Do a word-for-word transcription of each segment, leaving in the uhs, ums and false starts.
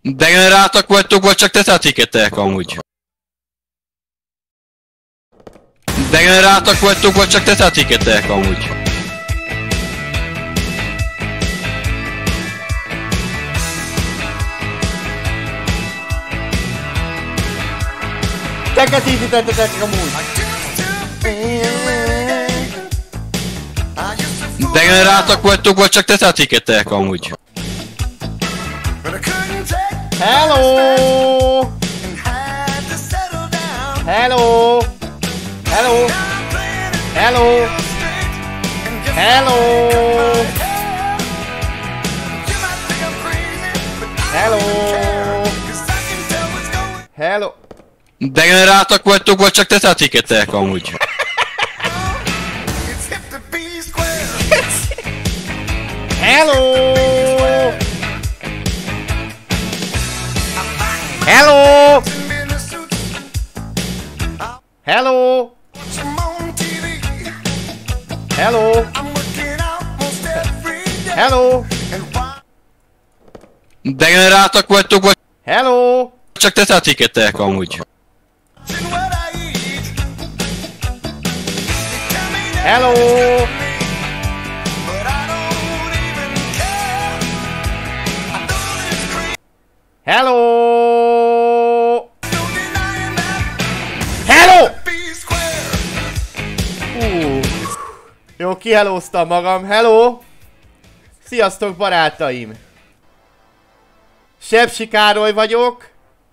Degeneráltak vagytok, vagy csak tetetiketek amúgy? Degeneráltak vagytok, vagy csak tetetiketek amúgy? Teket ízítettetek amúgy! Degeneráltak vagytok, vagy csak tetetiketek amúgy? Hello! Hello! Hello! Hello! Hello! Hello! Hello! Degeneráltak vagytok, vagy csak tetetiketek amúgy? Hello! Hello! Hello! Hello! Hello! Degeneráltak vagytok, vagy Hello! csak tetetiketek amúgy? Hello! Hello! Hello! Uh, jó, kihellóztam magam. Hello! Sziasztok, barátaim! Sepsi Károly vagyok.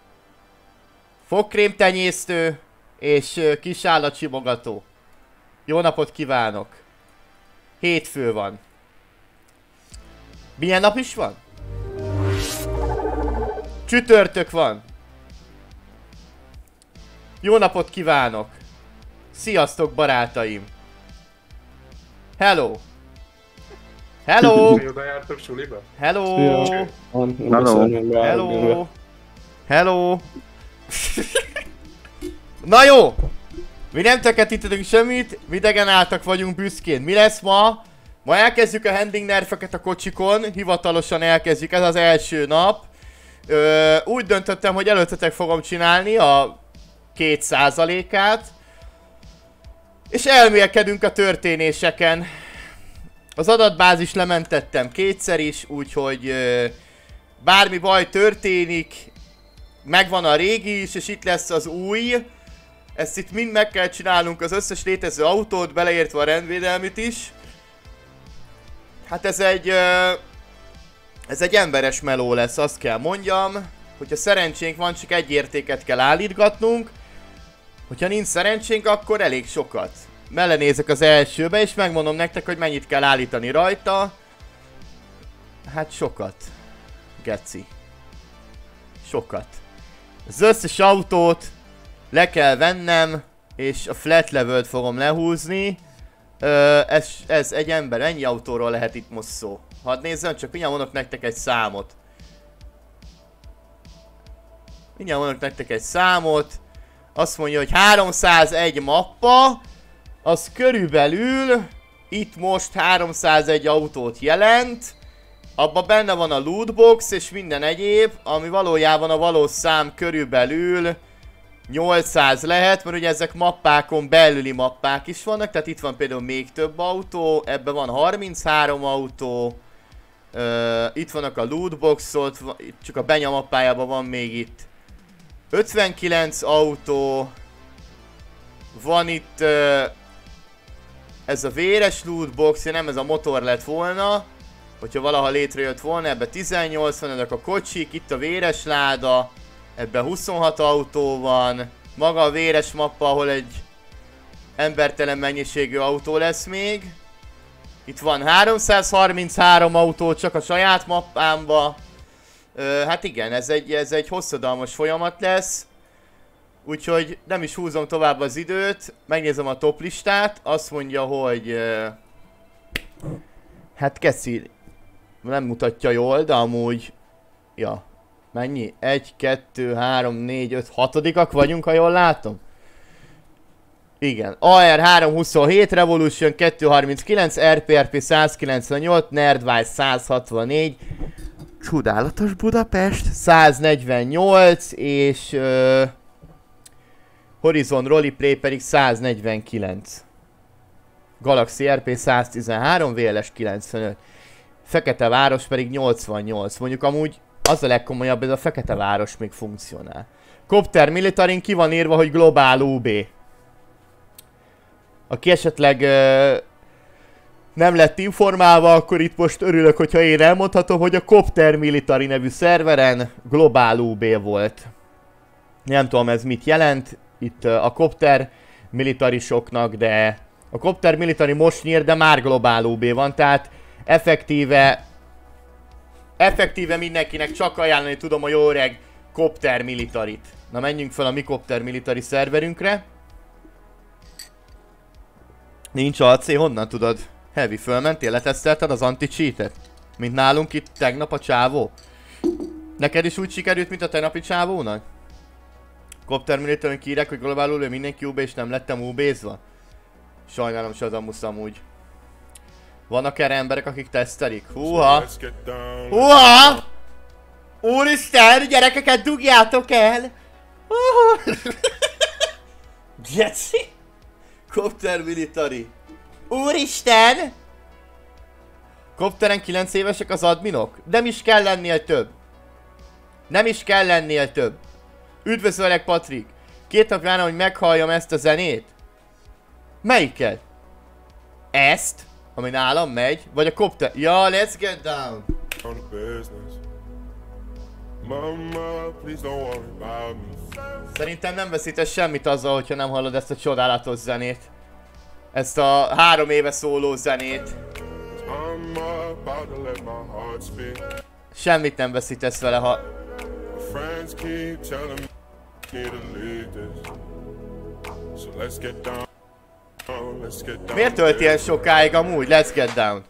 Fogkrémtenyésztő és uh, kisállatsimogató. Jó napot kívánok! Hétfő van. Milyen nap is van? Csütörtök van. Jó napot kívánok! Sziasztok, barátaim! Hello! Hello! Hello! Hello! Hello! Hello! Na jó! Mi nem teketítettünk semmit, mi degeneráltak vagyunk büszkén. Mi lesz ma? Ma elkezdjük a handling nerfeket a kocsikon, hivatalosan elkezdjük, ez az első nap. Ö, úgy döntöttem, hogy előttetek fogom csinálni a két százalékát. És elmélkedünk a történéseken. Az adatbázis lementettem kétszer is, úgyhogy ö, bármi baj történik, megvan a régi is, és itt lesz az új. Ezt itt mind meg kell csinálnunk, az összes létező autót, beleértve a rendvédelmit is. Hát ez egy... Ö, ez egy emberes meló lesz, azt kell mondjam. Hogyha szerencsénk van, csak egy értéket kell állítgatnunk. Hogyha nincs szerencsénk, akkor elég sokat. Belenézek az elsőbe, és megmondom nektek, hogy mennyit kell állítani rajta. Hát sokat. Geci. Sokat. Az összes autót le kell vennem, és a flat levelt fogom lehúzni. Ö, ez, ez egy ember, ennyi autóról lehet itt most szó. Hadd nézzem, csak mindjárt mondok nektek egy számot. Mindjárt mondok nektek egy számot. Azt mondja, hogy háromszázegy mappa. Az körülbelül itt most háromszázegy autót jelent. Abba benne van a lootbox és minden egyéb, ami valójában a valós szám körülbelül nyolcszáz lehet, mert ugye ezek mappákon belüli mappák is vannak, tehát itt van például még több autó, ebben van harminchárom autó, uh, itt vannak a lootboxot, csak a Benya mappájában van még itt ötvenkilenc autó, van itt uh, ez a véres lootbox, nem ez a motor lett volna, hogyha valaha létrejött volna, ebben tizennyolc van, ezek a kocsik, itt a véres láda, ebben huszonhat autó van, maga a véres mappa, ahol egy embertelen mennyiségű autó lesz még. Itt van háromszázharminchárom autó csak a saját mappámba. Ö, hát igen, ez egy, ez egy hosszadalmas folyamat lesz. Úgyhogy nem is húzom tovább az időt, megnézem a top listát, azt mondja, hogy... Ö, hát Keci nem mutatja jól, de amúgy... Ja. Mennyi? egy, kettő, három, négy, öt, hatodikak vagyunk, ha jól látom? Igen. á er háromszázhuszonhét, Revolution kétszázharminckilenc, er pé er pé százkilencvennyolc, Nerdwise százhatvannégy, Csodálatos Budapest. száznegyvennyolc és... Uh, Horizon Roleplay pedig száznegyvenkilenc. Galaxy er pé száztizenhárom, vé el es kilencvenöt. Fekete város pedig nyolcvannyolc. Mondjuk amúgy az a legkomolyabb, ez a Fekete város még funkcionál. Kopter Militarin ki van írva, hogy Globál u bé. Aki esetleg uh, nem lett informálva, akkor itt most örülök, hogyha én elmondhatom, hogy a Kopter Military nevű szerveren Globál u bé volt. Nem tudom ez mit jelent itt uh, a Kopter militarisoknak, de a Kopter Military most nyír, de már Globál u bé van, tehát effektíve effektíve mindenkinek csak ajánlani tudom a jó öreg Kopter Militaryt. Na menjünk fel a mi Kopter Military szerverünkre. Nincs á cé, honnan tudod? Heavy, fölmentél, letesztelted az anti-cheatet? Mint nálunk itt tegnap a csávó? Neked is úgy sikerült, mint a tegnapi csávónak? Kopter Military kírek, hogy globálul mindenki u bé és nem lettem u bé-zva? Sajnálom, se az amusz amúgy. Vannak erre emberek, akik tesztelik? Húha! Húha! Úristen, gyerekeket dugjátok el! Geci! Kopter Military. Úristen! Kopteren kilenc évesek az adminok? Nem is kell lennél több. Nem is kell lennél több. Üdvözöllek, Patrik! Két napján, hogy meghalljam ezt a zenét? Melyiket? Ezt? Ami nálam megy? Vagy a Kopter... Ja, let's get down! Szerintem nem veszítesz semmit azzal, hogyha nem hallod ezt a csodálatos zenét. Ezt a három éve szóló zenét. Semmit nem veszítesz vele, ha... Miért tölt ilyen sokáig amúgy? Let's get down.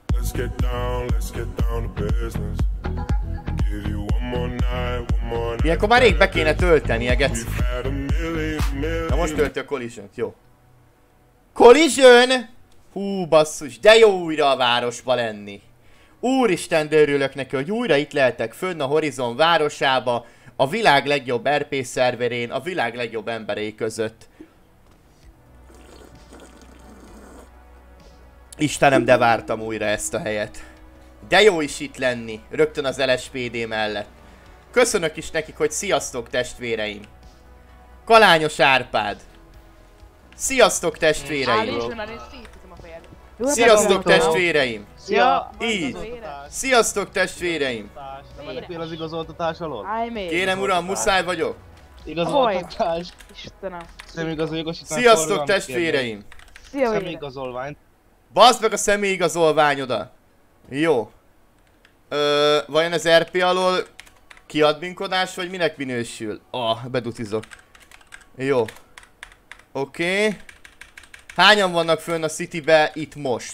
Ilyenkor már rég be kéne tölteni, egetsz. Na most tölti a Collision-t, jó. Collision! Hú, basszus, de jó újra a városba lenni. Úristen, de örülök neki, hogy újra itt lehetek fönn a Horizon városába, a világ legjobb er pé szerverén, a világ legjobb emberei között. Istenem, de vártam újra ezt a helyet. De jó is itt lenni, rögtön az el es pé dé mellett. Köszönök is nekik, hogy sziasztok testvéreim. Kalányos Árpád. Sziasztok testvéreim. Sziasztok testvéreim. Szia! Így. Sziasztok testvéreim. Menekül az igazoltatás alól? Kérem uram, muszáj vagyok. Igazoltatás. Istenem. Személyigazolványosítás. Sziasztok testvéreim. Szia, Személyigazolványt. Baszd meg a személyigazolványodat. Jó. Ö, vajon az er pé alól kiadminkodás, vagy minek minősül? Ah, bedutizok. Jó. Oké. Okay. Hányan vannak fönn a Citybe itt most?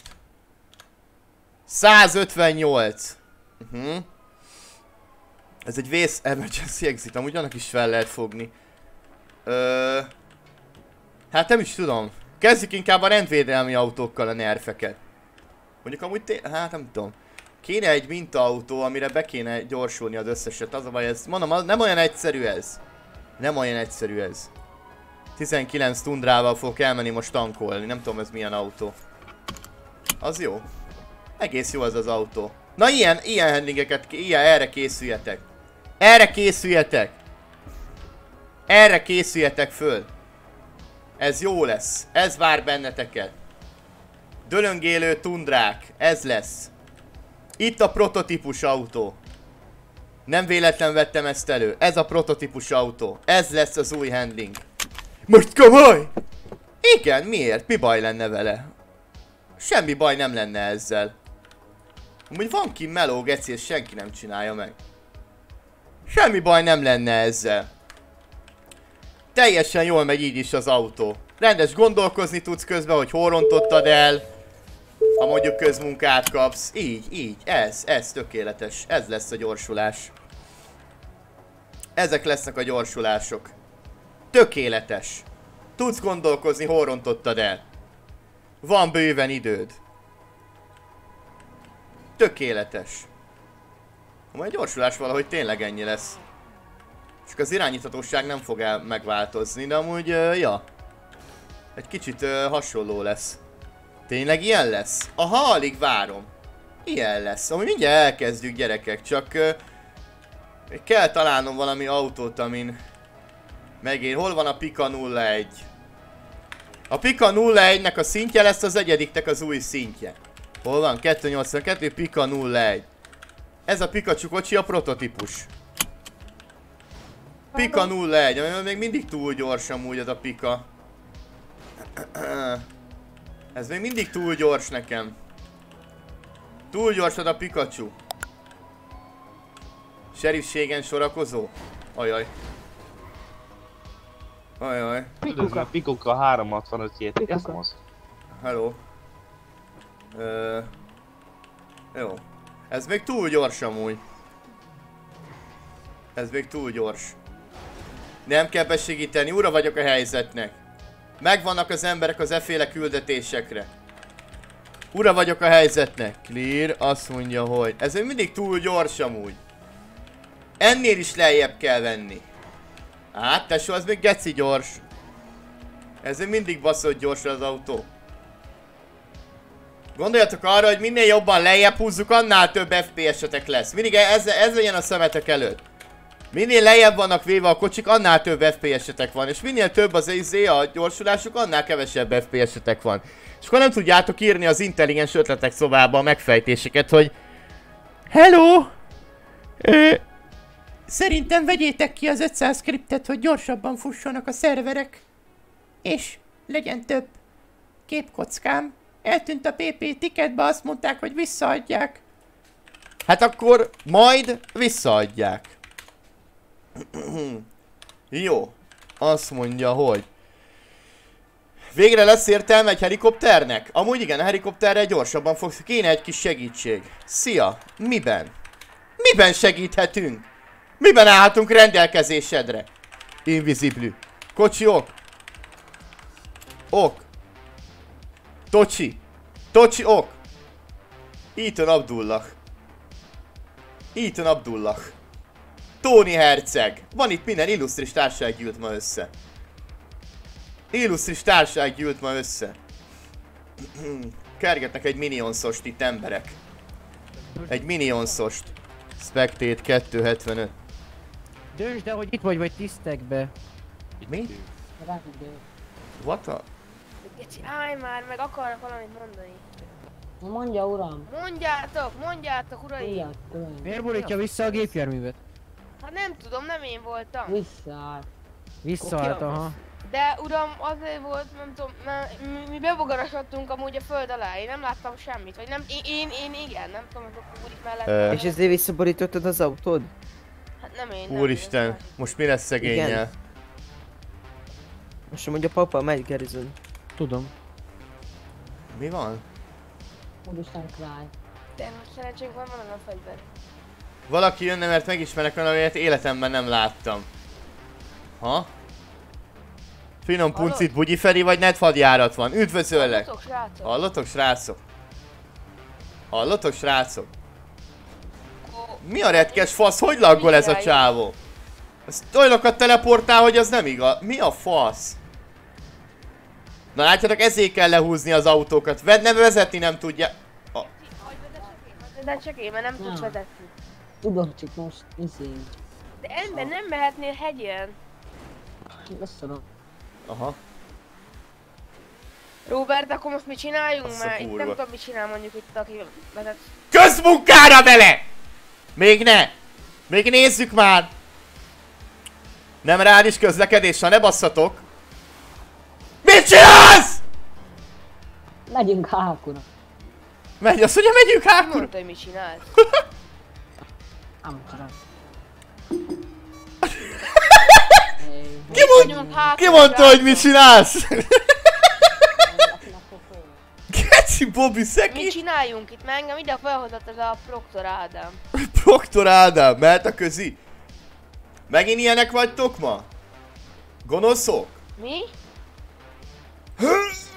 százötvennyolc. Uh-huh. Ez egy vész emergency exit, amúgy annak is fel lehet fogni. Ö... Hát nem is tudom. Kezdjük inkább a rendvédelmi autókkal a nerfeket. Mondjuk amúgy té... Hát nem tudom. Kéne egy mintaautó, amire be kéne gyorsulni az összeset. Az a baj, ez... Mondom, nem olyan egyszerű ez. Nem olyan egyszerű ez. tizenkilenc tundrával fogok elmenni most tankolni. Nem tudom ez milyen autó. Az jó. Egész jó az az autó. Na ilyen, ilyen handlingeket, ilyen, erre készüljetek. Erre készüljetek. Erre készüljetek föl. Ez jó lesz. Ez vár benneteket. Dölöngélő tundrák. Ez lesz. Itt a prototípus autó. Nem véletlen vettem ezt elő. Ez a prototípus autó. Ez lesz az új handling. Most komoly! Igen, miért? Mi baj lenne vele? Semmi baj nem lenne ezzel. Amúgy van ki meló geci, és senki nem csinálja meg. Semmi baj nem lenne ezzel. Teljesen jól megy így is az autó. Rendes gondolkozni tudsz közben, hogy hol rontottad el. Ha mondjuk közmunkát kapsz. Így, így, ez, ez tökéletes. Ez lesz a gyorsulás. Ezek lesznek a gyorsulások. Tökéletes. Tudsz gondolkozni, hol rontottad el. Van bőven időd. Tökéletes. Majd gyorsulás valahogy tényleg ennyi lesz. Csak az irányíthatóság nem fog el megváltozni, de amúgy, uh, ja. Egy kicsit uh, hasonló lesz. Tényleg ilyen lesz? Aha, alig várom. Ilyen lesz. Amúgy mindjárt elkezdjük, gyerekek, csak uh, kell találnom valami autót, amin megér. Hol van a Pika nulla egy? A Pika nulla egynek a szintje lesz az egyediknek az új szintje. Hol van? kettőszáznyolcvankettő Pika nulla egy. Ez a Pikachu kocsi a prototípus. Pika nulla egy, ami még mindig túl gyors amúgy az a Pika. Ez még mindig túl gyors nekem. Túl gyors az a Pikachu. Serifségen sorakozó? Ajaj. Ajaj. Üdvözlöm a Pikuka háromszázhatvanöt-jét, ezt most. Hello. Ö... Jó. Ez még túl gyors amúgy. Ez még túl gyors. Nem kell besegíteni, ura vagyok a helyzetnek. Megvannak az emberek az efféle küldetésekre. Ura vagyok a helyzetnek. Clear, azt mondja, hogy... Ez még mindig túl gyors amúgy. Ennél is lejjebb kell venni. Hát tesó, az még geci gyors. Ez még mindig baszott gyors az autó. Gondoljatok arra, hogy minél jobban lejjebb húzzuk, annál több ef pé es-etek lesz. Mindig ez, ez legyen a szemetek előtt. Minél lejjebb vannak véve a kocsik, annál több ef pé es-etek van. És minél több az izé, a gyorsulásuk, annál kevesebb ef pé es-etek van. És akkor nem tudjátok írni az intelligens ötletek szobába a megfejtéseket, hogy... Hello! Ö... Szerintem vegyétek ki az ötszáz skriptet, hogy gyorsabban fussanak a szerverek. És legyen több képkockám. Eltűnt a pé pé ticketbe, azt mondták, hogy visszaadják. Hát akkor majd visszaadják. Jó. Azt mondja, hogy... Végre lesz értelme egy helikopternek? Amúgy igen, a helikopterre gyorsabban fogsz. Kéne egy kis segítség. Szia! Miben? Miben segíthetünk? Miben állhatunk rendelkezésedre? Invisible. Kocsi ok. Ok. Tocsi. Tocsi ok. Ethan Abdullah. Ethan Abdullah. Tony Herceg. Van itt minden, illusztris társaság gyűlt ma össze. Illusztris társaság gyűlt ma össze. Kergetnek egy minionsost itt emberek. Egy minionsost. Spectate kettőszázhetvenöt. Döntsd el, hogy itt vagy, vagy tisztekbe. Mi? What a... Geci, állj már, meg akarnak valamit mondani. Mondja, uram. Mondjátok, mondjátok, uraim. Ilyet, tudom. Miért borítja vissza a gépjárművet? Hát nem tudom, nem én voltam. Visszaáll. Visszaállt, aha. De uram, azért volt, nem tudom, mert mi, mi bebogarasodtunk amúgy a föld alá, én nem láttam semmit, vagy nem, én, én, én igen, nem tudom, hogy a úrik mellett. Ö. És ezért visszaborítottad az autód? Hát nem én, nem Úristen, én, most mi lesz szegénnyel? Igen. Most mondja, papa megy Gerizon. Tudom. Mi van? Úristen, király. De most szerencsénk van, van a fegyver. Valaki jönne, mert megismerek valamit, életemben nem láttam. Ha? Finom puncit Bugyi Feri vagy netfadjárat van. Üdvözöllek! Hallotok, srácok? Hallotok, srácok? Hallotok, srácok? Mi a retkes fasz? Hogy laggol ez a csávó? Ez olyanokat teleportál, hogy az nem igaz. Mi a fasz? Na látjátok, ezért kell lehúzni az autókat. Ved nem vezetni nem tudja. A... De csak én, mert nem tudsz vezetni. Tudom, csak most izé. De ember, nem mehetnél hegyen. Köszönöm. Aha. Robert, akkor most mit csináljunk? Azt a Mert itt kurva. nem tudom, mit csinál mondjuk itt, aki vezet. Közmunkára vele! Még ne! Még nézzük már! Nem reális közlekedés, ha ne basszatok! Mit csinálsz?! Megyünk hákura. Megy, azt mondja, megyünk hákura! Mondta, hogy mit csinálsz. Nem tudom. Ki, mond, ki mondta, hogy mit csinálsz? Geci Bobby Mit szeki! csináljunk itt? Mert engem ide felhozott ez a Proktor Ádám. Proktor Ádám, mehet a közi? Megint ilyenek vagytok ma? Gonoszok? Mi?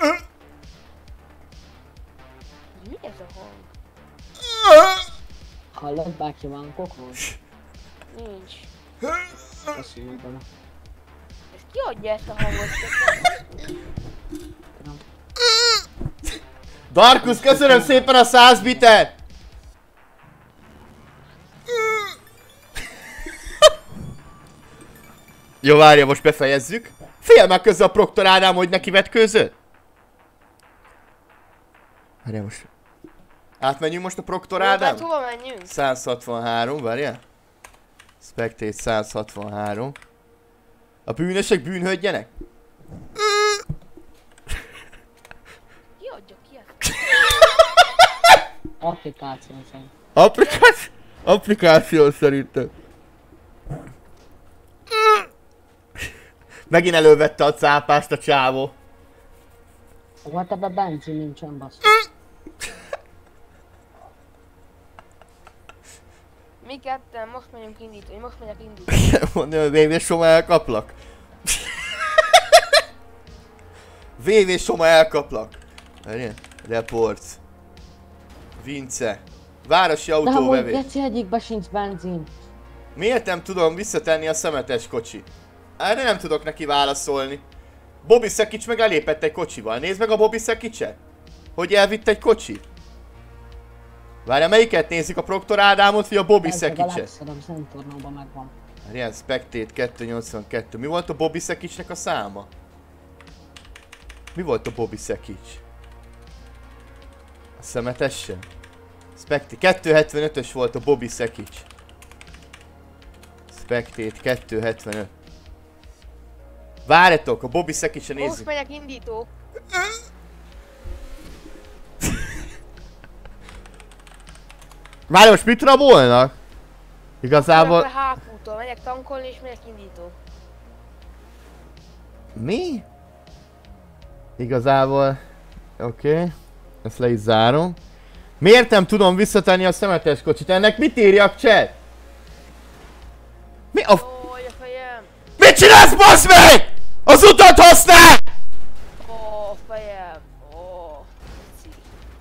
Mi ez a hang? Hallod, bárki van kokos? Nincs. Köszönjük bele. És ki adja ezt a hangot? Darkus, köszönöm szépen a száz bitet! Jó, várja, most befejezzük. Fél meg közben a Proktor Ádám, hogy neki vetkőzött? Várja most. Átmenjünk most a Proktor Ádám? Hát hova menjünk? száz hatvanhárom, várjál. Spectate száz hatvanhárom. A bűnösök bűnhődjenek? Ki adja ki ezt? Applikáció szerint. Applikáció? Applikáció szerintem. Megint elővette a cápást a csávó. Volt ebben benzin nincsen basszus. Mi ketten, most megyünk indítani, most megyek indítani. Mondja, hogy vé vé Soma elkaplak. vé vé Soma elkaplak. Várjál. Report. Vince. Városi De hogy autóvevés. geci egyikben sincs benzin. Miért nem tudom visszatenni a szemetes kocsi? Erre nem tudok neki válaszolni. Bobby Szekics meg elépett egy kocsival. Nézd meg a Bobby Szekicset. Hogy elvitt egy kocsit. Várjál, melyiket nézzük? A Proktor Ádámot vagy a Bobby Ez meg a Szekicset? legszebb zentornóban megvan. Várjál, Spectate kettőszáznyolcvankettő. Mi volt a Bobby Szekicsnek a száma? Mi volt a Bobby Szekics? A szemetesen? Spectate kettőszázhetvenötös volt a Bobby Szekics. Spectate kettőszázhetvenöt. Várjatok, a Bobby Szekicse Most nézzük. megyek indító. Várj, most mit rabolnak? Igazából... Megyek le Hákútól, megyek tankolni és megyek indító. Mi? Igazából... Oké. Okay. Ezt le is zárom. Miért nem tudom visszatenni a szemetes kocsit? Ennek mit írjak, chat? Mi a f... Ój, a fejem! Mit csinálsz, bassz meg? Az utat használ! Ó, a fejem! Ó, pici.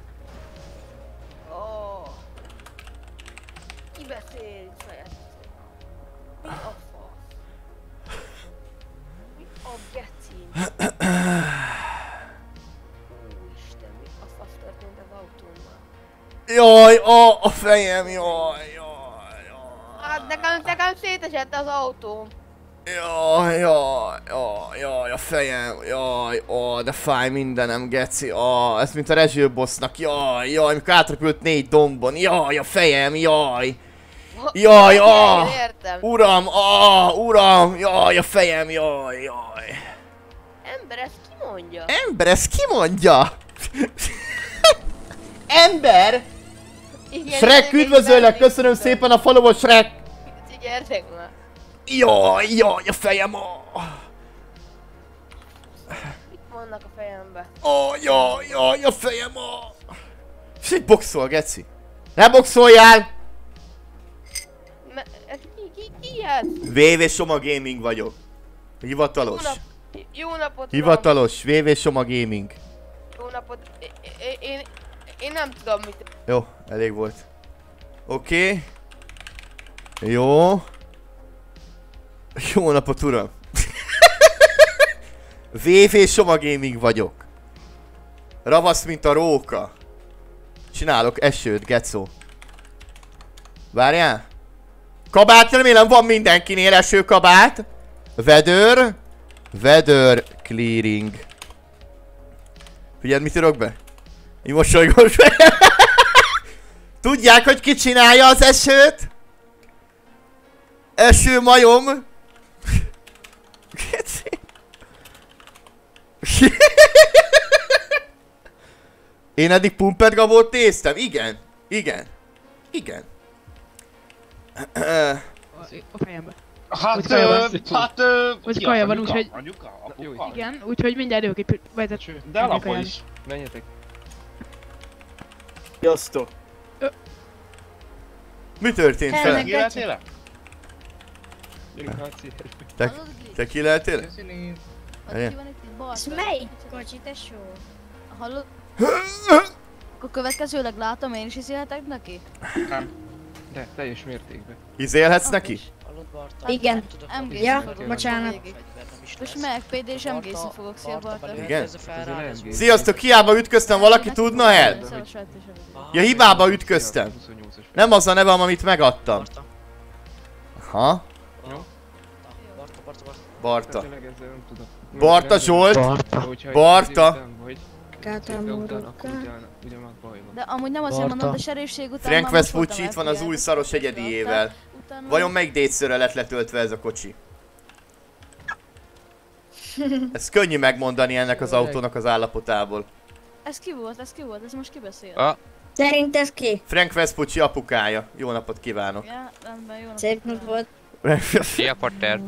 Ó. Ki beszél fejet? Mi a fasz? Mi a gecin? Úristen, mi a fasz történt az autómmal? Jaj, a, a fejem, jaj, jaj, jaj. Hát nekem, nekem szétesett az autóm. Jaj, jaj, jaj, jaj, a fejem, jaj, ó, de fáj mindenem, geci, ó, ez mint a rezsőbossznak, jaj, jaj, mikor átrepült négy dombon, jaj, a fejem, jaj. Jaj, ó, Értem. uram, ó, uram, jaj, a fejem, jaj, jaj. Ember, ezt ki mondja? Ember, ezt ki mondja? Ember? Igen, Shrek, igen, üdvözöllek, igen, köszönöm igen. szépen a followot, Shrek. Gyertek már. Jaj, jaj, a fejem, ó. Mit mondnak a fejembe? Ó, jaj, jaj, a fejem, ó. És itt boxol, geci. Ne boxoljál! Me, ez ki, ki, ki ez? vé vé Soma Gaming vagyok. Hivatalos. Jó, nap, jó napot, uram. Hivatalos, vé vé Soma Gaming. Jó napot. Én, én, én nem tudom mit. Jó, elég volt. Oké. Okay. Jó. Jó napot, uram. vé vé Soma Gaming vagyok. Ravasz, mint a róka. Csinálok esőt, gecó. Várjál. Kabát, remélem van mindenkinél esőkabát. Weather. Weather clearing. Figyeld, mit írok be? Így mosolygós. Tudják, hogy ki csinálja az esőt? Eső majom. Én eddig Pumped Gabort néztem? Igen. Igen. Igen. A fejembe. Hát, Hogy kaja van. ö, hát, ö, Hogy ki kaja az, van, anyuka? úgyhogy- Anyuka? Apuka? Igen, úgyhogy mindjárt jövök egy vezető. De alapból is. Menjetek. Sziasztok! Mi történt fel? Elnek- Életéle? Gyerünk Laci. Te, te ki lehetél? Ez melyik kocsi, tesó? Hallod? Akkor következőleg látom, én is izélhetek neki? Nem. De, teljes mértékben. Izélhetsz neki? Igen. em gé-zni Ja, fogok. bocsánat. Most megyek pé dé és em gé-zni fogok, szia Barta. Igen? Sziasztok, hiába ütköztem, valaki tudna el? Ja, hibába ütköztem. Nem az a nevem, amit megadtam. Aha. Barta. Barta Zsolt. Barta. De amúgy nem azért mondom, de serifség után Frank már most Vespucci voltam itt van az el új pé er. szaros egyediével. Utána- Vajon melyik détszőre lett letöltve ez a kocsi? Ez könnyű megmondani ennek az autónak az állapotából. Ez ki volt, ez ki volt, ez most kibeszél. Ah. Szerint ez ki? Frank Vespucci apukája. Jó napot kívánok. Ja, rendben, jó napot. Szép nap volt. Szia, Potter.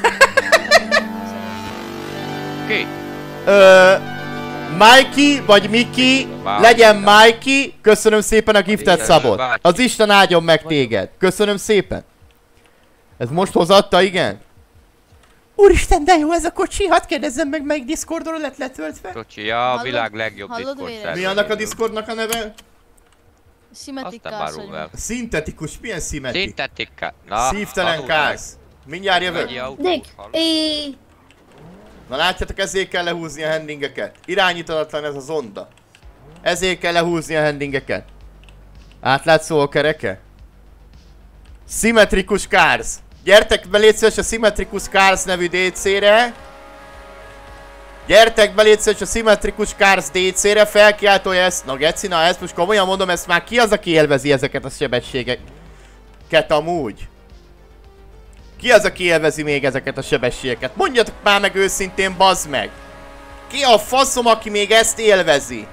Ki? Ö, Mikey vagy Miki, legyen Mikey, köszönöm szépen a giftet szabot. Az Isten áldjon meg téged. Köszönöm szépen. Ez most hozatta, igen? Úristen, de jó ez a kocsi, hadd kérdezzem meg, melyik Discordról lett letöltve? Kocsi, ja, a világ legjobb Hallod, Discord Véres? szerver. Mi annak a Discordnak a neve? Szimmetik Aztán kász, bárul hogy vel. Szintetikus, milyen szimmetik? Szintetika. Na, Szívtelen adod kász. Mindjárt meg. jövök. Vegyi autó, Dick. hallod? Í. Na látjátok, ezért kell lehúzni a handlingeket. Irányítatlan ez az onda. Ezért kell lehúzni a handlingeket. Átlátszó a kereke? Szimmetrikus Cars. Gyertek be, légy szíves, a Szimmetrikus Cars nevű dé cére. Gyertek be, légy szíves, a Szimmetrikus Cars dé cére, felkiáltója ezt. Na geci, na ezt most komolyan mondom, ezt már ki az, aki élvezi ezeket a sebességeket amúgy? Ki az, aki élvezi még ezeket a sebességeket? Mondjatok már meg őszintén, bazd meg! Ki a faszom, aki még ezt élvezi?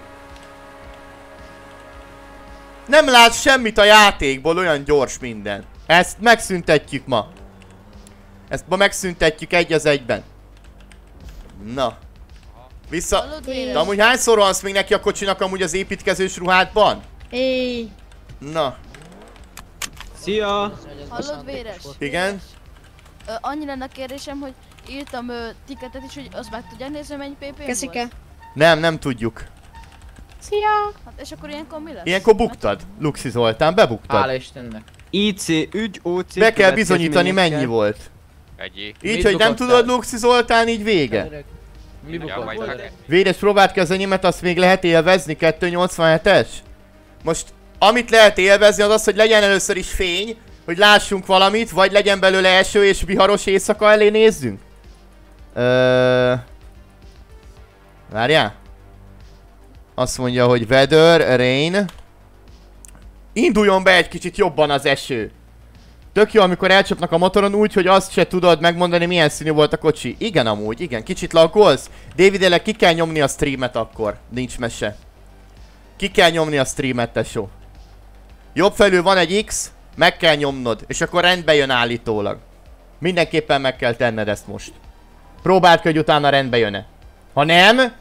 Nem lát semmit a játékból, olyan gyors minden. Ezt megszüntetjük ma. Ezt ma megszüntetjük egy az egyben. Na. Vissza... Hallod, Véres? De amúgy hányszor rohansz még neki a kocsinak amúgy az építkezős ruhádban? Í. Na. Szia! Hallod, Véres? Igen? Ö, annyi lenne a kérdésem, hogy írtam ö, tiketet is, hogy azt meg tudják nézni, mennyi pé pé Köszike. volt? Nem, nem tudjuk. Szia. Hát és akkor ilyenkor mi lesz? Ilyenkor buktad, Luxi Zoltán, bebuktad. Hála Istennek. i cé ügy, ó cé Be kell bizonyítani, mennyi volt. Egyi. Így, Mit hogy nem bukottál? tudod, Luxi Zoltán, így vége. Mi Ja, majd bukott? meg... Véres, próbáld ki az enyémet, azt még lehet élvezni, kettő nyolcvanhetes? Most, amit lehet élvezni, az az, hogy legyen először is fény, hogy lássunk valamit, vagy legyen belőle eső és viharos éjszaka elé nézzünk. Ö... Várjál? Azt mondja, hogy weather, rain. Induljon be egy kicsit jobban az eső. Tök jó, amikor elcsapnak a motoron úgy, hogy azt se tudod megmondani, milyen színű volt a kocsi. Igen amúgy, igen. Kicsit laggolsz? David, ki kell nyomni a streamet akkor. Nincs mese. Ki kell nyomni a streamet, tesó. Jobb felül van egy X, meg kell nyomnod, és akkor rendbe jön állítólag. Mindenképpen meg kell tenned ezt most. Próbáld ki, hogy utána rendbe jön-e. Ha nem,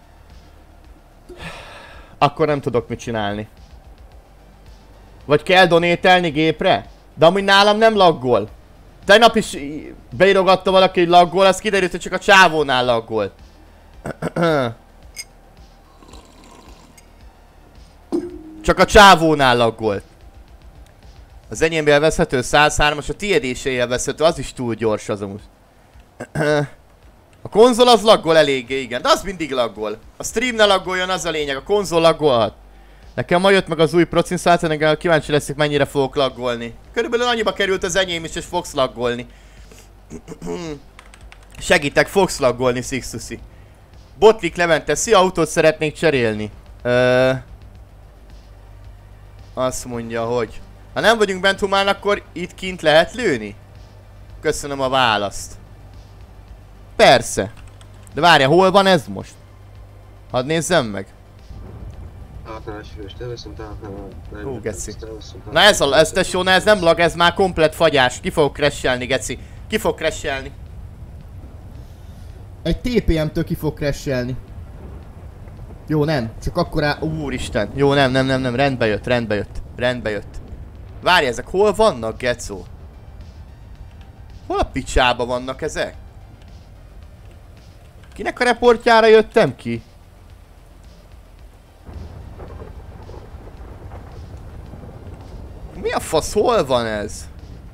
akkor nem tudok mit csinálni. Vagy kell donételni gépre? De amúgy nálam nem laggol. Tegnap is beírogatta valaki, hogy laggol, az kiderült, hogy csak a csávónál laggol. Csak a csávónál laggolt. Az enyém élvezhető száz hármas, a tiéd is élvezhető, az is túl gyors az amúgy. A konzol az laggol eléggé, igen, de az mindig laggol. A stream ne laggoljon, az a lényeg, a konzol laggolhat. Nekem ma jött meg az új procinszátor, nekem kíváncsi leszek, mennyire fogok laggolni. Körülbelül annyiba került az enyém is, és fogsz laggolni. Segítek, fogsz laggolni, Sixtusi. Botlik Levente, szia, autót szeretnék cserélni. Ö... Azt mondja, hogy... Ha nem vagyunk bent humán, akkor itt kint lehet lőni? Köszönöm a választ. Persze. De várja, hol van ez most? Hadd nézzem meg. Ó, geci. Na ez a, ez tesó, na ez nem lag, ez már komplet fagyás. Ki fog crashelni, geci. Ki fog crashelni. Egy té pé em-től ki fog crashelni. Jó, nem. Csak akkor á... Úristen. Jó, nem, nem, nem, nem. Rendbe jött, rendbe jött. Rendbe jött. Várj, ezek hol vannak, gecó? Hol a picsába vannak ezek? Kinek a reportjára jöttem ki? Mi a fasz, hol van ez?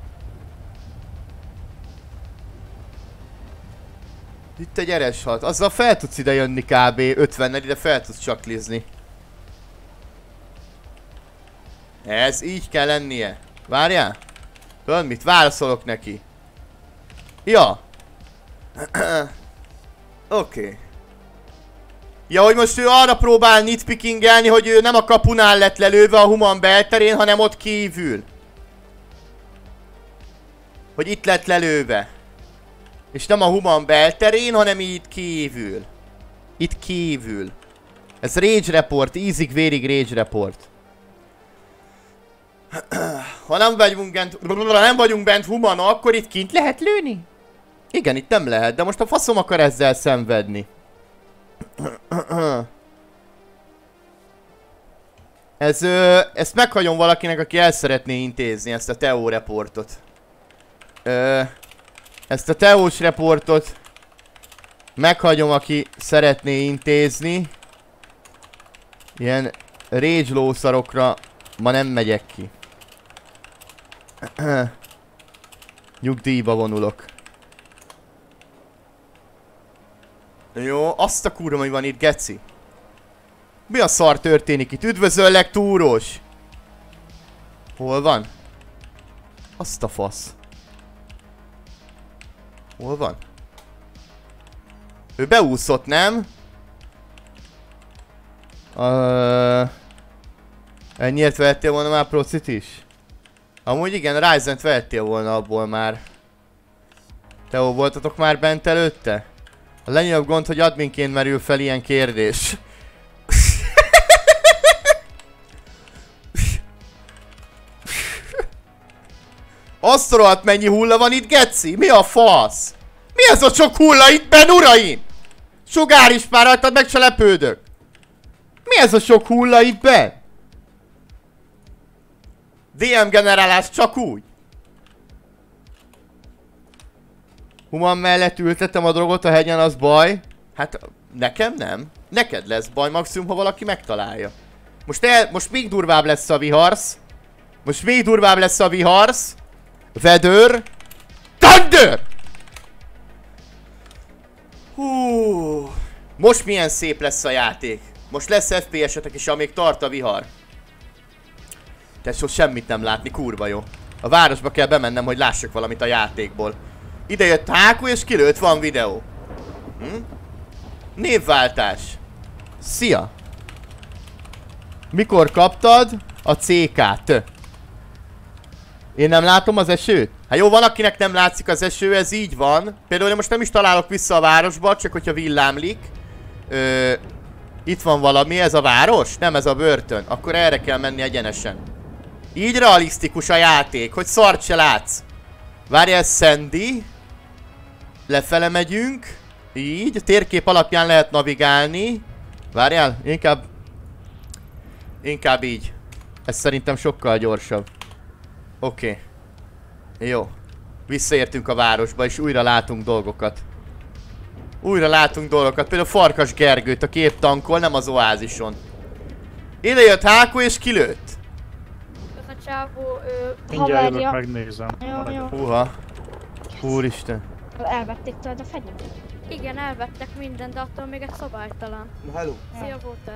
Itt egy er es hat, azzal fel tudsz ide jönni kb. ötvennel, ide fel tudsz csaklizni. Ez így kell lennie. Várjál? Tudod mit? Válaszolok neki. Ja. Oké. Okay. Ja, hogy most ő arra próbál nitpickingelni, hogy ő nem a kapunál lett lelőve a human belterén, hanem ott kívül. Hogy itt lett lelőve. És nem a human belterén, hanem itt kívül. Itt kívül. Ez rage report, ízig vérig rage report. Ha nem vagyunk bent, nem vagyunk bent humana, akkor itt kint lehet lőni? Igen, itt nem lehet, de most a faszom akar ezzel szenvedni. Ez, ö, ezt meghagyom valakinek, aki el szeretné intézni ezt a Teo reportot. Ö, ezt a Teós reportot meghagyom, aki szeretné intézni. Ilyen rage lószarokra ma nem megyek ki. Nyugdíjba vonulok. Jó, azt a kurva, hogy van itt, geci. Mi a szar történik itt? Üdvözöllek, túrós! Hol van? Azt a fasz. Hol van? Ő beúszott, nem? Uh, ennyiért vettél volna már procit is? Amúgy igen, Ryzen-t vettél volna abból már. Teo, voltatok már bent előtte? A legnagyobb gond, hogy adminként merül fel ilyen kérdés. Azt rohadt, mennyi hulla van itt, geci? Mi a fasz? Mi ez a sok hulla itt benn, uraim? Sugár is már rajtad, meg se lepődök. Mi ez a sok hulla itt benn? dé em generálás csak úgy. Human mellett ültettem a drogot a hegyen, az baj. Hát nekem nem. Neked lesz baj, maximum, ha valaki megtalálja. Most, el, most még durvább lesz a viharsz. Most még durvább lesz a viharsz. Vedőr. Thunder! Hú. Most milyen szép lesz a játék. Most lesz ef pé es-etek is, amíg tart a vihar. Tesó, semmit nem látni, kurva jó. A városba kell bemennem, hogy lássak valamit a játékból. Ide jött Háku és kilőtt, van videó. Hm? Névváltás. Szia! Mikor kaptad a cé ká-t? Én nem látom az esőt? Hát jó, van akinek nem látszik az eső, ez így van. Például én most nem is találok vissza a városba, csak hogyha villámlik. Ö, itt van valami, ez a város? Nem, ez a börtön. Akkor erre kell menni egyenesen. Így realisztikus a játék, hogy szart se látsz. Várjál, Sandy. Lefele megyünk. Így, a térkép alapján lehet navigálni. Várjál, inkább... Inkább így. Ez szerintem sokkal gyorsabb. Oké. Okay. Jó. Visszaértünk a városba, és újra látunk dolgokat. Újra látunk dolgokat. Például Farkas Gergőt, a kép tankol, nem az oázison. Ide jött Háku és kilőtt. Az a csávó, ő, Mindjárt jövök, haverja. megnézem. Jó, jó. Húha. Úristen. Elvették tőled a fegyvert. Igen, elvettek mindent, de attól még egy szabálytalan. Hello. Szia, Walter.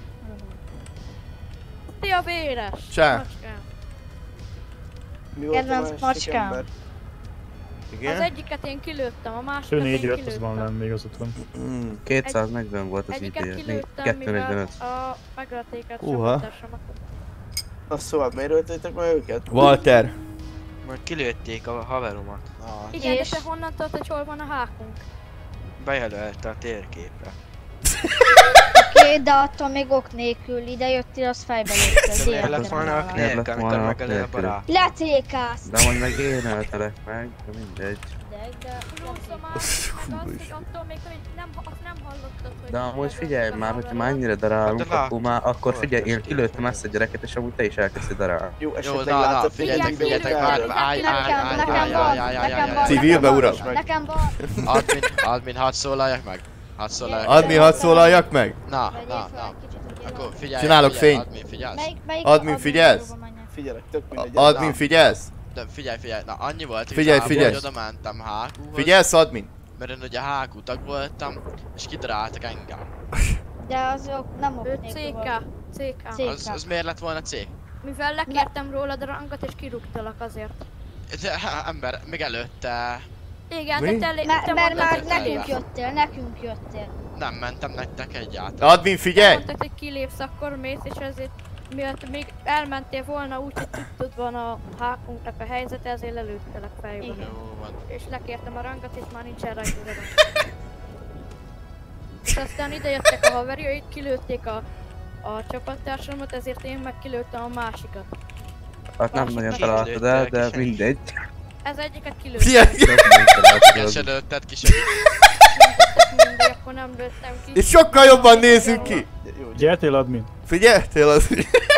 Szia, véres! Csá. Macskám. Mi volt a Kedvenc másik macskám. ember? Az Igen? egyiket én kilőttem, a Ő másikat négy én öt az van kilőttem. lenn még az otthon. Mm. kétszáznegyven volt az Egyiket ideje. kilőttem, mivel kettőnegyvenöt. a megölték Uha. a Na szóval, miért öltétek meg őket? Walter. Majd kilőtték a haveromat. Ah, Igen, És? de te honnan tudod, hogy hol van a hákunk? bejelölte a térképre. Oké, de attól még ok nélkül ide jöttél, az fejbe lőttél. Miért lett volna a Miért lett nélkül, volna amikor a megelő a nélkül? barát? Letékász! De majd meg én öltelek meg, de mindegy. De, de... Plusz a másik, meg az, hogy attól még, hogy nem, azt nem hallottad, hogy... De amúgy figyelj már, hogyha már ennyire Hát darálunk, de akkor már, akkor figyelj, én kilőttem ezt a gyereket, és amúgy te is elkezdted darálni. Jó, Jó, esetleg na, na, látszott figyeljetek, egy videót figyeljetek már, erről? állj, állj, Nekem, állj, nekem állj, van, állj, állj, nekem állj, van. állj. Civilbe, uram? Nekem van. Admin, admin, hadd szólaljak meg. Hadd szólaljak meg. Admin, hadd szólaljak meg? Na, Vegyél na, fel na. egy kicsit, hogy Akkor figyelj, Csinálok figyelj, fényt. Admin, figyelsz? Melyik, melyik Admin, figyelsz? dolgom anyja? figyelek, tök mindegy. Admin, figyelsz? De figyelj, figyelj, na annyi volt Figyelj, igazából, figyelj. hogy oda mentem há kúhoz. Figyelsz, admin? Mert én ugye há kú tag voltam, és kidaráltak engem. De azok nem ok Ő nélkül cé ká. volt. cé ká. cé ká. Az, az miért lett volna C? Mivel lekértem rólad a rangot és kirúgtalak azért. De, há, ember, még előtte Igen, Mi? de te, te Mert, mert mondtad, már hogy nekünk kilépsz. jöttél, nekünk jöttél. nem mentem nektek egyáltalán. Admin, Te figyelj! mondtad, hogy kilépsz, akkor mész, és ezért miatt még elmentél volna úgy, hogy tudtad van a hákunknak a helyzete, ezért lelőttelek fejben. Jó van. És lekértem a rangot, és már nincsen rajta rá. És aztán ide jöttek a haverjaid, kilőtték a, a csapattársamat, ezért én meg kilőttem a másikat. Hát nem nagyon Másik találtad el, de mindegy. Ez egyiket kilőttem. Figyelj! Igen, se lőtted ki segít. Mindegy, akkor nem lőttem ki. És sokkal jobban nézünk ki! Gyertél, admin. Figyeltél az?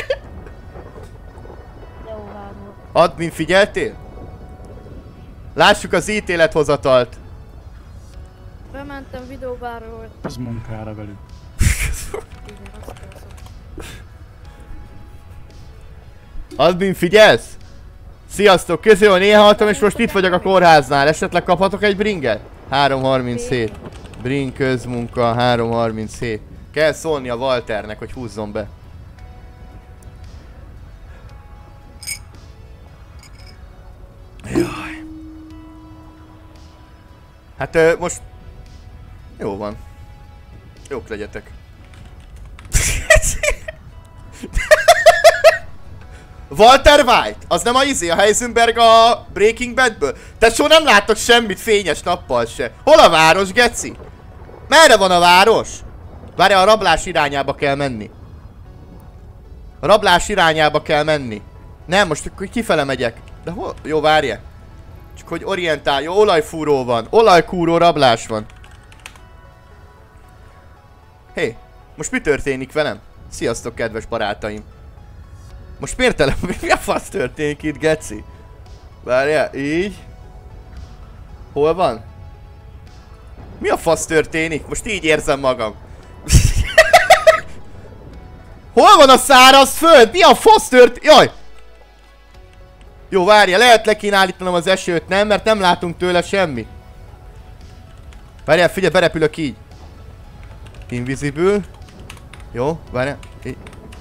Jó vágó. Admin, figyeltél? Lássuk az ítélethozatalt. Bementem videóbárról. Az munkára velük. Igen, azt kell. Admin, figyelsz? Sziasztok, közül néha haltam, és most itt vagyok a kórháznál. Esetleg kaphatok egy bringet? három harminchét. Bring közmunka, három harminchét. Kell szólni a Walternek, hogy húzzon be. Jaj. Hát ö, most... Jó van. Jók legyetek. Walter White! Az nem a izé, a Heisenberg a Breaking Badből? Tesó, nem láttok semmit fényes nappal se. Hol a város, geci? Merre van a város? Várjál, a rablás irányába kell menni. A rablás irányába kell menni. Nem, most akkor kifele megyek. De hol? Jó, várjál. Csak hogy orientálj. Jó, olajfúró van. Olajkúró rablás van. Hé, hey, most mi történik velem? Sziasztok, kedves barátaim. Most miért tele... Mi a fasz történik itt, geci? Várjál, így. Hol van? Mi a fasz történik? Most így érzem magam. Hol van a száraz föld? Mi a fasz történik? Jaj! Jó, várja, lehet le kéne állítanom az esőt, nem? Mert nem látunk tőle semmi. Várjál, figyelj, berepülök így. Invisible. Jó, várjál. Így.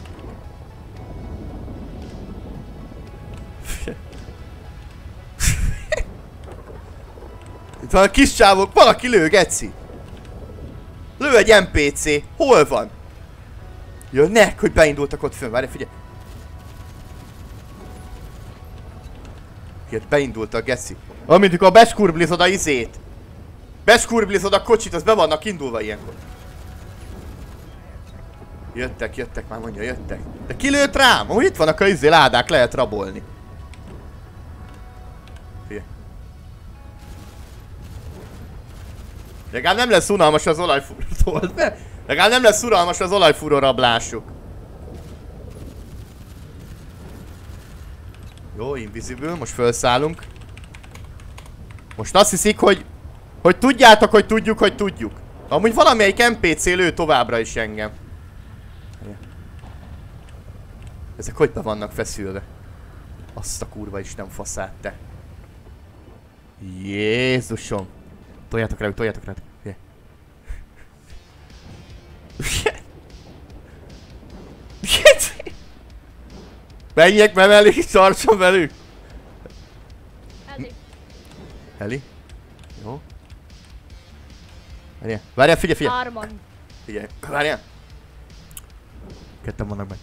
Itt van a kis csávok, valaki lő, geci. Lő egy en pé cé. Hol van? Jönnek, hogy beindultak ott fönn. Várj, figyelj. Figyelj, beindultak, geci. Amint amikor beskurblizod a izét. Beskurblizod a kocsit, az be vannak indulva ilyenkor. Jöttek, jöttek, már mondja, jöttek. De ki lőtt rám? Amúgy itt vannak a izé ládák, lehet rabolni. Figyelj. Legalább nem lesz unalmas az olajfúró. Legalább nem lesz unalmas az olajfúró rablásuk. Jó, invisible, most felszállunk. Most azt hiszik, hogy... Hogy tudjátok, hogy tudjuk, hogy tudjuk. Amúgy valamelyik en pé cé lő továbbra is engem. Ezek hogy be vannak feszülve? Azt a kurva isten faszát, te. Jézusom. Toljátok rá, toljátok rá. Menjek mellé, és tartson velük. Heli. Heli? Jó. Várjál, várjál, figyelj, figyelj. Hárman. Figyelj, várjál. Ketten vannak meg.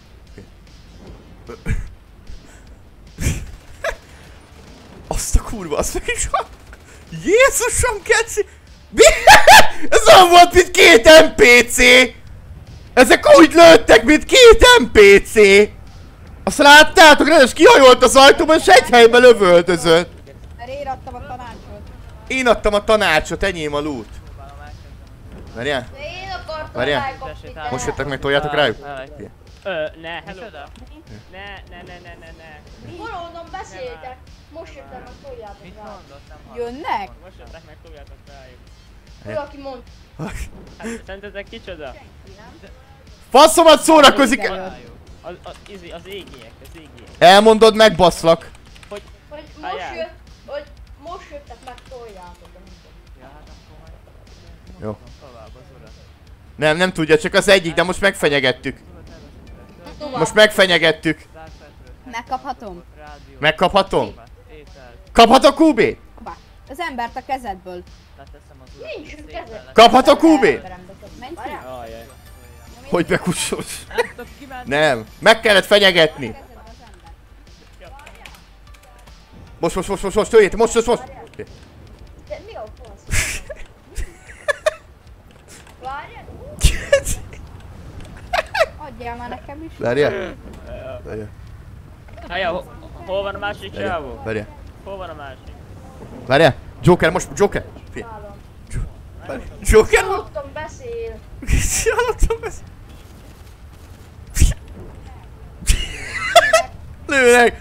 Azt a kurva, azt meg is van. Jézusom, keci! Mi? Ez olyan volt, mint két en pé cé! Ezek úgy lőttek, mint két en pé cé! Azt láttátok, rendes kihajolt az ajtóban, és egy helyben lövöldözött. Mert én adtam a tanácsot. Én adtam a tanácsot, enyém a loot. Várjál? Én akartam Várjál? rákapni. Most jöttek meg, toljátok rájuk? Ö, ne, hello. Ne, ne, ne, ne, ne, ne. Valóban beszéltek. Most jöttem meg, toljátok rá. Jönnek? Most jöttek meg, toljátok rájuk. Ő, aki mond. Hát, szerintetek kicsoda? Faszomat szórakozik! Az, az, izé, az égiek, az égiek. Elmondod, megbaszlak. Hogy... Hogy most jött, hogy most jöttek, meg toljátok. Ja, hát akkor majd... Jó. Tovább az urat. Nem, nem tudja, csak az egyik, de most megfenyegettük. Most megfenyegettük. Megkaphatom? Megkaphatom? Kaphatok kú bé? Hoppá. Az embert a kezedből. Nincs kezed. Kaphatok kú bé? Menj ki. Ajaj. Hogy bekussos? Nem, meg kellett fenyegetni. Most, most, most, most, most, jöjjétek, most, most, most! De mi a fasz? Várjál. Adjál már nekem is. Várjál. Várjál. Hája, ho hol van a másik csávó? Várjál. Hol van a másik? Várjál. Joker, most Joker. Figyelj. Várjál. Joker? Hallottam beszél. Hallottam beszél. Lőnek!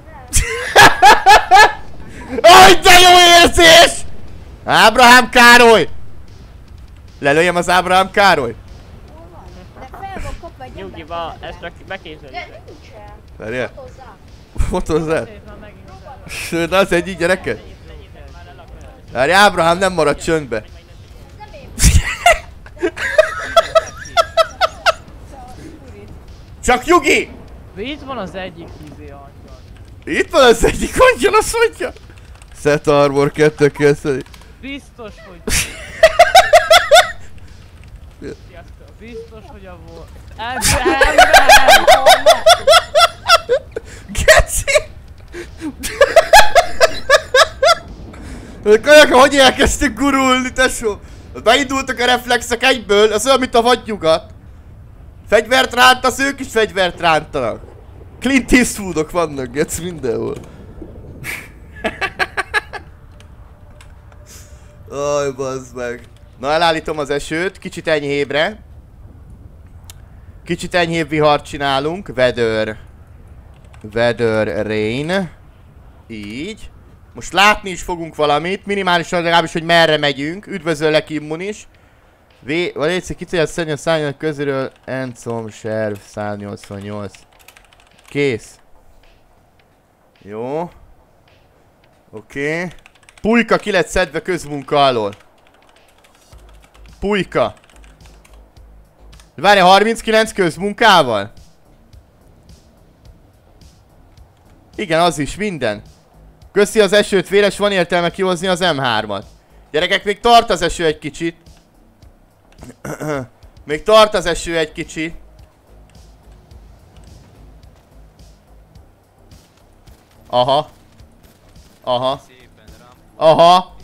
Aj, de jó érzés! Ábrahám Károly! Lelőjem az Ábrahám Károly? De fel van kapva egy Nyugi ember van, kezedbe. ezt csak beképzeljük. De nincsen. Várjál. Fotozzál. Fotozzál. Sőt, az egyik gyereket? Várjál, Ábrahám nem marad csöndbe. Csak Nyugi! Itt van az egyik izé angyal. Itt van az egyik angyal, azt mondja! Set Armor kettő kezdeni. Biztos, hogy... Sziasztok, biztos, hogy a volt... Ember! Geci! Kajak, hogy elkezdtük gurulni, tesó? Beindultak a reflexek egyből, az olyan, mint a vadnyugat. Fegyvert rántasz, ők is fegyvert rántanak. Clint Eastwoodok vannak, geci, mindenhol. Aj, bazd meg. Na, elállítom az esőt, kicsit enyhébre. Kicsit enyhébb vihart csinálunk. Weather. Weather rain. Így. Most látni is fogunk valamit, minimálisan legalábbis, hogy merre megyünk. Üdvözöllek, Immunis. V... Vagy egyszer kicsit szedni a szárnyak közülről. Encom, serv, száznyolcvannyolc. Kész. Jó. Oké. Okay. Pulyka ki lett szedve közmunka alól. Pulyka. Várj, harminckilenc közmunkával? Igen, az is, minden. Köszi az esőt, véres, van értelme kihozni az em hármat. Gyerekek, még tart az eső egy kicsit. Még tart az eső egy kicsit. Aha. Aha. Aha.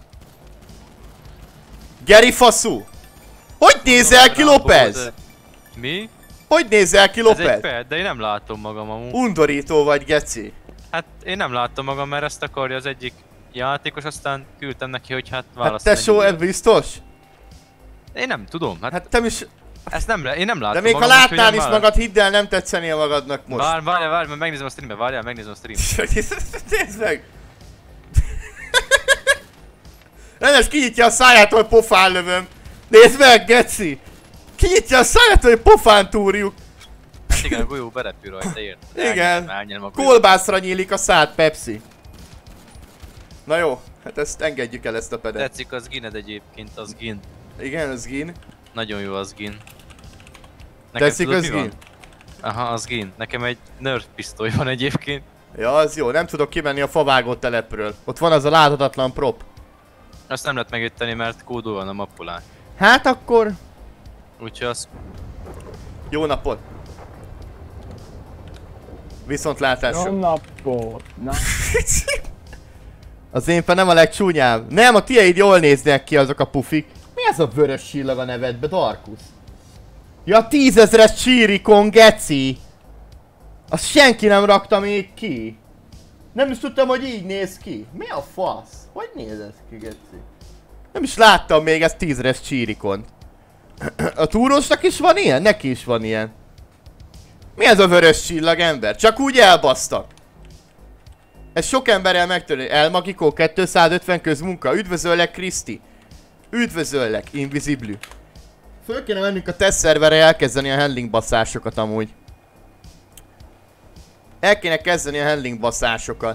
Geri faszú. Hogy nézel ki, López? Mi? Hogy nézel ki, Ez López? egy ped, de én nem látom magam amúgy. Undorító vagy, geci. Hát én nem látom magam, mert ezt akarja az egyik játékos, aztán küldtem neki, hogy hát Hát válaszolj. tesó, ez biztos? Én nem tudom, hát... Hát te is... Ezt nem, én nem látom De még ha magam, látnál is válasz... magad, hidd el, nem tetszenél magadnak most. Várj, várj, várj, mert megnézem a streambe, várjál, megnézem a streambe. Nézd meg! Rendes, kinyitja a száját, hogy pofán lövöm. Nézd meg, geci! Kinyitja a száját, hogy pofán túrjuk. Hát igen, a golyó berepül rajta, érted? Igen. Elnyelem a golyót. Kolbászra nyílik a szád, Pepsi. Na jó, hát ezt engedjük el, ezt a pedet. Tetszik az gined egyébként, az gin. Igen, az gin. Nagyon jó az gin. Tetszik tudod, az mi van? gin? Aha, az gin. Nekem egy nerf pisztoly van egyébként. Ja, az jó, nem tudok kimenni a favágó telepről. Ott van az a láthatatlan prop. Azt nem lehet megüteni, mert kódol van a mappolán. Hát akkor... Úgyhogy az... Jó napot! Viszontlátásra! Jó napot! Na. Az én fel nem a legcsúnyább. Nem, a tieid jól néznek ki azok a pufik. Mi ez a vörös csillag a nevedbe, Darkus? Ja, tízezres csírikon, geci! Azt senki nem rakta még ki. Nem is tudtam, hogy így néz ki. Mi a fasz? Hogy néz ez ki, geci? Nem is láttam még ezt tízezres csírikont. A túrósnak is van ilyen? Neki is van ilyen. Mi ez a vörös csillag, ember? Csak úgy elbasztak. Ez sok emberrel megtörő. Elmagikó kétszázötven közmunka. Üdvözöllek, Kriszti. Üdvözöllek, Invisible. Föl kéne mennünk a test szerverre elkezdeni a handling basszásokat amúgy. El kéne kezdeni a handling baszásokat.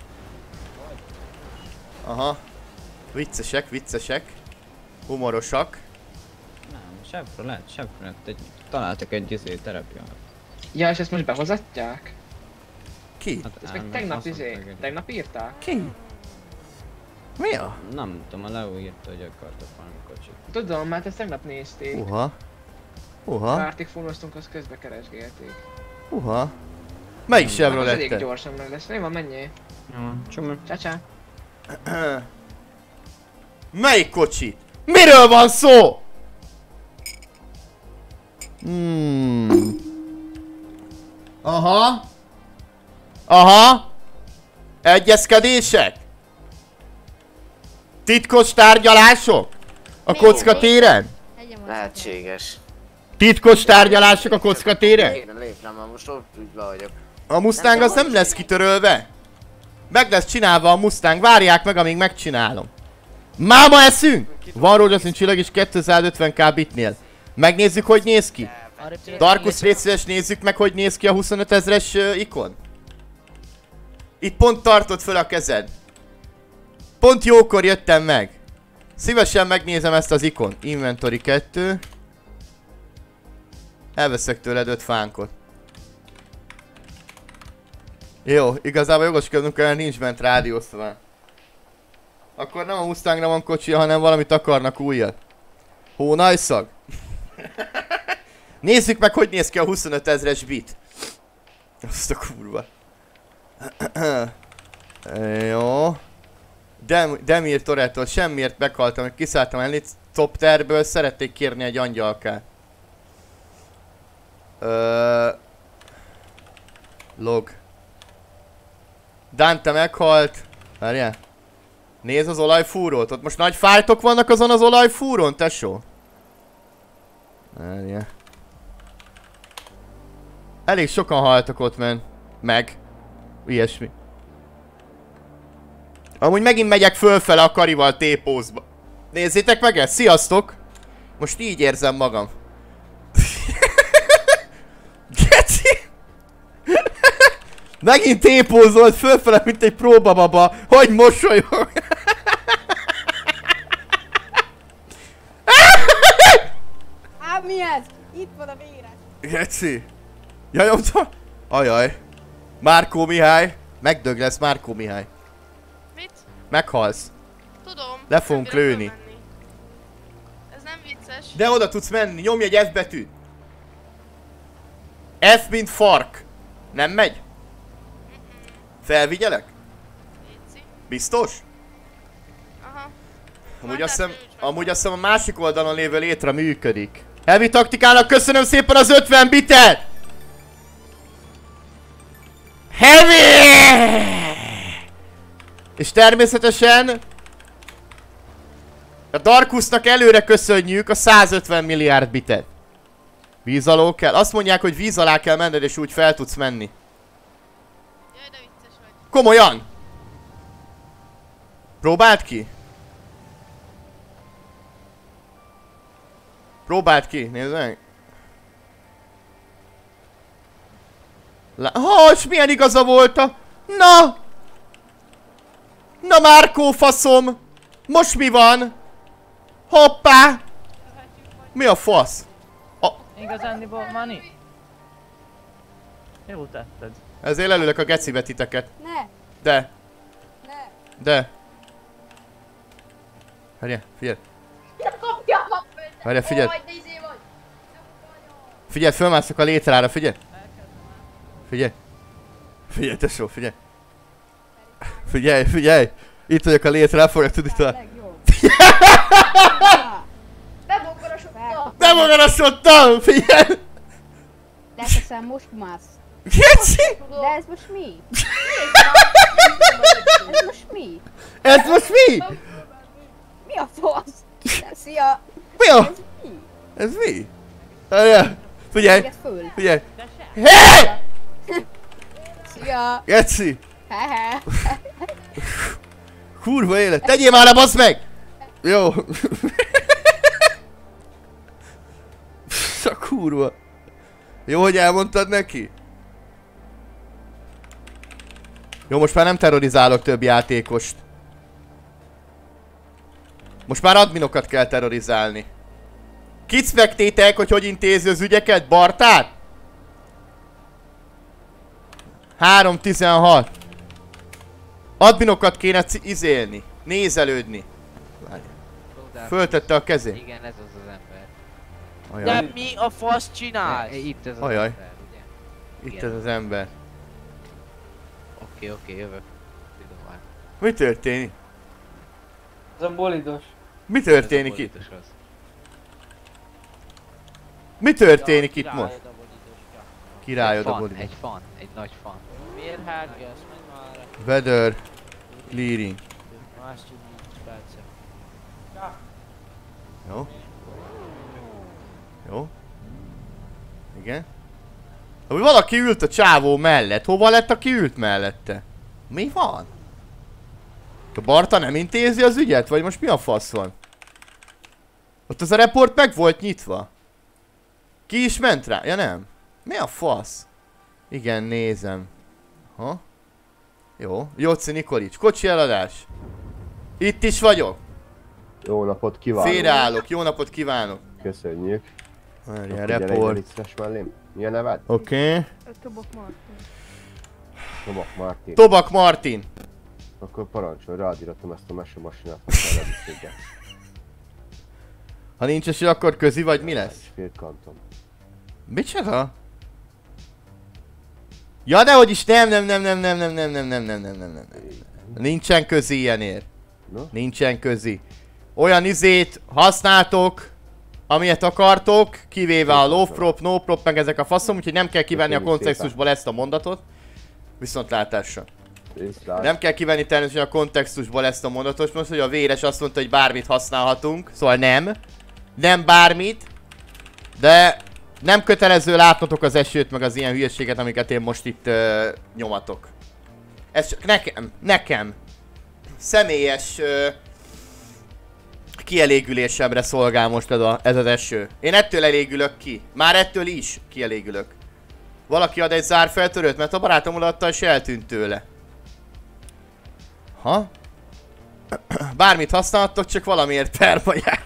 Aha. Viccesek, viccesek. Humorosak. Nem, Chevrolet, Chevrolet, egy, találtak egy izé terepját. Ja, és ezt most behozatják? Ki? Hát ezt meg tegnap izé, tegnap írták? Ki? Mi a? Nem tudom, a Leo írta, hogy akartak valami kocsit. Tudom, mert ezt tegnap nézték. Uha. Uha. Pártig fulloztunk, azt közbe keresgélték. Uha. Melyik Ez Chevrolet? elég gyorsan meg lesz. Jó van, menjél. Csomó. Csácsá. Melyik kocsi? Miről van szó? Hmm. Aha. Aha. Egyezkedések? Titkos tárgyalások? A kockatéren? Lehetséges. Titkos tárgyalások a kockatéren? Kéne lépnem, mert most ott ügybe vagyok. A Mustang az nem lesz kitörölve? Meg lesz csinálva a Mustang, várják meg, amíg megcsinálom. Máma eszünk! Van rózsaszín csillag is kétszázötven k bitnél. Megnézzük, hogy néz ki. Darkus, légy szíves, nézzük meg, hogy néz ki a huszonöt ezres uh, ikon. Itt pont tartott föl a kezed. Pont jókor jöttem meg. Szívesen megnézem ezt az ikon. Inventory kettő. Elveszek tőled öt fánkot. Jó, igazából jogoskodnunk olyan nincs bent rádiószva. Akkor nem a Mustangra van kocsi, hanem valamit akarnak újat. Hónajszag? Nézzük meg, hogy néz ki a huszonöt ezres bit. Azt a kurva. Jó. Dem Demir Toretto, semmiért meghaltam, hogy kiszálltam helikopterből, szerették kérni egy angyalkát. Ö... Log. Dante meghalt. Várjál. Nézd az olajfúrót, ott most nagy fájtok vannak azon az olajfúrón, tesó? Várjál. Elég sokan haltak ott, men. Meg. Ilyesmi. Amúgy megint megyek fölfele a karival tépózba. Nézzétek meg ezt, sziasztok! Most így érzem magam. Geci! Megint tépózolt fölfele, mint egy próbababa. Hogy mosolyog! Á, mi ez? Itt van a véres. Geci! Jaj, ott van! Ajaj. Márkó Mihály. Megdög lesz Márkó Mihály. Mit? Meghalsz. Tudom. Le fogunk lőni. Ez nem vicces. De oda tudsz menni, nyomj egy F betűt. F mint fark. Nem megy? Felvigyelek? Biztos? Aha. Amúgy azt hiszem, amúgy azt hiszem a másik oldalon lévő létre működik. Heavy taktikának köszönöm szépen az ötven bitet! Heavy! És természetesen a Darkusnak előre köszönjük a százötven milliárd bitet. Víz alól kell. Azt mondják, hogy víz alá kell menned és úgy fel tudsz menni. Jaj, de vicces vagy. Komolyan! Próbáld ki? Próbáld ki, nézd meg! Ha, és milyen igaza volt a... Na! Na Márkó faszom! Most mi van? Hoppá! Mi a fasz? A... Igazándiból, Mani? Jó tetted. Ezért lelőlök a gecibe titeket. Ne! De. Ne! De. Várjál, figyelj. Várjál, figyelj. Figyelj, fölmászok a létrára, figyelj. Figyelj. Figyelj, tesó, figyelj. Figyelj, figyelj. Itt vagyok a létrán, fogja tudni talán. Nem magarasodtam! Figyelj! Leteszem, most mász. Geci! De ez most mi? Ez most mi? Ez most mi? Mi a fasz? Szia! Mi a? Ez mi? Ez mi? Várjál. Figyelj! Teged föl. Figyelj! Hey! Szia! Geci! Hehe! Kurva élet! Tegyél már le, baszd meg! Jó! A kurva! Jó, hogy elmondtad neki? Jó, most már nem terrorizálok több játékost. Most már adminokat kell terrorizálni. Kicvektétek, hogy hogy intézi az ügyeket, Bartát? három tizenhat. Adminokat kéne izélni, nézelődni. Föltette a kezét. Igen, ez az az ember. Ajaj. De mi a fasz csinálsz? Itt ez az Ajaj. ember, ugye? Itt ez az ember. Oké, oké, jövök. Tudom már. Mi történik? Ez a bolidos. Mi történik itt? Mi történik itt most? Királyod a bolidos. Egy fan, egy nagy fan. Miért hárgálsz meg már? Weather clearing. Más nincs perce. Jó. Jó. Igen. Hogy valaki ült a csávó mellett. Hova lett, aki ült mellette? Mi van? A Barta nem intézi az ügyet? Vagy most mi a fasz van? Ott az a report meg volt nyitva. Ki is ment rá? Ja nem. Mi a fasz? Igen, nézem. Ha? Jó. Jóci Nikolics. Kocsi eladás. Itt is vagyok. Jó napot kívánok. Félreállok. Jó napot kívánok. Köszönjük. Várjál, report. Mi a neved? Oké. Okay. Tobak Martin. Tobak Martin. Tobak Martin. Akkor parancsolj, ráadíratom ezt a mesemasinát, aztán lebeszélget. Ha nincs esély, akkor közi vagy mi lesz? Félkantom. Micsoda? Ja, dehogy is nem, nem, nem, nem, nem, nem, nem, nem, nem, nem, nem, nem, nem, nem. Nincsen közi ilyenért. No? Nincsen közi. Olyan izét használtok, amilyet akartok, kivéve a low prop, no prop, meg ezek a faszom, úgyhogy nem kell kivenni a kontextusból ezt a mondatot. Viszontlátásra. Nem kell kivenni természetesen a kontextusból ezt a mondatot, most hogy a véres azt mondta, hogy bármit használhatunk, szóval nem. Nem bármit, de nem kötelező látnotok az esőt, meg az ilyen hülyeséget, amiket én most itt uh, nyomatok. Ez csak nekem, nekem személyes uh, kielégülésemre szolgál most ez, a, ez az eső. Én ettől elégülök ki. Már ettől is kielégülök. Valaki ad egy zárfeltörőt, mert a barátom odaadta és eltűnt tőle. Ha? Bármit használhattok, csak valamiért perma jár.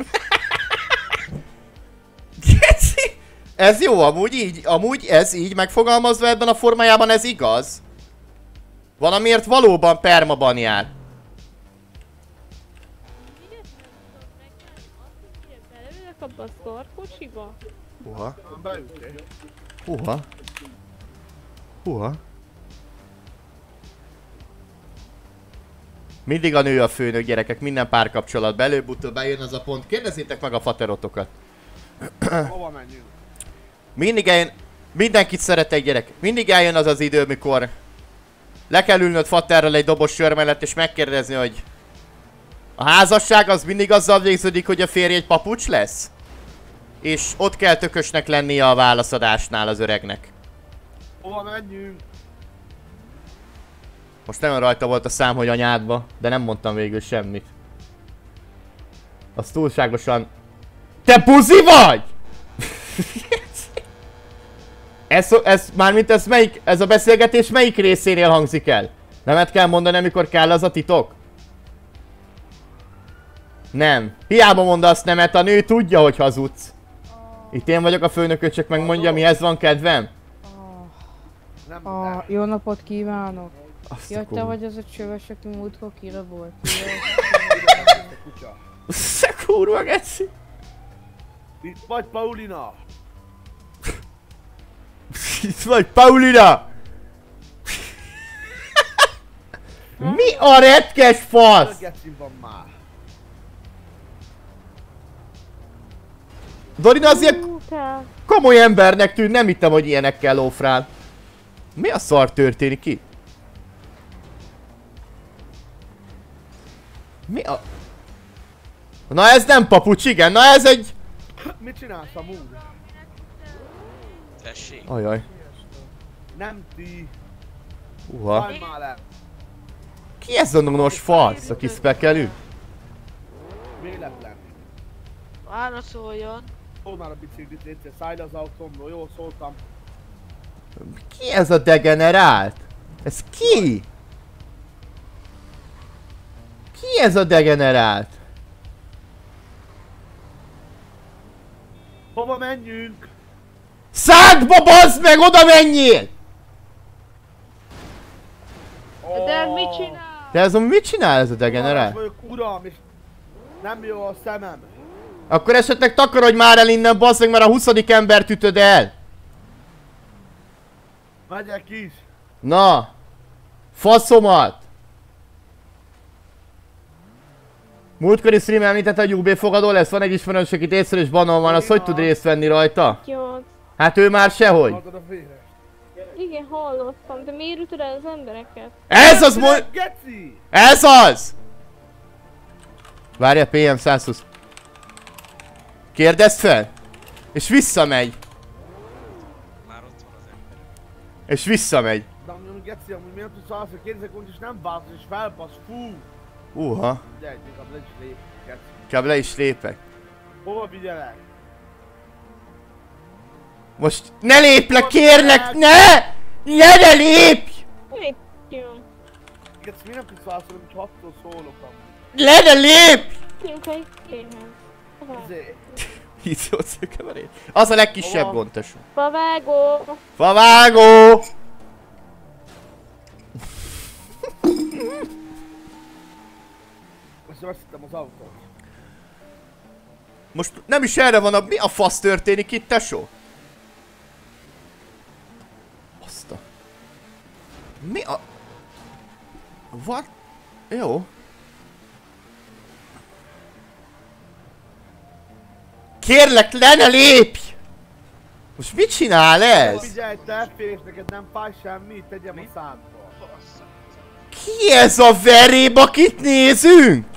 Ez jó, amúgy így, amúgy ez így megfogalmazva ebben a formájában ez igaz. Valamiért valóban permaban jár. Abba a szarkocsiba? Húha. Húha. Húha. Mindig a nő a főnök, gyerekek, minden párkapcsolatban. Előbb-utóbb bejön az a pont. Kérdezzétek meg a faterotokat. Hova menjünk? Mindig eljön, mindenkit szeretek, gyerek. Mindig eljön az az idő, mikor le kell ülnöd faterral egy dobos sör mellett és megkérdezni, hogy a házasság az mindig azzal végződik, hogy a férj egy papucs lesz? És ott kell tökösnek lennie a válaszadásnál az öregnek. Hova menjünk? Most nagyon rajta volt a szám, hogy anyádba, de nem mondtam végül semmit. Az túlságosan... Te puzi vagy?! ez, ez, mármint ez melyik, ez a beszélgetés melyik részénél hangzik el? Nemet kell mondani, amikor kell az a titok? Nem. Hiába mondasz nemet, a nő tudja, hogy hazudsz. Itt én vagyok a főnököt, csak megmondja, mihez van kedvem. A, jó napot kívánok! Azt Jaj, te a vagy az a csöves, aki múltkor kirabolt. Sze kurva geci! Itt vagy Paulina! Itt vagy Paulina! Mi a retkes fasz? Dorina az ilyen komoly embernek tűn, nem hittem, hogy ilyenekkel lófrál. Mi a szar történik ki? Mi a... Na ez nem papucs, igen, na ez egy... Mit csinálsz amúgy? Tessék. Ajaj. Nem ti. Uha. Hajj már le. Ki ez a nonos fasz, aki spekelő? Véletlen. Válaszoljon. Szólj már a biciklit, légy, szállj az autómról, jól szóltam. Ki ez a degenerált? Ez ki? Ki ez a degenerált? Hova menjünk? Szádba bazd meg, oda menjél! De ez mit csinál? De ez a mit csinál ez a degenerált? Vagyok, uram, és nem jó a szemem. Akkor esetleg takarodj már el innen, bazd meg, mert a huszadik embert ütöd el! Megyek is. Na! Faszomat! Múltkori stream említett, hogy U B fogadó lesz, van egy ismerős, akit észre és banon van, az hogy tud részt venni rajta? Jó. Hát ő már sehogy. Igen, hallottam, de miért ütöd el az embereket? Ez az mo... Ez az! Várja, P M száz húsz. Kérdezd fel! És visszamegy. És visszamegy. De amúgy Geci, amúgy miért tudsz azt, hogy két szekund is nem válsz és felbasz, fú! Uha. Gyere, inkább le is lép, Geci. Inkább le is lépek. Hova vigyelek? Most ne lép le, kérlek, ne! Ne, ne lépj! Mit jó? Geci, miért nem tudsz válaszolni, hogy hattól szólok amúgy? Le, ne lépj! Tűnk egy kéhez. Itt szökeverét. Az a legkisebb gond, tesó. Favágó! Favágó! Most azt hittem az autót. Most nem is erre van a... Mi a fasz történik itt, tesó? Azt a... Mi a... What? Jó. Kérlek, le ne lépj! Most mit csinál ez? Figyelj, te félsz, neked nem fáj semmi, tegyem a szádba. Ki ez a veréb, akit nézünk?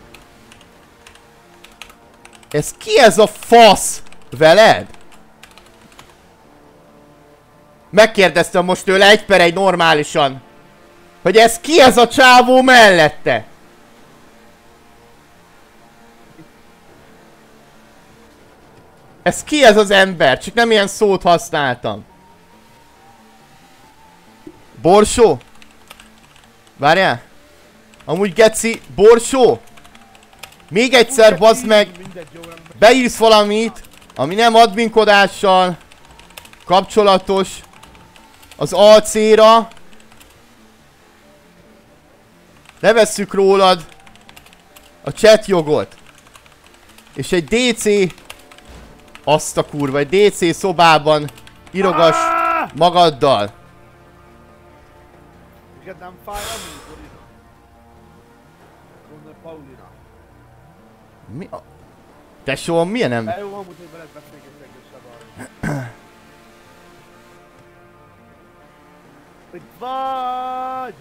Ez ki ez a fasz? Veled? Megkérdeztem most tőle egy per egy normálisan. Hogy ez ki ez a csávó mellette? Ez ki ez az ember? Csak nem ilyen szót használtam. Borsó? Várjál? Amúgy geci, borsó? Még egyszer bazd meg, beírsz valamit, ami nem adminkodással kapcsolatos az á cé-ra. Levesszük rólad a chat jogot. És egy dé cé, azt a kurva, egy dé cé szobában írogass magaddal. Neked nem fáj amúgy, Dorina? Gondolj Paulina. Mi a... Tesóm, milyen nem... De jó, amúgy, hogy veled beszélgetek se baj. Itt vagy!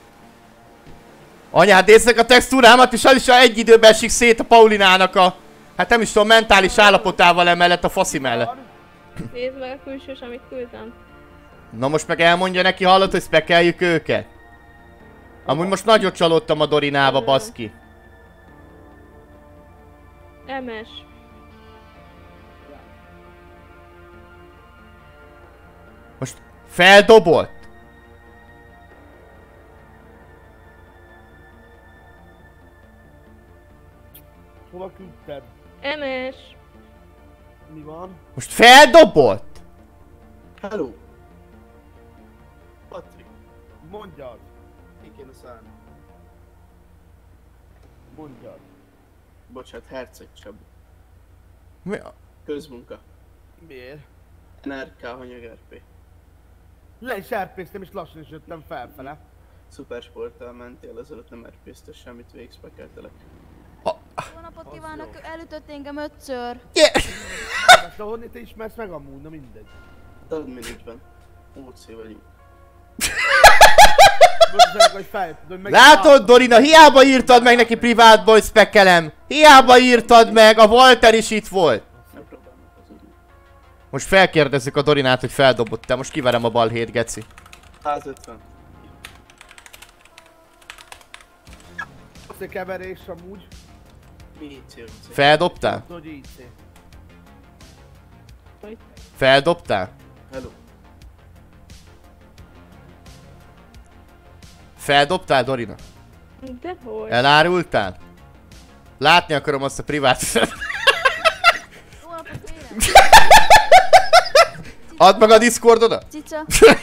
Anyád, nézzek a textúrámat, és az is egy időben esik szét a Paulinának a... Hát nem is tudom, mentális állapotával emellett a faszi mellett. Nézd meg a külsős, amit küldtem. Na most meg elmondja neki, hallod, hogy spekeljük őket? Amúgy most nagyot csalódtam a Dorinába, baszki. em es. Most feldobott? Hova küldted? em es. Mi van? Most feldobott? Hello. Patrik. Mondjad. Ki kéne szállni? Mondjad. Bocsát, Herceg Csabi. Mi a... Közmunka. Miért? en er ká hanyag er pé. Le is er péztem és lassan is jöttem felfele. Szupersporttal mentél, ezelőtt nem er péztes semmit, végigspekeltelek. Jó napot kívánok, elütött engem ötször. De honnan te ismersz meg amúgy, na mindegy. Adminügyben. ó cé vagyunk. Látod, Dorina, hiába írtad meg neki privátba, hogy spekelem. Hiába írtad meg, a Walter is itt volt. Most felkérdezzük a Dorinát, hogy feldobott-e. Most kiverem a balhét, geci. százötven. Azt a keverés amúgy. Mi í cé, ó cé. Feldobtál? Hogy í cé. Feldobtál? Hello. Feldobtál, Dorina? Dehogy. Elárultál? Látni akarom azt a privát. Add meg a Discordodat! Cica.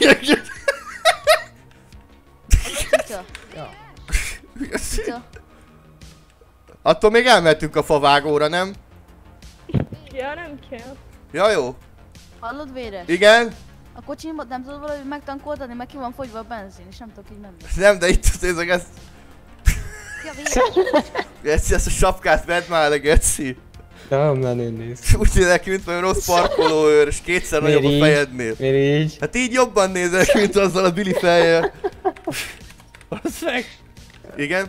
Cica. Cica. Attól még elmehetünk a favágóra, nem? Ja, nem kell. Ja, jó. Hallod, Véres? Igen? A kocsimat nem tudod valahogy megtankoltani, mert ki van fogyva a benzin, és nem tudok így menni. Nem, de itt nézzek ezt. Ja, Véres. Geci, ezt a sapkát vedd már le, Geci. Nem, nem én néz. Úgy nézek ki, mint valami rossz parkolóőr, és kétszer nagyobb a fejednél. Miért így? Hát így jobban nézek, mint azzal a Billy fejjel. Az meg. Igen?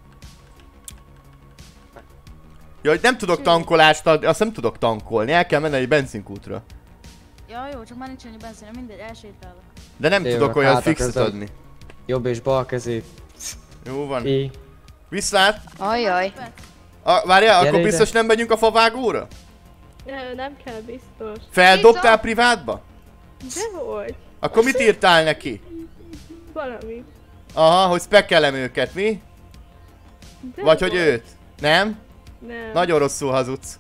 Ja, hogy nem tudok tankolást adni, azt nem tudok tankolni, el kell menni egy benzinkútra. Ja, jó, csak már nincs annyi benzin, mindegy, elsétálok. De nem Tényleg, tudok olyan hát fixet akkor adni. Jobb és bal kezét. Jó van. I. Viszlát? Ajaj. A, várjál, Gyere akkor ide. biztos nem megyünk a favágóra? Ne, nem kell biztos. Feldobtál privátba? Dehogy. Akkor mit írtál neki? Valami. Aha, hogy spekkelem őket, mi? Vagy hogy őt? Nem? Nem. Nagyon rosszul hazudsz.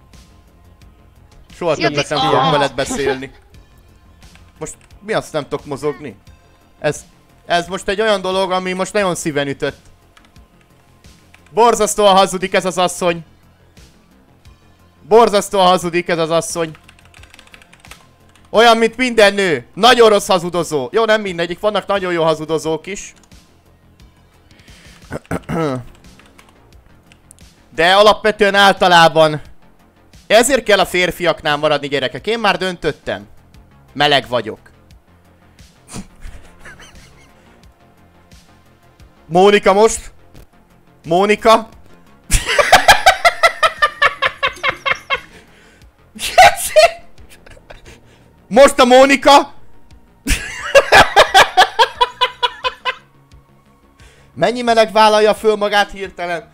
Soha Szia, többet nem Viszka! fogok veled beszélni. Most mi azt nem tudok mozogni? Ez, ez most egy olyan dolog, ami most nagyon szíven ütött. Borzasztóan hazudik ez az asszony. Borzasztóan hazudik ez az asszony. Olyan, mint minden nő. Nagyon rossz hazudozó. Jó, nem mindegyik, vannak nagyon jó hazudozók is. De alapvetően általában ezért kell a férfiaknál maradni, gyerekek. Én már döntöttem. Meleg vagyok. Mónika most. Mónika. Most a Mónika. Mennyi meleg vállalja föl magát hirtelen?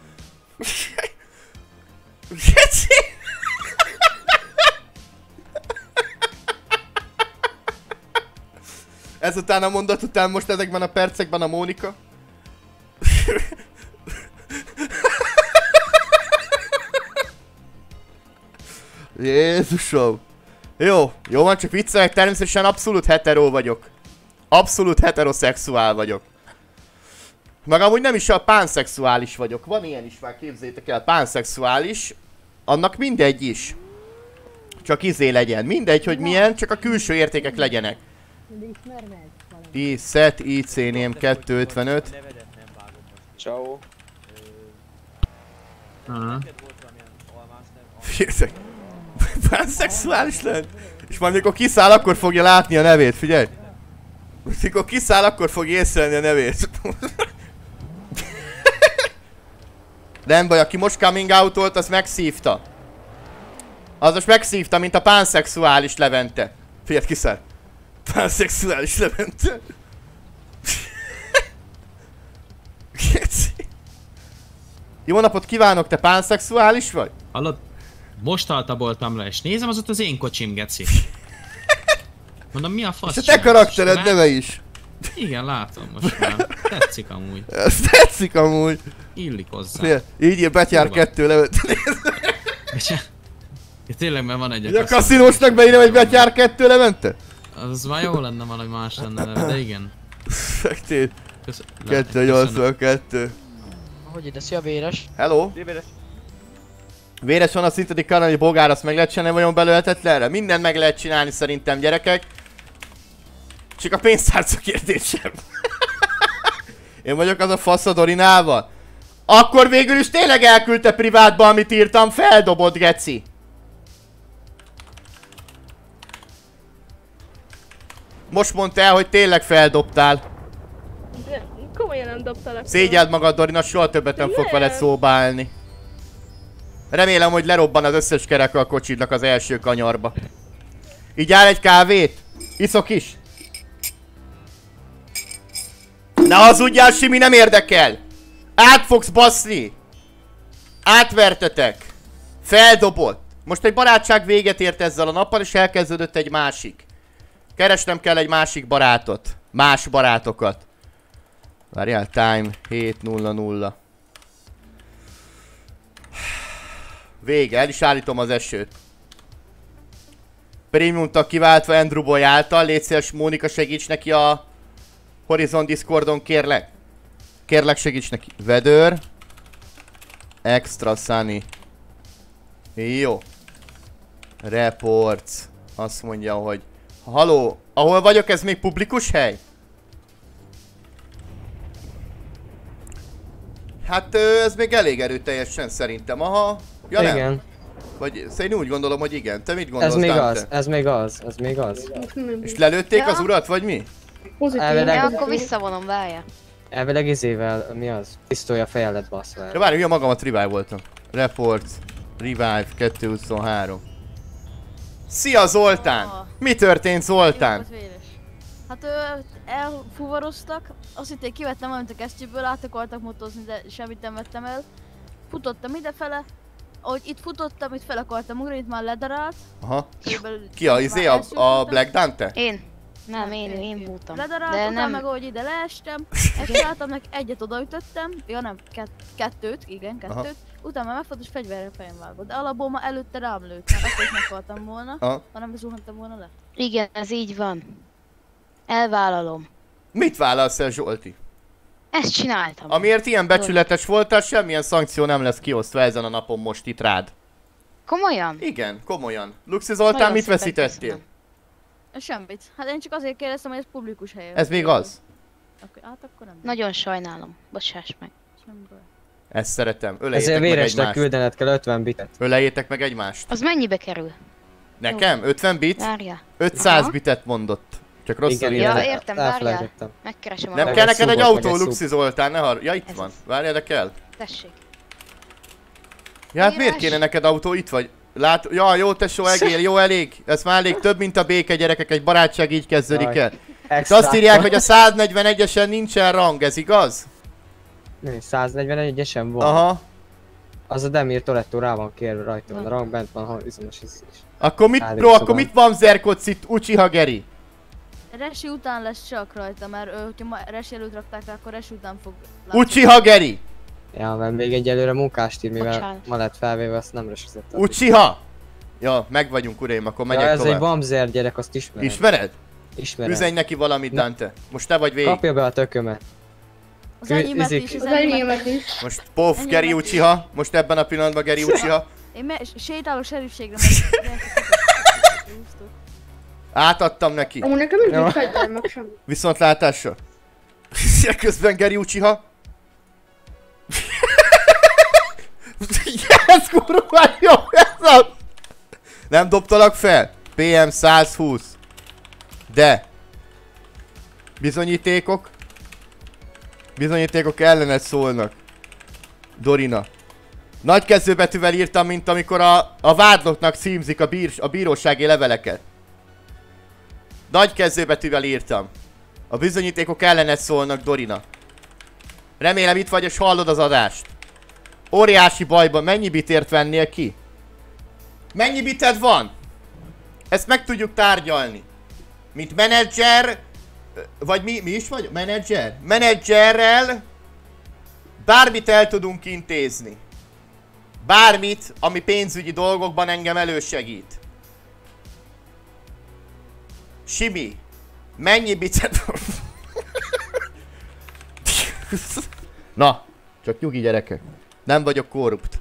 Ezután a mondat után most ezekben a percekben a Mónika. Jézusom. Jó, jó van, csak viccelek, természetesen abszolút hetero vagyok. Abszolút heteroszexuál vagyok. Meg amúgy nem is a pánszexuális vagyok. Van ilyen is már, képzeljétek el, pánszexuális. Annak mindegy is. Csak izé legyen. Mindegy, hogy milyen, csak a külső értékek legyenek. I, set, I, C, ném kettőszázötvenöt. Ciao. Figyeljetek. Pánszexuális lehet. És majd mikor kiszáll, akkor fogja látni a nevét, figyelj. Mikor kiszáll, akkor fog észrelni a nevét. Nem baj, aki most coming out-olt, az megszívta. Az most megszívta, mint a pánszexuális Levente. Figyelj, kiszáll. Pánszexuális Levente. Jó napot kívánok, te pánszexuális vagy? Hallod? Most altaboltam le, és nézem, az ott az én kocsim, geci. Mondom, mi a fasz? És a te karaktered Lát... neve is. Igen, látom most már. Tetszik amúgy. Ez tetszik amúgy. Illik hozzá. Fél, így ír Betyár kettő levet. Ja, tényleg, mert van egy a kaszinósnak beírem egy Betyár kettő Levente? Az már jó lenne, valami más lenne neve, de igen. Szektél. kettő nyolcvankettő. Hogy ide, szia Véres. Hello. Véres van a szintedik kanali bogár, azt meg lehet csinálni vajon belőhetetlenre? Mindent meg lehet csinálni szerintem, gyerekek. Csak a pénztárca kérdésem. Én vagyok az a fasz a Dorinával. Akkor végül is tényleg elküldte privátba, amit írtam, feldobott, geci. Most mondta el, hogy tényleg feldobtál. De komolyan nem dobtalak. Szégyeld magad, Dorina, soha többet nem fog veled szóba állni. Remélem, hogy lerobban az összes kerek a kocsidnak az első kanyarba. Így áll egy kávét? Iszok is? Ne hazudjál, Simi, nem érdekel! Át fogsz baszni! Átvertetek! Feldobott! Most egy barátság véget ért ezzel a nappal, és elkezdődött egy másik. Keresnem kell egy másik barátot. Más barátokat. Várjál, time hét nulla nulla. Vége, el is állítom az esőt. Premium tag kiváltva Andrew Boy által. Légy szíves, Mónika, segíts neki a Horizon Discordon, kérlek. Kérlek, segíts neki. Weather. Extra sunny. Jó. Reports. Azt mondja, hogy... Haló, ahol vagyok, ez még publikus hely? Hát ez még elég erőteljesen szerintem, aha. Ja, nem? Igen. Vagy én úgy gondolom, hogy igen. Te mit gondolsz, Ez még Dante? az, ez még az, ez még az. És lelőtték Ja. az urat, vagy mi? Elvileg, Ja, akkor visszavonom, várja. elvileg izével, mi az? Pisztolya fejjel lett baszva el. Ja, várj, mi a magamat revive voltam. Report, revive, kettő huszonhárom. Szia Zoltán! Oh. Mi történt, Zoltán? Hát ő, elfuvaroztak, azt hitték kivettem valamit a kesztyűből, át akartak motozni, de semmit nem vettem el. Futottam idefele, ahogy itt futottam, itt fel akartam ugrani, itt már ledarált. Aha. Körülbelül Ki a, izé, a, a elszúrtam. Black Dante? Én. Nem, én, én voltam. Ledarált, De utána nem. meg ahogy ide leestem, egyáltalán meg egyet odaütöttem, ja nem, kett, kettőt, igen, kettőt. Aha. Utána már megfogott és fegyverre fejem vágott, de alapból már előtte rám lőtt, mert akkor is meghaltam volna, Aha. ha nem zuhantam volna le. Igen, ez így van. Elvállalom. Mit vállalsz el, Zsolti? Ezt csináltam. Amiért ilyen becsületes voltál, semmilyen szankció nem lesz kiosztva ezen a napon most itt rád. Komolyan? Igen, komolyan. Luxi Zoltán, Nagyon mit szépen veszítettél? Semmit. Hát én csak azért kérdeztem, hogy ez publikus helyen. Ez még az? Okay, hát akkor nem. Nagyon sajnálom. Bocsáss meg. Semmi baj. Ezt szeretem. Öleljétek Ezért meg véresnek egymást. küldened kell ötven bitet. Öleljétek meg egymást. Az mennyibe kerül? Nekem? ötven bit? Várja. ötszáz Aha. bitet mondott. Csak rosszul Igen, írtam. Ja, értem, várjál. Megkeresem a Nem magat. kell neked egy szúgott, autó, meg egy Luxi Zoltán, ne har... Ja, itt van. Várjál, de kell. Tessék. Ja, hát miért Írás. kéne neked autó? Itt vagy. Lát... Ja, jó tesó, egér, jó elég. Ez már elég több, mint a béke, gyerekek. Egy barátság így kezdődik Jaj. el. És Extra. azt írják, hogy a száznegyvenegyesen nincsen rang, ez igaz? Nem, száznegyvenegyesen van. Aha. Az a Demir Toretto rá van kérve rajta, van a rang, bent van, ha izonos is. Akkor mit, Állít bro, akkor szóval. mit van Zerkocit, Uchiha Geri? Resi után lesz csak rajta, mert ő, hogyha ma Resi előtt rakták rá, akkor Resi után fog látni. Uchiha Geri! Ja, mert még egyelőre munkást ír, mivel Bocsánat. ma lett felvéve, azt nem resizettem. Uchiha! Ja, meg vagyunk uraim, akkor Ja, megyek ez egy tovább. Bamzer gyerek, azt ismered. Ismered? Ismered. Üzenj neki valamit, Dante. Most te vagy végig. Kapja be a tökömet. Az enyémet Üzik. is, Az enyémet is. Most pof, Geri Uchiha. Most ebben a pillanatban Geri Uchiha. Én me- sétálok serifségre, mert... Átadtam neki. Amúgy nekem Jó. mindig fegyver, meg semmi. Viszontlátásra. Szia közben Geri Uchiha. Ez kurva jó, ez az! Nem dobtalak fel? pé em száz húsz. De. Bizonyítékok. Bizonyítékok ellened szólnak. Dorina. Nagy kezdőbetűvel írtam, mint amikor a, a vádlottnak címzik a, bír, a bírósági leveleket. Nagy kezdőbetűvel írtam. A bizonyítékok ellened szólnak, Dorina. Remélem itt vagy és hallod az adást. Óriási bajban, mennyi bitért vennél ki? Mennyi bited van? Ezt meg tudjuk tárgyalni. Mint menedzser, vagy mi, mi is vagy? Menedzser? Menedzserrel bármit el tudunk intézni. Bármit, ami pénzügyi dolgokban engem elősegít. Simi, mennyi bited van? Na, csak nyugi gyerekek. Nem vagyok korrupt.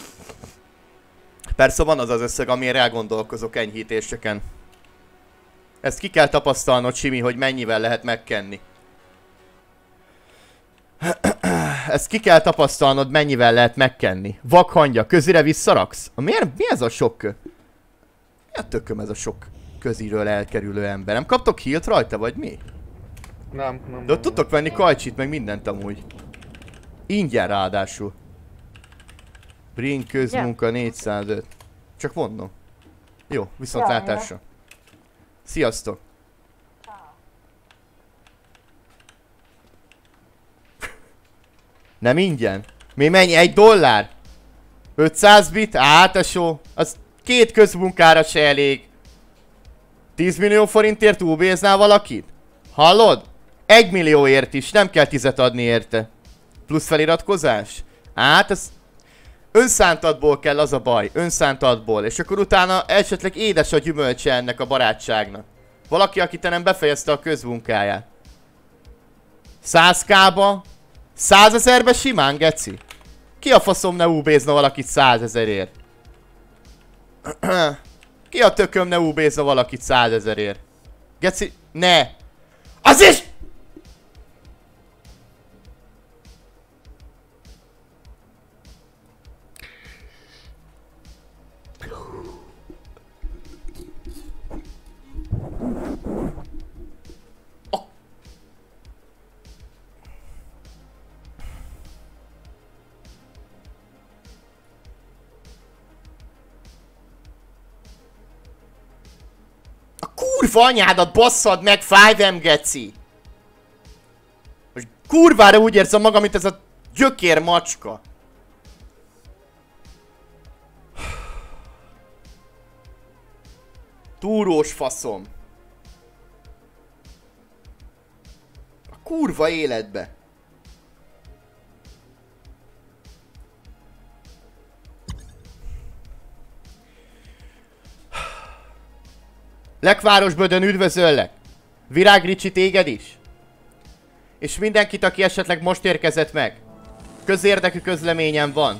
Persze van az az összeg, amire elgondolkozok enyhítéseken. Ezt ki kell tapasztalnod, Simi, hogy mennyivel lehet megkenni. Ezt ki kell tapasztalnod, mennyivel lehet megkenni. Vakhangya, közire visszaraksz? Miért, mi ez a sok kö? Mi a tököm ez a sok köziről elkerülő ember? Nem kaptok healt rajta, vagy mi? Nem, nem. De ott tudtok venni kajcsit, meg mindent amúgy. Ingyen ráadásul. Bring közmunka négyszázöt. Csak mondom. Jó, viszontlátásra. Sziasztok! Nem ingyen? Mi mennyi? Egy dollár? ötszáz bit? Á, tesó. Az két közmunkára se elég. tíz millió forintért úbéznál valakit? Hallod? Egy millióért is, nem kell tizet adni érte. Plusz feliratkozás? Hát ez... Önszántadból kell, az a baj. Önszántadból. És akkor utána esetleg édes a gyümölcse ennek a barátságnak. Valaki, aki te nem befejezte a közmunkáját. száz ká-ba? százezerbe simán, geci? Ki a faszom ne úbézna valakit százezerért? Ki a tököm ne úbézna valakit százezerért? Geci... Ne! Az is! Kurva anyádat basszad meg, öt em geci! Most kurvára úgy érzem magam, mint ez a gyökér macska. Túrós faszom. A kurva életbe. Lekvárosbödön üdvözöllek! Virág Ricsi, téged is! És mindenkit, aki esetleg most érkezett meg. Közérdekű közleményem van.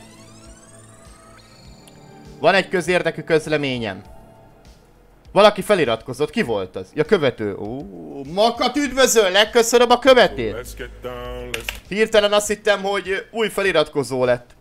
Van egy közérdekű közleményem. Valaki feliratkozott, ki volt az? Ja, követő. Ó, Makat üdvözöllek, köszönöm a követét! Hirtelen azt hittem, hogy új feliratkozó lett.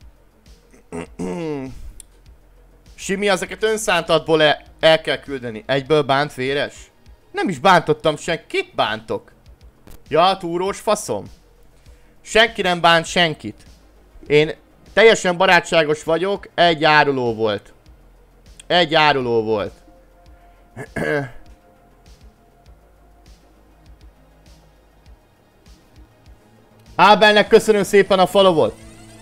Simi, ezeket önszántatból el, el kell küldeni. Egyből bánt véres? Nem is bántottam senkit. Kit bántok? Ja, túrós faszom. Senki nem bánt senkit. Én teljesen barátságos vagyok. Egy áruló volt. Egy áruló volt. Ábelnek köszönöm szépen a followot.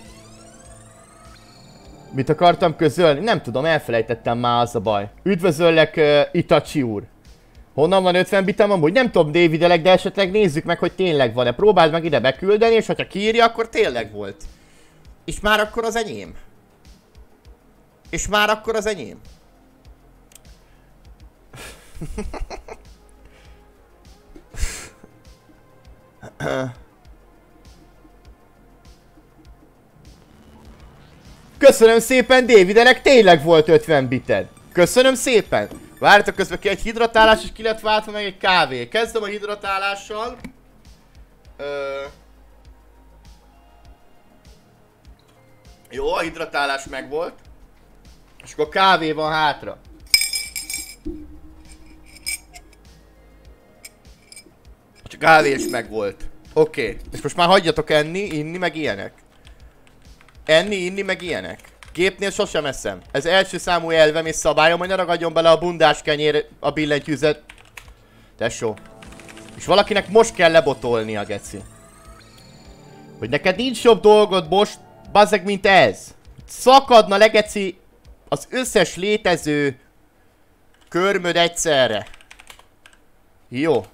Mit akartam közölni? Nem tudom, elfelejtettem már, az a baj. Üdvözöllek, uh, Itachi úr. Honnan van ötven bitem amúgy? Nem tudom, Davidelek, de esetleg nézzük meg, hogy tényleg van-e. Próbáld meg ide beküldeni, és ha kiírja, akkor tényleg volt. És már akkor az enyém. És már akkor az enyém. Köszönöm szépen, Davidelek, tényleg volt ötven bited. Köszönöm szépen. Várjatok, közben ki egy hidratálás, és ki lett váltva meg egy kávé. Kezdem a hidratálással. Ö... Jó, a hidratálás megvolt. És akkor kávé van hátra. Csak kávé is megvolt. Oké. Okay. És most már hagyjatok enni, inni, meg ilyenek. Enni, inni, meg ilyenek. Gépnél sosem eszem. Ez első számú elvem és szabályom, hogy ne ragadjon bele a bundás kenyér a billentyűzet. Tesó. És valakinek most kell lebotolnia, geci. Hogy neked nincs jobb dolgod most, bazzeg, mint ez. Szakadna le, geci, az összes létező körmöd egyszerre. Jó.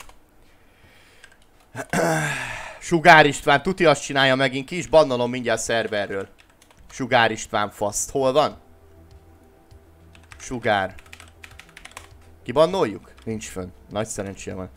Sugár István, tuti azt csinálja megint, ki is bannolom mindjárt szerverről. Sugár István faszt. Hol van? Sugár. Kibannoljuk? Nincs fönn. Nagy szerencséje van.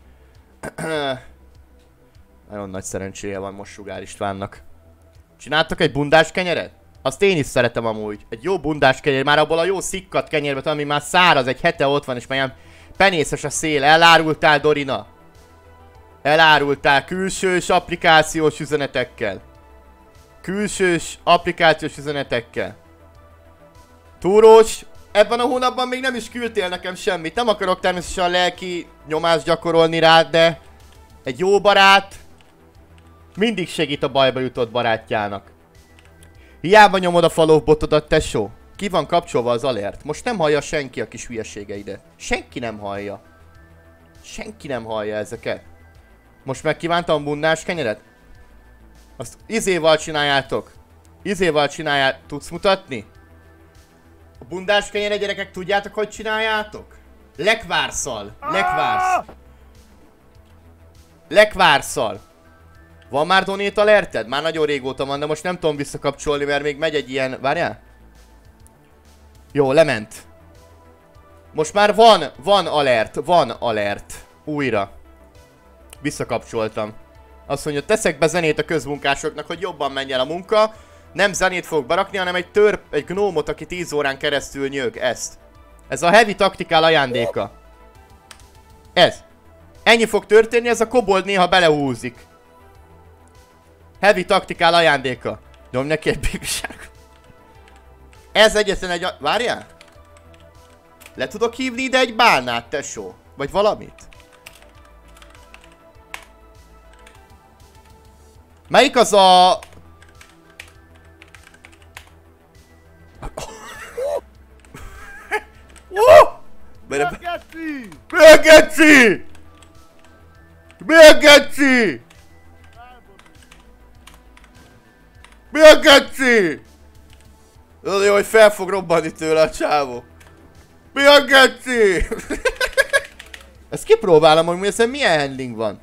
Nagyon nagy szerencséje van most Sugár Istvánnak. Csináltak egy bundás kenyeret? Azt én is szeretem amúgy. Egy jó bundás kenyér, már abból a jó szikkat kenyérbe, ami már száraz, egy hete ott van, és már ilyen penészes a szél. Elárultál, Dorina? Elárultál külsős applikációs üzenetekkel. Külsős applikációs üzenetekkel. Túrós, ebben a hónapban még nem is küldtél nekem semmit. Nem akarok természetesen lelki nyomást gyakorolni rád, de egy jó barát mindig segít a bajba jutott barátjának. Hiába nyomod a follow botodat, tesó. Ki van kapcsolva az alert? Most nem hallja senki a kis hülyeségeidet. Senki nem hallja. Senki nem hallja ezeket. Most megkívántam a bundás kenyeret? Azt izéval csináljátok. Izéval csináljátok. Tudsz mutatni? A bundás kenyeret, gyerekek, tudjátok, hogy csináljátok? Lekvárszal. Lekvársz. Lekvárszal. Van már donate alerted? Már nagyon régóta van, de most nem tudom visszakapcsolni, mert még megy egy ilyen... Várjál? Jó, lement. Most már van, van alert, van alert. Újra. Visszakapcsoltam. Azt mondja, teszek be zenét a közmunkásoknak, hogy jobban menjen a munka. Nem zenét fogok berakni, hanem egy törp, egy gnómot, aki tíz órán keresztül nyög. Ezt. Ez a heavy taktikál ajándéka. Ez. Ennyi fog történni, ez a kobold néha belehúzik. Heavy taktikál ajándéka. Nyom neki egy bigságot. Ez egyetlen egy... Várjál? Le tudok hívni ide egy bálnát, tesó? Vagy valamit? Melyik az a... Mi a geci? Mi a geci? Mi a geci? Mi a geci? Tudod, jó, hogy fel fog robbanni tőle a csávó. Mi a geci? Ezt kipróbálom, hogy ezen milyen handling van.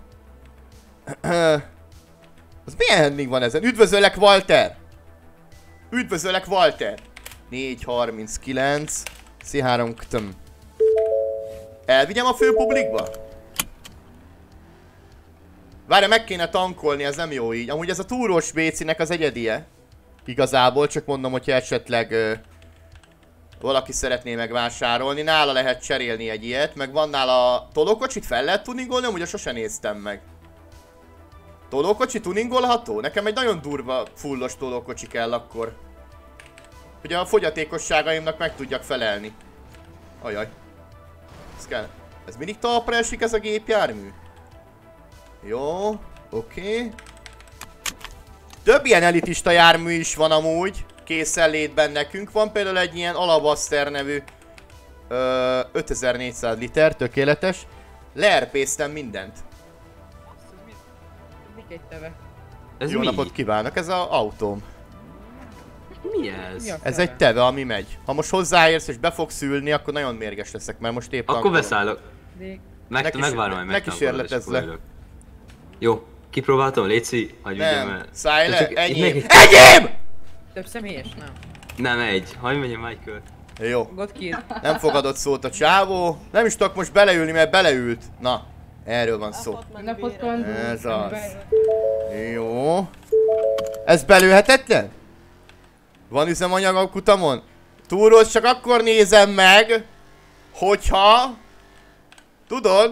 Az milyen handling van ezen? Üdvözöllek, Walter! Üdvözöllek, Walter! négy harminckilenc C három ktöm. Elvigyem a főpublikba? Várja, meg kéne tankolni, ez nem jó így. Amúgy ez a túrós vécinek az egyedie. Igazából, csak mondom, hogyha esetleg ö, valaki szeretné megvásárolni. Nála lehet cserélni egy ilyet, meg van nála tolókocsit fel lehet tuningolni, amúgy sose néztem meg. Tolókocsi tuningolható? Nekem egy nagyon durva fullos tolókocsi kell akkor. Hogy a fogyatékosságaimnak meg tudjak felelni. Ajaj. Ez kell. Ez mindig talpra esik ez a gépjármű? Jó, oké. Okay. Több ilyen elitista jármű is van amúgy. Készenlétben nekünk. Van például egy ilyen Alabaster nevű ö, ötezer-négyszáz liter, tökéletes. Leerpésztem mindent. Egy teve. Ez Jó mi? Napot kívánok, ez az autóm. Mi ez? Mi ez egy teve, ami megy. Ha most hozzáérsz és be fogsz ülni, akkor nagyon mérges leszek, mert most épp Akkor tankolom. beszállok. Meg, megvárom, hogy megkísérletezz le. Jó, kipróbáltam, létszi, hagyj vigyem el. Szállj le, enyém! Enyém! Több személyes? Nem. Nem egy, hagyj menjem egy kört. Jó. Nem fogadott szót a csávó. Nem is tudok most beleülni, mert beleült. Na, erről van szó. Ez az. Jó. Ez belőhetetlen? Van üzemanyag a kutamon? Túrót csak akkor nézem meg, hogyha... Tudod?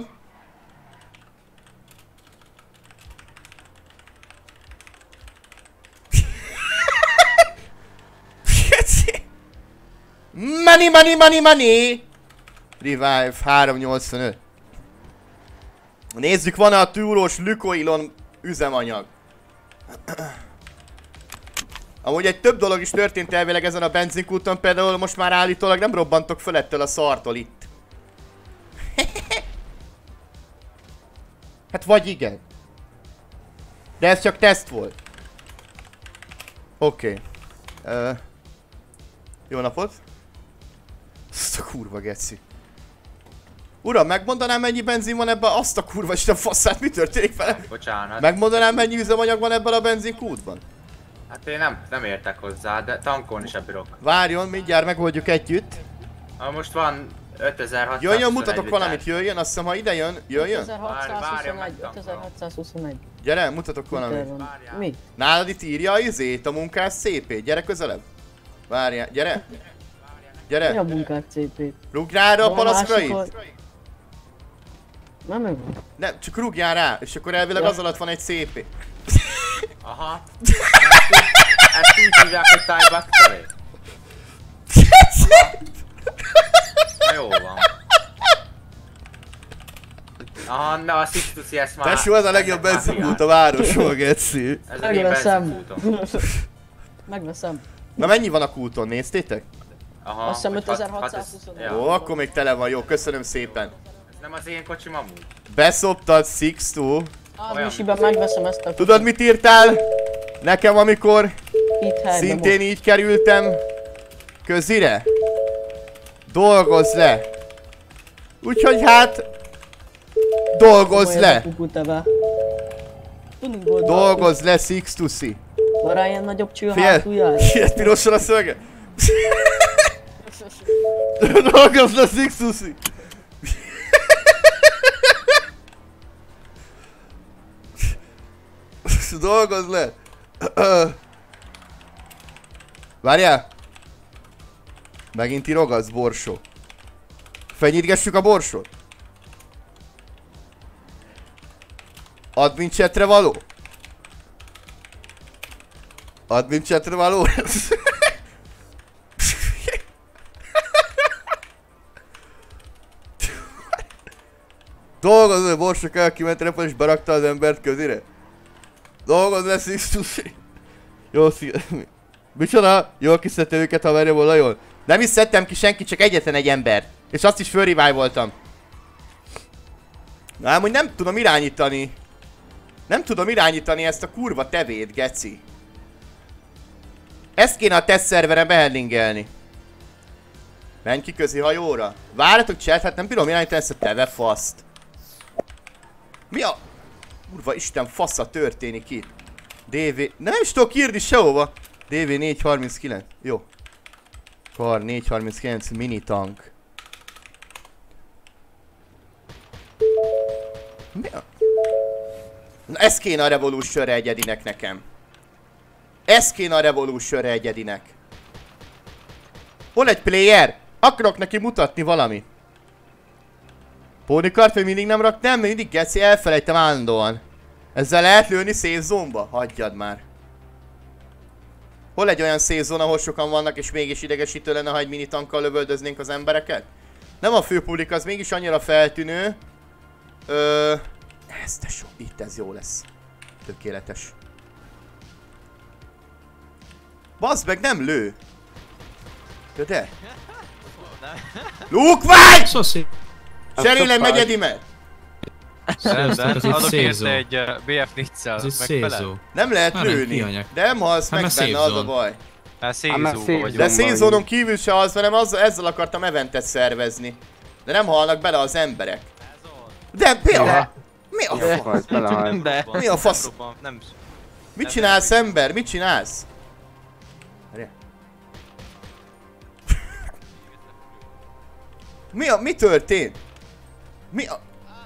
Money, money, money, money! Revive háromszáznyolcvanöt. Nézzük, van-e a túrós Lukoilon üzemanyag. Amúgy egy több dolog is történt elvileg ezen a benzinkúton, például most már állítólag nem robbantok föl ettől a szartól itt. Hát vagy igen. De ez csak teszt volt. Oké. Okay. Uh, jó napot. Azt a kurva geci. Uram, megmondanám mennyi benzin van ebben? Azt a kurva isten faszát, mi történik vele? Bocsánat. Megmondanám mennyi üzemanyag van ebben a benzinkútban? Hát én nem, nem értek hozzá, de tankolni sem bírok. Várjon, mindjárt megoldjuk együtt. Ha most van ötezer-hatszázhuszonegy Jöjjön, mutatok liter. Valamit, jöjjön, azt hiszem, ha ide jön, jöjjön. ötezer-hatszázhuszonegy. Gyere, mutatok valamit. Mi? Nálad itt írja a izét, a munkás cé pé, gyere közelebb. Várjál, gyere. Gyere. Mi a munkás cé pé? Rúgjál rá a palaszkrait. Nem meg. Nem, csak rúgjál rá, és akkor elvileg az alatt van egy cé pé. Aha. Ezt úgy hívják, hogy tie-back-teré. Na jó van. Aha, na a Sixtusi ezt már... Tesó, ez a legjobb benzinkút a városról, geci. Ez a én benzinkútom. Megveszem. Na mennyi van a kúton, néztétek? Aha. Azt hiszem ötezer-hatszázhuszonegy. Ó, akkor még tele van, jó, köszönöm szépen. Ez nem az én kocsim amúgy. Beszoptad Sixtu. Az Misiben megveszem ezt a... Tudod mit írtál? Nekem amikor Itt szintén így kerültem közire? Dolgozz le! Úgyhogy hát... Dolgozz le! tuning volt. Dolgozz le, Six Tuszi. Van rá ilyen nagyobb cső a Figyelj, hátulján? ilyet pirosan a szöge. Dolgozz le, Six Tuszi. Dolgozz le. Várjál. Megint irogatsz, borsó. Fenyítgessük a borsót. Admin chatre való? Admin chatre való? Dolgozz le, borsó kell, kiment repül és berakta az embert közére. Dolgozz le, Six Tuszi. Jó, szia. Micsoda? Jól kiszedte őket, ha verje volna jól. Nem is szedtem ki senki, csak egyetlen egy ember. És azt is fölrivály voltam. Na, amúgy nem tudom irányítani. Nem tudom irányítani ezt a kurva tevét, geci. Ezt kéne a teszt szerveren behandlingelni. Menj ki közi hajóra. Várjatok, chat, hát nem bírom irányítani ezt a teve faszt. Mi a... Kurva Isten fasza történik itt. dé vé... Nem is tudok írni sehova. dé vé négy harminckilenc. Jó. Kar négy harminckilenc mini tank. Mi a... Na ez kéne a Revolution egyedinek nekem. Ez kéne a Revolution egyedinek. Hol egy player? Akarok neki mutatni valami. Pónikart még mindig nem rak? Nem, mindig geci, elfelejtem állandóan. Ezzel lehet lőni safe zone-ba? Hagyjad már. Hol egy olyan safe zone, ahol sokan vannak és mégis idegesítő lenne, ha egy mini tankkal lövöldöznénk az embereket? Nem a főpublik, az mégis annyira feltűnő. Ö... Ez tesó, itt ez jó lesz. Tökéletes. Bazd meg, nem lő! De de! Lukvány! Szoszi! Cserélem megyedimet! Rendben, adok érte egy bé ef négyszáz, megfelel? Nem lehet lőni, de nem halsz meg benne, az a baj. Hát szézóba vagyunk. De szézónon kívül se halsz, mert nem ezzel akartam eventet szervezni. De nem halnak bele az emberek. De mi a... Mi a fasz? Mi a fasz? Mit csinálsz, ember? Mit csinálsz? Mi a... Mi történt? Mi a...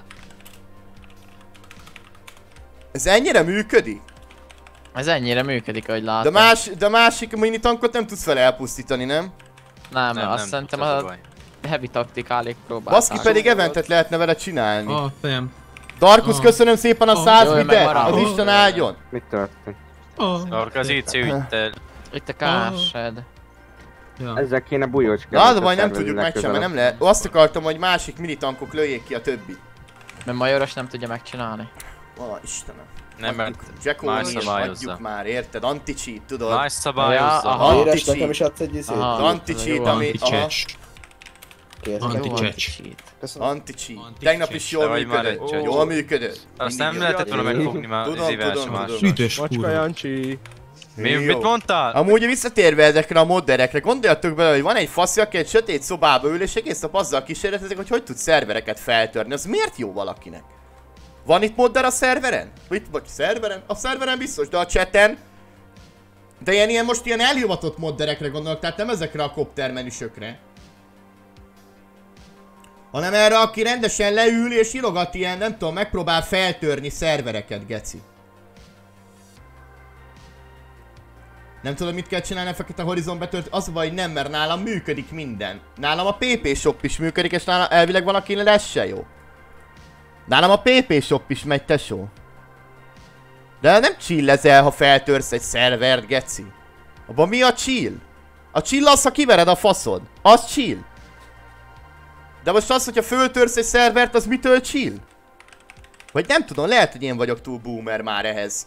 Ez ennyire működik? Ez ennyire működik, ahogy látom. De, más, de másik mini tankot nem tudsz vele elpusztítani, nem? Nem, nem azt nem, szerintem a, a heavy taktikálik próbálták. Baszki, pedig eventet lehetne vele csinálni. Ah, fejem. Darkus, ah. köszönöm szépen a száz oh. bitet, az Isten áldjon. Mit történt? Oh. Dark, az í cé ügytel. Itt a kásed. Ja. Ezzel kéne bujócskálni. Na, az a baj, nem tudjuk megcsinálni, mert nem lehet. Azt akartam, hogy másik minitankok lőjék ki a többi. Mert Majoros nem tudja megcsinálni. Ó, Istenem. Nem, mert más szabályozza. Már, érted? Anti-cheat, tudod? Más szabályozza. Ja, anti-cheat. Nekem is adsz egy izét? Anti-cheat, ami... Anti-cheat. Anti-cheat. Tegnap is jól működött. Jól működött. Azt nem lehetett volna megfogni már az ével sem másra. Üdös kurva. Mi, mit mondtál? Amúgy visszatérve ezekre a modderekre, gondoljatok bele, hogy van egy faszi, aki egy sötét szobába ül, és egész nap azzal kísérletezik, hogy hogy tud szervereket feltörni. Az miért jó valakinek? Van itt modder a szerveren? Vagy, vagy szerveren? A szerveren biztos, de a chaten? De ilyen, ilyen most ilyen elhivatott modderekre gondolok, tehát nem ezekre a koptermenüsökre. Hanem erre, aki rendesen leül és írogat ilyen, nem tudom, megpróbál feltörni szervereket, geci. Nem tudom, mit kell csinálni a Fekete Horizon betört, az a baj, hogy nem, mert nálam működik minden. Nálam a pé pé shop is működik, és nálam elvileg valakinek lesz se jó. Nálam a pé pé shop is megy, tesó. De nem chillezel, ha feltörsz egy szervert, geci. Abban mi a chill? A chill az, ha kivered a faszod. Az chill. De most az, hogyha föltörsz egy szervert, az mitől chill? Vagy nem tudom, lehet, hogy én vagyok túl boomer már ehhez.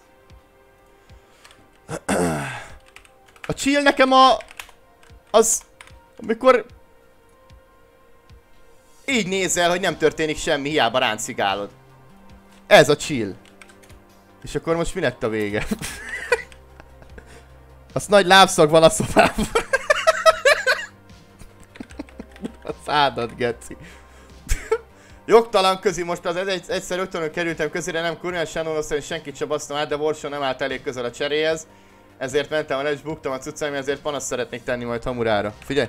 A chill nekem a... Az... Amikor... Így nézel, hogy nem történik semmi, hiába ráncigálod. Ez a chill. És akkor most mi lett a vége? Az nagy lábszag van a szobában. A szádat, geci. Jogtalan közi, most az egy, egyszer ötönön kerültem közére, nem kurva, Shannon szerint senkit sem basztam át, de Borsó nem állt elég közel a cseréhez. Ezért mentem el és buktam a cuccaim, ezért panaszt szeretnék tenni majd Hamurára. Figyelj!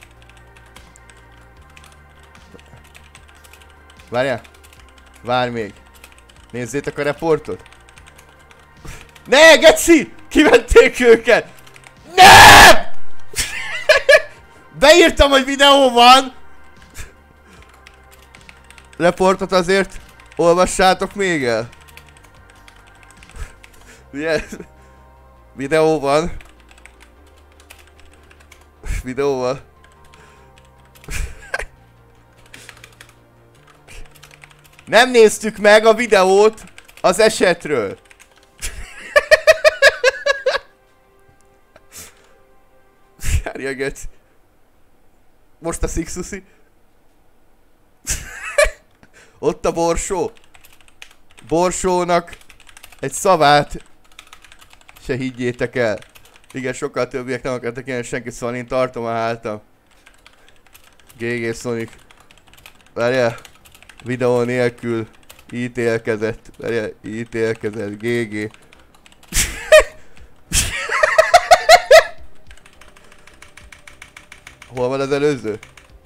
Várjál! Várj még! Nézzétek a reportot! Ne, geci! Kivették őket! Nem! Beírtam, hogy videó van! Reportot azért olvassátok még el. Ugye? Videó van. Videó van. Nem néztük meg a videót az esetről. Járjaget. Most a Sixusi. Ott a Borsó. Borsónak egy szavát se higgyétek el. Igen, sokkal többiek nem akartak ilyen senki, szóval én tartom a hátam. gé gé Sonic. Várjál. Videó nélkül ítélkezett. Várjál, ítélkezett. gé gé. Hol van az előző?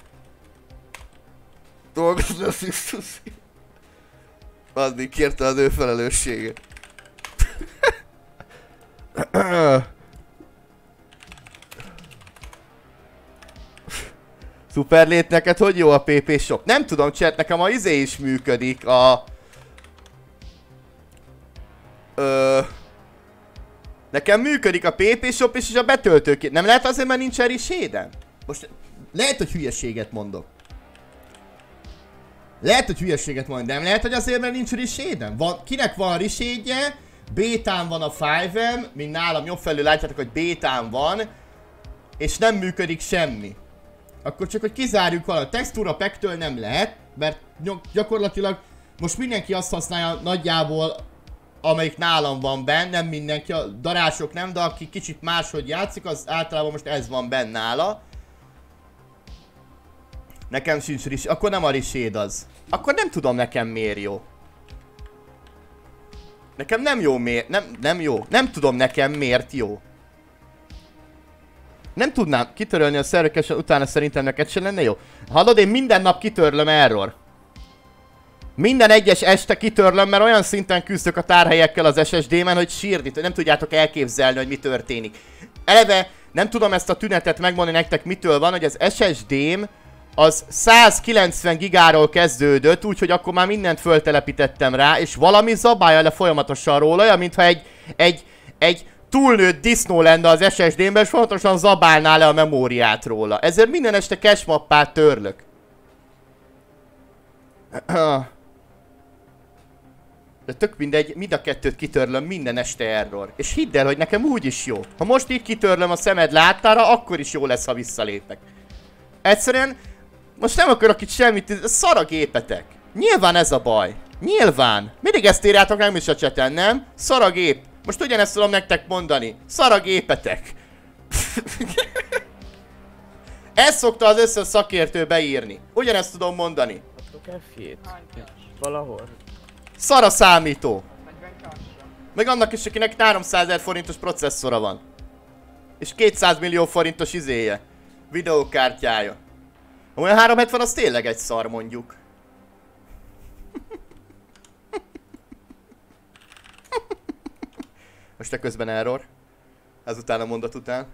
Dolgozni a Sixusi. Az még kérte az ő felelőssége. Szuperlét, neked hogy jó a pé pé shop? Nem tudom, chat, nekem a izé is működik, a... Ö... Nekem működik a pé pé shop és a betöltőkét. Nem lehet azért, mert nincs riséden? Most lehet, hogy hülyeséget mondok. Lehet, hogy hülyeséget mondom, de nem lehet, hogy azért, mert nincs riséden? Van, kinek van risédje? Bétán van a öt em, mint nálam jobb felül látjátok, hogy bétán van, és nem működik semmi. Akkor csak, hogy kizárjuk valamit. Textúra packtől nem lehet, mert gyakorlatilag most mindenki azt használja nagyjából, amelyik nálam van benne, nem mindenki, a darások nem, de aki kicsit máshogy játszik, az általában most ez van benne nála. Nekem sincs ris, akkor nem a riséd az. Akkor nem tudom nekem miért jó. Nekem nem jó miért, nem, nem jó. Nem tudom nekem miért jó. Nem tudnám kitörölni a szerveket, utána szerintem neked sem lenne jó. Hallod, én minden nap kitörlöm error. Minden egyes este kitörlöm, mert olyan szinten küzdök a tárhelyekkel az es es dé-men, hogy sírni, nem tudjátok elképzelni, hogy mi történik. Eleve nem tudom ezt a tünetet megmondani nektek, mitől van, hogy az es es dém az százkilencven gigáról kezdődött, úgyhogy akkor már mindent föltelepítettem rá, és valami zabálja le folyamatosan róla, olyan mintha egy, egy, egy túlnőtt disznó lenne az es es dé-ben, és folyamatosan zabálná le a memóriát róla. Ezért minden este cache mappát törlök. De tök mindegy, mind a kettőt kitörlöm, minden este error. És hidd el, hogy nekem úgy is jó. Ha most így kitörlöm a szemed láttára, akkor is jó lesz, ha visszalépek. Egyszerűen, most nem akarok itt semmit, szar a gépetek. Nyilván ez a baj. Nyilván. Mindig ezt írjátok nem is a chaten, nem? Szar a gép. Most ugyanezt tudom nektek mondani. Szar a gépetek. Ezt szokta az összes szakértő beírni. Ugyanezt tudom mondani. Adtok F-jét? Valahol. Szar a számító. Meg annak is, akinek háromszázezer forintos processzora van. És kétszáz millió forintos izéje. Videókártyája. Olyan háromszázhetven az tényleg egy szar, mondjuk. Most te közben error. Ezután a mondat után.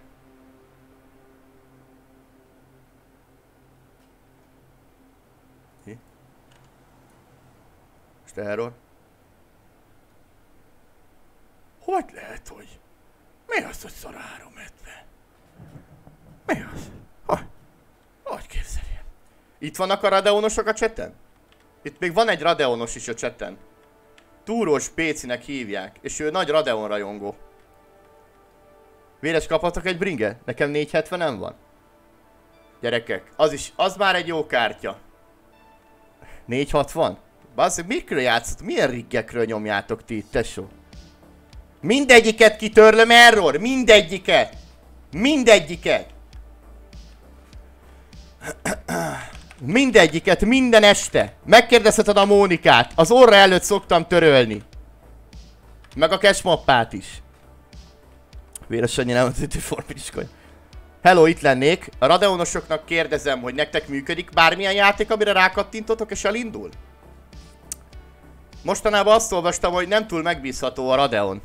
Most error. Hogy lehet, hogy? Mi az, hogy szar a háromszázhetven? Mi az? Hogy? Hogy képzeljem? Itt vannak a Radeonosok a chaten? Itt még van egy Radeonos is a chaten. Túrós Pécinek hívják, és ő nagy Radeon rajongó. Véres kaphatok egy bringe? Nekem négyszázhetvenem van. Gyerekek, az is, az már egy jó kártya. négyszázhatvan? Basszik, mikről játszott? Milyen riggekről nyomjátok ti itt, tesó? Mindegyiket kitörlöm, error! Mindegyiket! Mindegyiket! Mindegyiket, minden este. Megkérdezheted a Mónikát. Az orra előtt szoktam törölni. Meg a cashmappát is. Véres annyi nem az ütő forpidiskoly. Hello, itt lennék. A Radeonosoknak kérdezem, hogy nektek működik bármilyen játék, amire rákattintotok és elindul? Mostanában azt olvastam, hogy nem túl megbízható a Radeon.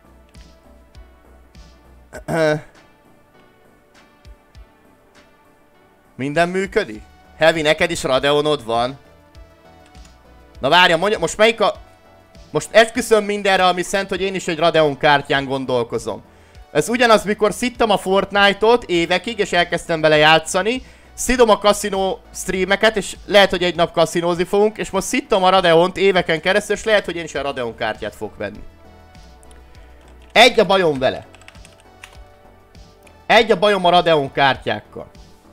Minden működik? Heavy, neked is Radeonod van? Na várja, mondja, most melyik a... Most esküszöm mindenre, ami szent, hogy én is egy Radeon kártyán gondolkozom. Ez ugyanaz, mikor szittem a Fortnite-ot évekig, és elkezdtem vele játszani. Szidom a kaszinó streameket, és lehet, hogy egy nap kaszinózni fogunk, és most szittem a Radeont éveken keresztül, és lehet, hogy én is a Radeon kártyát fogok venni. Egy a bajom vele. Egy a bajom a Radeon kártyákkal.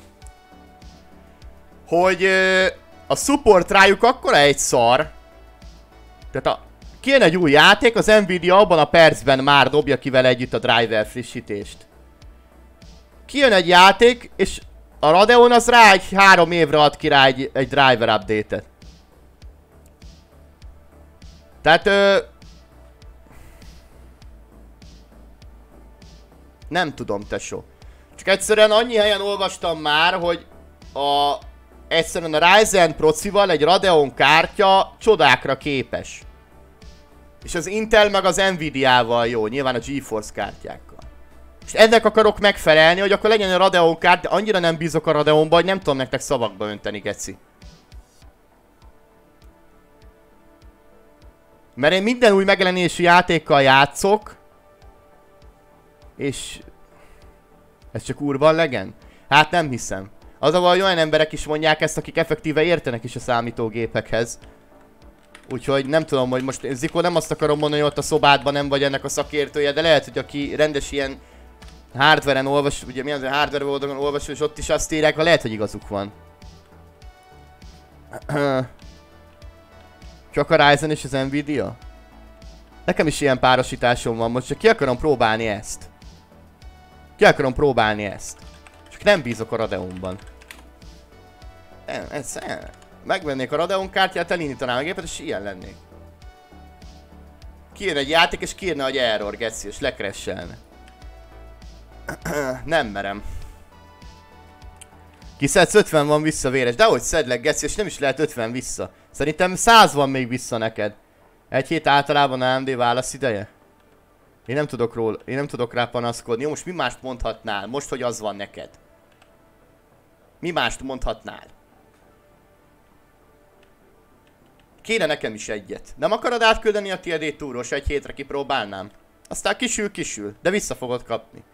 Hogy ö, a support rájuk akkora egy szar. Tehát a... Kijön egy új játék, az Nvidia abban a percben már dobja ki vele együtt a driver frissítést. Kijön egy játék, és a Radeon az rá egy három évre ad ki rá egy, egy driver update-et. Tehát ö... nem tudom, tesó. Csak egyszerűen annyi helyen olvastam már, hogy a... egyszerűen a Ryzen procival egy Radeon kártya csodákra képes. És az Intel meg az Nvidia-val jó, nyilván a GeForce kártyákkal. És ennek akarok megfelelni, hogy akkor legyen a Radeon kártya, de annyira nem bízok a Radeonba, hogy nem tudom nektek szavakba önteni, geci. Mert én minden új megjelenésű játékkal játszok. És... ez csak urban legyen? Hát nem hiszem. Az a baj, olyan emberek is mondják ezt, akik effektíve értenek is a számítógépekhez. Úgyhogy nem tudom, hogy most Ziko, nem azt akarom mondani, hogy ott a szobádban nem vagy ennek a szakértője, de lehet, hogy aki rendes ilyen hardware-en olvas, ugye mi az, a hardware oldalon olvas, és ott is azt írják, ha lehet, hogy igazuk van. Csak a Ryzen és az Nvidia? Nekem is ilyen párosításom van, most csak ki akarom próbálni ezt. Ki akarom próbálni ezt. Csak nem bízok a Radeonban. Ez, ez, ez. Megvennék a Radeon kártyát, elindítanám a gépet, és ilyen lennék. Kijön egy játék, és kiírna, hogy error, geci, és lekresselne. Nem merem. Kiszedsz ötven van vissza, véres. Dehogy szedlek, geci, és nem is lehet ötven vissza. Szerintem száz van még vissza neked. Egy hét általában á em dé válasz ideje? Én nem tudok róla, én nem tudok rá panaszkodni. Jó, most mi mást mondhatnál? Most, hogy az van neked. Mi mást mondhatnál? Kéne nekem is egyet. Nem akarod átküldeni a tiédét túros? Egy hétre kipróbálnám. Aztán kisül, kisül. De vissza fogod kapni.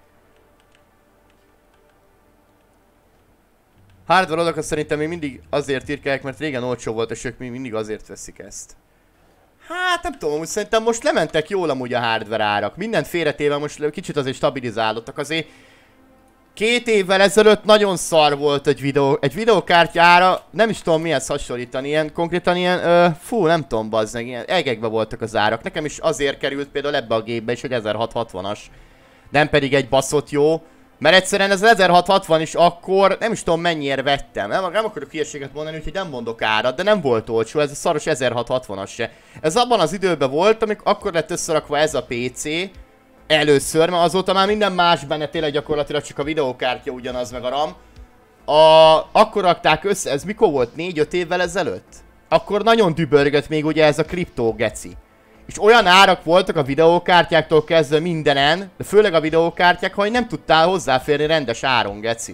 Hardware oldalakat szerintem még mindig azért írkálják, mert régen olcsó volt, és ők még mindig azért veszik ezt. Hát nem tudom, úgy szerintem most lementek jól amúgy a hardware árak. Mindent félretéve most kicsit azért stabilizálódtak. Azért két évvel ezelőtt nagyon szar volt egy videó, egy videókártyára, nem is tudom mihez hasonlítani, ilyen konkrétan ilyen, ö, fú, nem tudom bazdmeg, ilyen egekbe voltak az árak. Nekem is azért került például ebbe a gépbe is, hogy ezerhatszázhatvanas, nem pedig egy baszott jó, mert egyszerűen ez ezerhatszázhatvan is akkor, nem is tudom mennyiért vettem, nem, nem akarok hülyeséget mondani, úgyhogy nem mondok árat, de nem volt olcsó, ez a szaros ezerhatszázhatvanas se. Ez abban az időben volt, amikor akkor lett összerakva ez a pé cé, először, mert azóta már minden más benne, tényleg gyakorlatilag csak a videókártya ugyanaz meg a RAM. A... Akkor rakták össze, ez mikor volt? négy-öt évvel ezelőtt? Akkor nagyon dübörgött még ugye ez a kriptó geci. És olyan árak voltak a videókártyáktól kezdve mindenen, de főleg a videókártyák, hogy nem tudtál hozzáférni rendes áron, geci.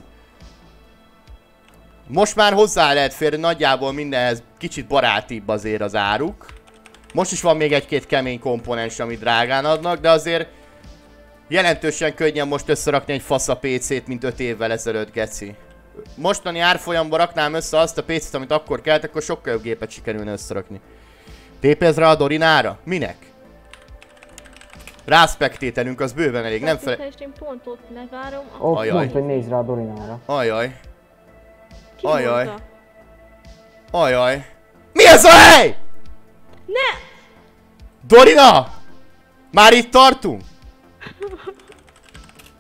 Most már hozzá lehet férni nagyjából mindenhez, kicsit barátibb azért az áruk. Most is van még egy-két kemény komponens, amit drágán adnak, de azért jelentősen könnyen most összerakni egy fasza pé cét, mint öt évvel ezelőtt, geci. Mostani árfolyamban raknám össze azt a pé cét, amit akkor kellett, akkor sokkal jobb gépet sikerülne összerakni. Tépezz rá a Dorinára? Minek? Ráspektételünk, az bőven elég, nem fele... Én pont ott megvárom. Ott mondta, hogy nézd rá a Dorinára. Ajaj. Ki Ajaj. mondta? Ajaj. Mi ez a hely? Ne! Dorina! Már itt tartunk?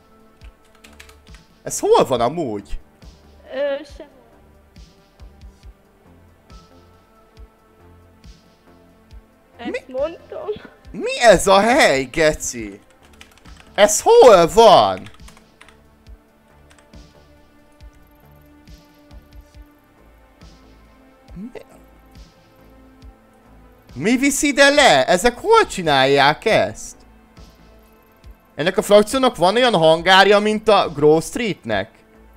Ez hol van amúgy? Ö, sem. Mondtam. Mi ez a hely, geci? Ez hol van? Mi, Mi visz ide le? Ezek hol csinálják ezt? Ennek a frakciónak van olyan hangárja, mint a Grove Streetnek?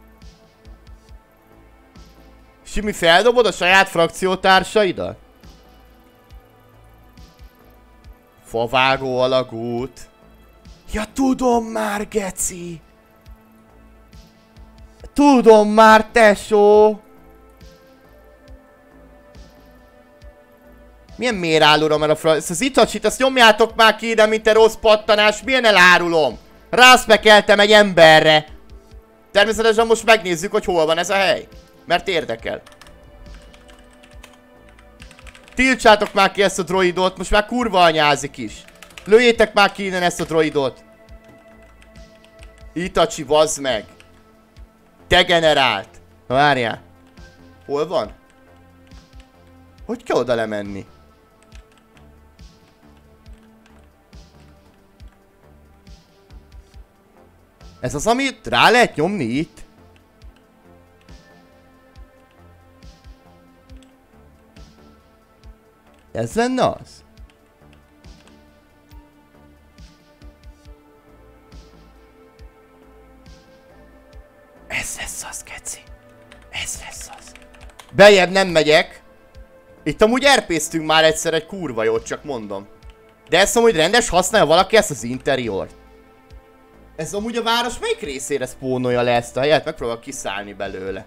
Simi, feldobod a saját frakciótársaidat? Favágó alagút. Ja, tudom már, geci! Tudom már, tesó! Milyen mérálóra, mert a fra... Ezt az Itachit, azt nyomjátok már ki ide, mint egy rossz pattanás. Milyen elárulom? Rászpekeltem egy emberre. Természetesen most megnézzük, hogy hol van ez a hely. Mert érdekel. Tiltsátok már ki ezt a droidot, most már kurva anyázik is. Lőjétek már ki innen ezt a droidot. Itachi, bazd meg. Degenerált. Na várjál. Hol van? Hogy kell oda lemenni? Ez az, amit rá lehet nyomni itt? Ez lenne az? Ez lesz az, geci. Ez lesz az. Beljebb nem megyek. Itt amúgy er péztünk már egyszer egy kurva jót, csak mondom. De ezt amúgy rendes használja valaki ezt az interiort. Ez amúgy a város melyik részére spónolja le ezt a helyet? Megpróbál kiszállni belőle.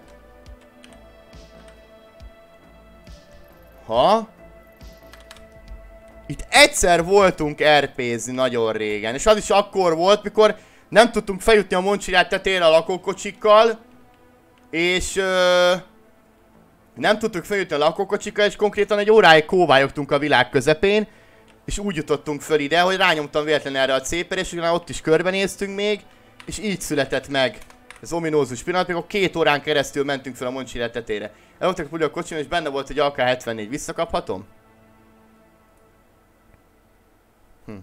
Ha? Itt egyszer voltunk er pézni nagyon régen. És az is akkor volt, mikor nem tudtunk feljutni a Moncsirát tetejére a lakókocsikkal. És... Ö, nem tudtuk feljutni a lakókocsikkal, és konkrétan egy óráig kóvályogtunk a világ közepén. És úgy jutottunk föl ide, hogy rányomtam véletlenül erre a cépere, és utána ott is körbenéztünk még. És így született meg ez ominózus pillanat, mikor két órán keresztül mentünk fel a Moncsira tetejére. Eloltak a puli a kocsim, és benne volt egy á ká hetvennégy. Visszakaphatom? Hm.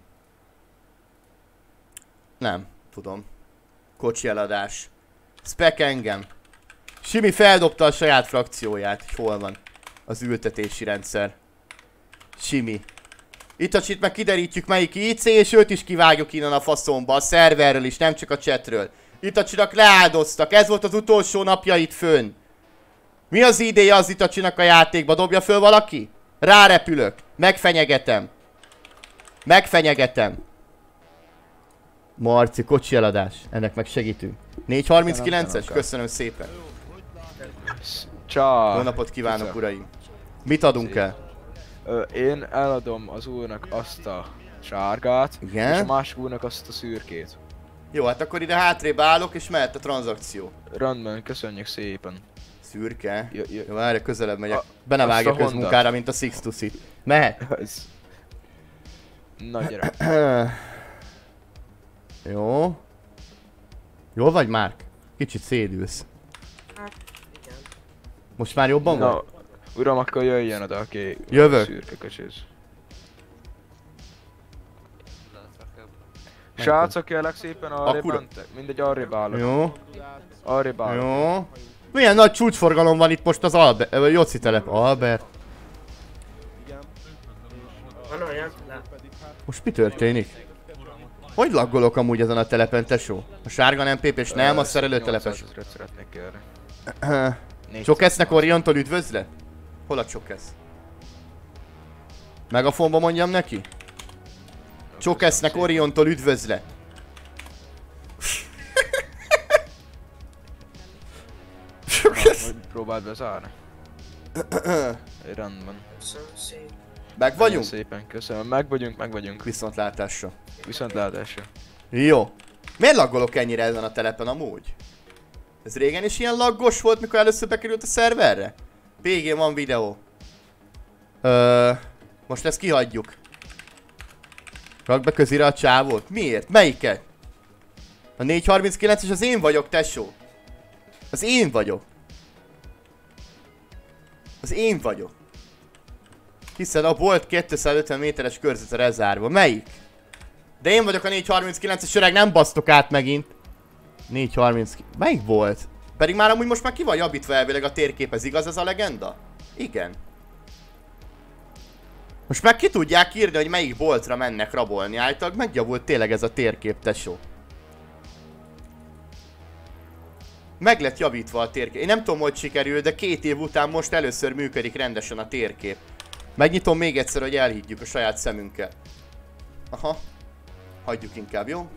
Nem, tudom. Kocsi eladás. Spec engem. Simi feldobta a saját frakcióját. Hol van az ültetési rendszer? Simi. Itachit meg kiderítjük melyik i cé, és őt is kivágjuk innen a faszomba, a szerverről is, nem csak a chatről. Itachinak leáldoztak, ez volt az utolsó napja itt fönn. Mi az idéje az Itachinak a játékba? Dobja föl valaki? Rárepülök. Megfenyegetem. Megfenyegetem. Marci, kocsi eladás. Ennek meg segítünk. négy harminckilences? Köszönöm szépen. Csá. Jó napot kívánok, uraim. Mit adunk el? Ö, én eladom az úrnak azt a sárgát, igen? És a másik úrnak azt a szürkét. Jó, hát akkor ide hátrébb állok, és mehet a tranzakció. Rendben, köszönjük szépen. Szürke? J Jó, várj, közelebb megyek. Be ne vágja közmunkára, mint a Six to Sit. Mehet? Na gyere. Jó. Jól vagy, Márk? Kicsit szédülsz. Hát, igen. Most már jobban Na, vagy? Uram, akkor jöjjön oda, aki Jövök. szürke köcsöz. Srácok, kérlek szépen arrébb mentek. Mindegy, arrébb állok. Jó. Arrébb állok. Jó. Milyen nagy csúcsforgalom van itt most az Albert, vagy Joci telep. Albert. Most mi történik? Hogy laggolok amúgy ezen a telepen, tesó? A sárga nem pép és nem, a szerelőtelepes. Szeretnék kérni. Csokesznek Oriontól üdvözlet? Hol a Csokesz? Megafonba mondjam neki? Csokesznek Oriontól üdvözlet. Csokesz. Próbáld bezárni. Rendben. Meg vagyunk? Szépen, köszönöm. Meg vagyunk, meg vagyunk. Viszontlátásra. Viszontlátásra. Jó. Miért laggolok ennyire ezen a telepen amúgy? Ez régen is ilyen laggos volt, mikor először bekerült a szerverre? pé gé van videó. Ö, most ezt kihagyjuk. Rak be közire a csávót. Miért? Melyiket? A négy harminckilences az én vagyok, tesó. Az én vagyok. Az én vagyok. Hiszen a bolt kétszázötven méteres körzetre lezárva. Melyik? De én vagyok a négy harminckilences öreg, nem basztok át megint. négy harminc... Melyik volt? Pedig már amúgy most már ki van javítva elvileg a térkép, ez igaz ez a legenda? Igen. Most már ki tudják írni, hogy melyik boltra mennek rabolni. Általában megjavult tényleg ez a térkép, tesó. Meg lett javítva a térkép. Én nem tudom, hogy sikerül, de két év után most először működik rendesen a térkép. Megnyitom még egyszer, hogy elhiggyük a saját szemünkkel. Aha. Hagyjuk inkább, jó?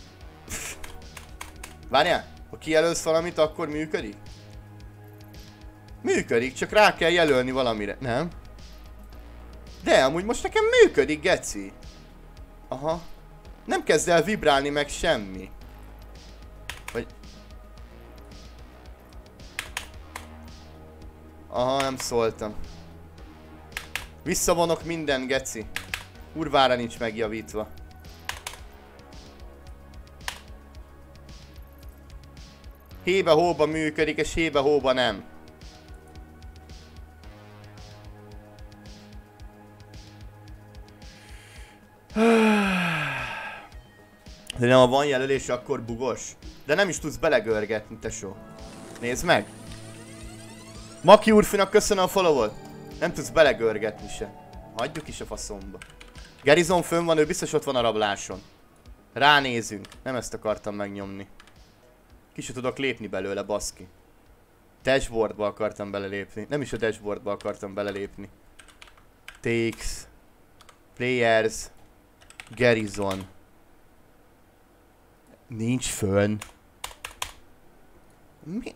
Várjál, ha kijelölsz valamit, akkor működik? Működik, csak rá kell jelölni valamire. Nem? De amúgy most nekem működik, geci. Aha. Nem kezd el vibrálni meg semmi. Vagy... Aha, nem szóltam. Visszavonok minden, geci. Kurvára nincs megjavítva. Hébe-hóba működik, és hébe-hóba nem. De nem, ha van jelölés, akkor bugos. De nem is tudsz belegörgetni, tesó. Nézd meg! Maki úrfinak köszönöm a followot. Nem tudsz belegörgetni se. Hagyjuk is a faszomba. Gerizon fönn van, ő biztos ott van a rabláson. Ránézünk. Nem ezt akartam megnyomni. Ki se tudok lépni belőle, baszki. Dashboardba akartam belelépni. Nem is a dashboardba akartam belelépni. Takes. Players. Gerizon. Nincs fönn. Mi?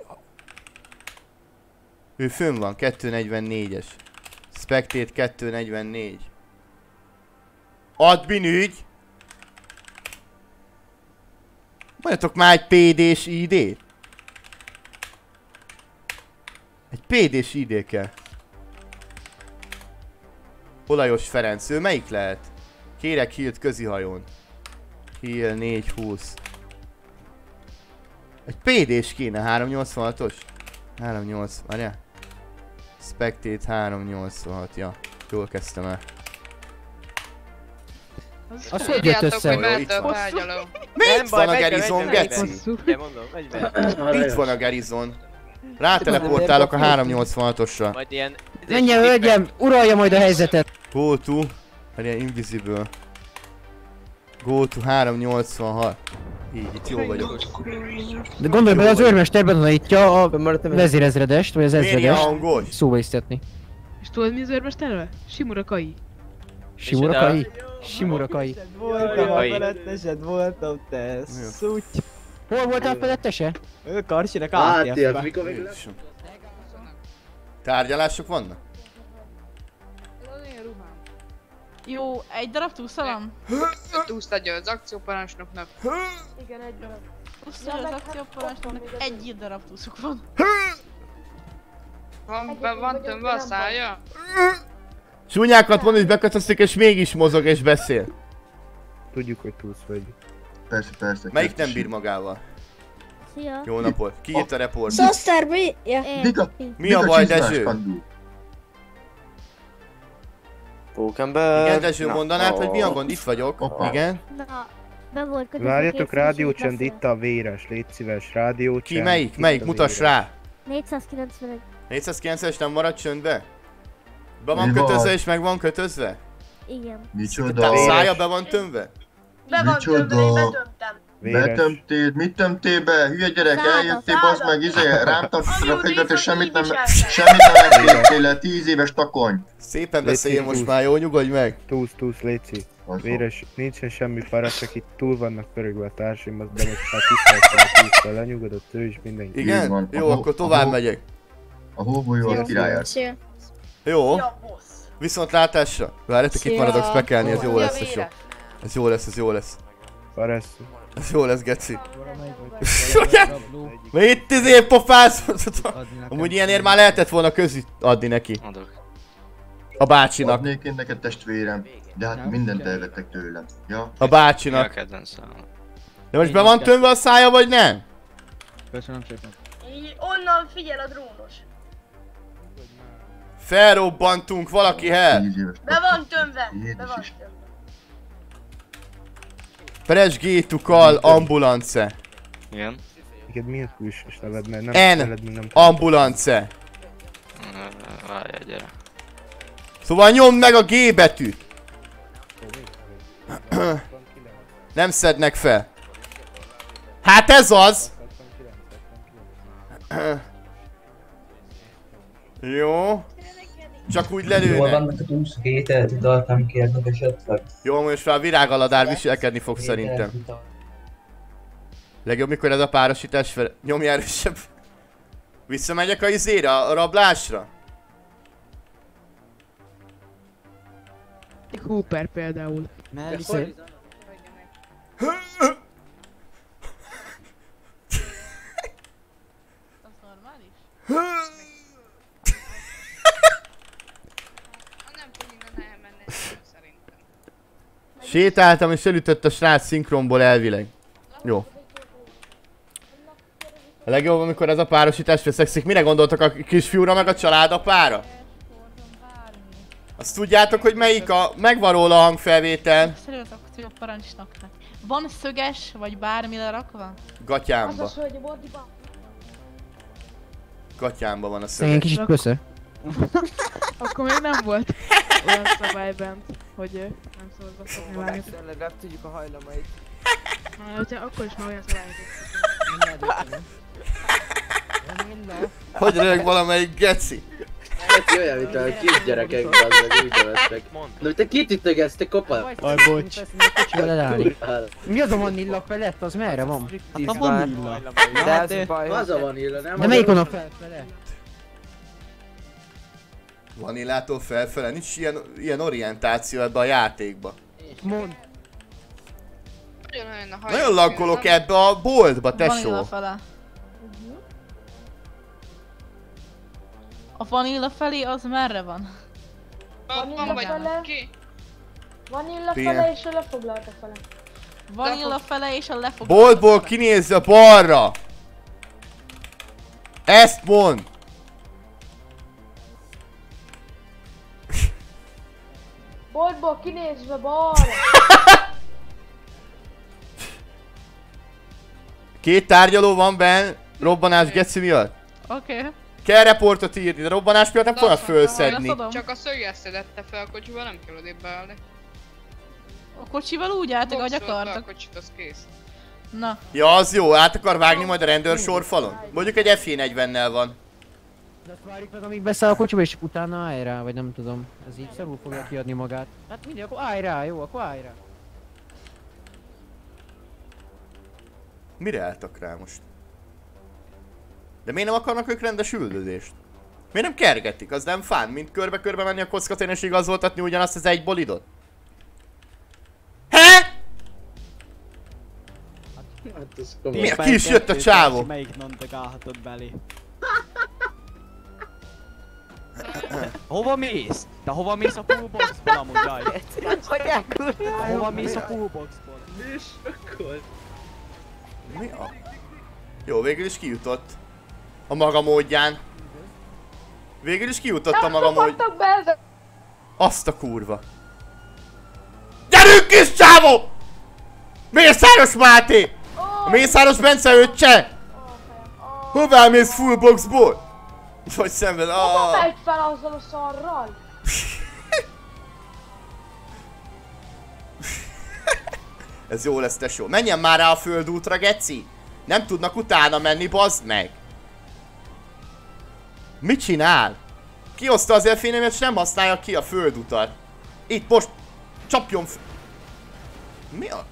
Ő fönn van, kettőszáznegyvennégyes. Spectate kettőszáznegyvennégy. Admin ügy! Mondjatok már egy pé dés í dét? Egy pé dés í dé kell. Olajos Ferenc, ő melyik lehet? Kérek hílt közihajón. Híl négyszázhúsz. Egy pé dés kéne, háromszáznyolcvanhatos? háromszáznyolcvan, várjál. Spectate háromszáznyolcvanhat, ja. Jól kezdtem el. Az hogy jött össze? Itt van a Gerizon, geci! Itt van a Gerizon. Ráteleportálok a háromszáznyolcvanhatosra. Menjen, hölgyem! Uralja majd a helyzetet! Go to... Várjál, invisible. Go to háromszáznyolcvanhat. Így, itt jó vagyok. De gondolj bele, az őrmester betanítja a vezérezredest, vagy az ezredest szóba isztetni. És tudod mi az őrmesterve? Simura Kai. Simura Kai? Simura Kai. Voltam a felettesed, voltam te szúgy. Hol voltál a felettese? Ő Karsinak átjött. Tárgyalások vannak? Jó, egy darab túsza van? Túszt adja az akcióparancsnoknak. Igen, egy darab. Túszt adja az akcióparancsnoknak, egy darab túszuk van. Van, van tömve a szája? Csúnyákat mond, hogy bekötözték és mégis mozog és beszél. Tudjuk, hogy túlsz vagy. Persze, persze. Melyik nem bír magával? Szia. Jó napot. Ki írt a report? Szoszter, mi? Ja. Mi a baj, Dezső? Pókember... Igen, Dezső, mondanád, hogy mi a gond? Itt vagyok. Igen. Na, be volt kötözve. Várjatok, rádiócsend, itt a véres, légy szíves, rádiócsend. Ki melyik? Melyik? Mutass rá! négyszázkilencvenegy. négyszázkilencvenes nem marad csöndbe? Be van kötözve és meg van kötözve? Igen. Micsoda? A szája be van tömve? Be van tömve, én betömtem. Betömtél? Mit tömtél be? Hülye gyerek, eljöttél, bazd meg, izé, rám tartottam a fegyvert és semmit nem, semmit nem engedtél le, tíz éves takony. Szépen beszélj most már, jó? Nyugodj meg! Túsz, túsz, léci. Véres, nincsen semmi para, csak itt túl vannak pörögve a társaim, az bemegy, hát tiszteltem a túsztal, lenyugodott ő is mindenki. Igen? Jó, akkor tovább megyek. A hóbolyó a királyát. Jó. Viszont látásra. Várjátok, itt maradok spekelni, ez jó lesz, ez jó. Ez jó lesz, ez jó lesz. Paresz. Ez jó lesz, geci. Mi itt izé pofász? Amúgy ilyenért már lehetett volna közit adni neki. A bácsinak. Adnék én neked testvérem, de hát mindent elvettek tőlem. Ja? A bácsinak. De most be van tömve a szája, vagy nem? Köszönöm szépen. Így onnan figyel a drónos. Felrobbantunk, valaki hel! Be van tömve! Be van tömve! Press G to call ambulance. Igen. Neked milyen külsős neved, mert nem N. veled, nem Ambulance. Várjál, gyere. Szóval nyomd meg a G betűt. Nem szednek fel. Hát ez az! Jó. Csak úgy lelőnek. Jól vannak a túszkételt, italtam kérnek esetleg. Jó, most már virágaladár viselkedni fog szerintem. Legjobb mikor ez a párosítás fel... Nyomj erősebb. Visszamegyek a izére, a rablásra? Cooper például. Melissa. Sétáltam és elütött a srác szinkronból elvileg. Jó. A legjobb, amikor ez a párosítás feszekszik. Mire gondoltak, a kisfiúra meg a családapára? Azt tudjátok, hogy melyik a... Megvan róla a hangfelvétel. Szerintem akció parancsnak. Van szöges, vagy bármi lerakva? Gatyámba. Az a hölgy a bordiba. Gatyámba van a Szegény szöges. kicsit kösze. Akkor még nem volt olyan szabály bent, hogy ö, nem szabad beszélni vágni. Legalább tudjuk a hajlamait. Na, hogyha akkor is már olyan szabály. Hogy rög valamelyik geci? Neki olyan, mint a kisgyerekek, bazdmeg úgy nevettek. Na, te kit ütögetsz, te kopa? Aj, bocs. Mi az a vanilla felett? Az merre van? Hát a vanilla. De az baj. Az a vanilla, nem? De melyik van a felfele? Vanillától felfele? Nincs ilyen, ilyen orientáció ebbe a játékba. Mond. Nagyon laggolok ebbe a boltba, tesó. Vanilla fele. A vanilla felé az merre van? Vanilla fele. Vanilla Ilyen. fele és a lefoglalta fele. Vanilla fele és a lefoglalta. Boltból kinézze balra! Ezt mond! Boltból kinézve balra. Két tárgyaló van benn, robbanás geci miatt. Oké. Okay. Kell reportot írni, de robbanás miatt nem fognak fölszedni. Csak a szöges szedette fel a kocsival, nem kell odébb beállni. A kocsival úgy álltak, ahogy akartak. a kocsit, az kész. Na. Ja, az jó, át akar vágni majd a rendőrsorfalon? Mondjuk egy F negyvennel van. De azt várjuk meg, amíg beszáll a kocsiba, és utána állj rá, vagy nem tudom. Ez így szarul fogja kiadni magát. Hát mindegy, akkor állj rá, jó, akkor állj rá. Mire álltak rá most? De miért nem akarnak ők rendes üldözést? Miért nem kergetik? Az nem fán, mint körbe-körbe menni a kockatén és igazoltatni ugyanazt az egy bolidot? He? Mi? Ki is jött a csávó? Melyik nontak állhatott belé? Hova mész? Te hova mész a poolboxból amúgy, jaj? Hogy elküldöd? Hova mész a poolboxból? Mi sokkol? Mi a... Jó, végül is kijutott. A maga módján. Végül is kijutott a maga módján. Azt a kurva. Gyerünk kis csávó! Mészáros Máté! A Mészáros Bence öccse! Hová mész full boxból? Vagy szemben, Hova megy fel azzal a szarral? Ez jó lesz, tesó. Menjen már rá a földútra, geci! Nem tudnak utána menni, bazd meg! Mit csinál? Kihozta az elfényemet, és nem használja ki a földutat. Itt most csapjon f... Mi a...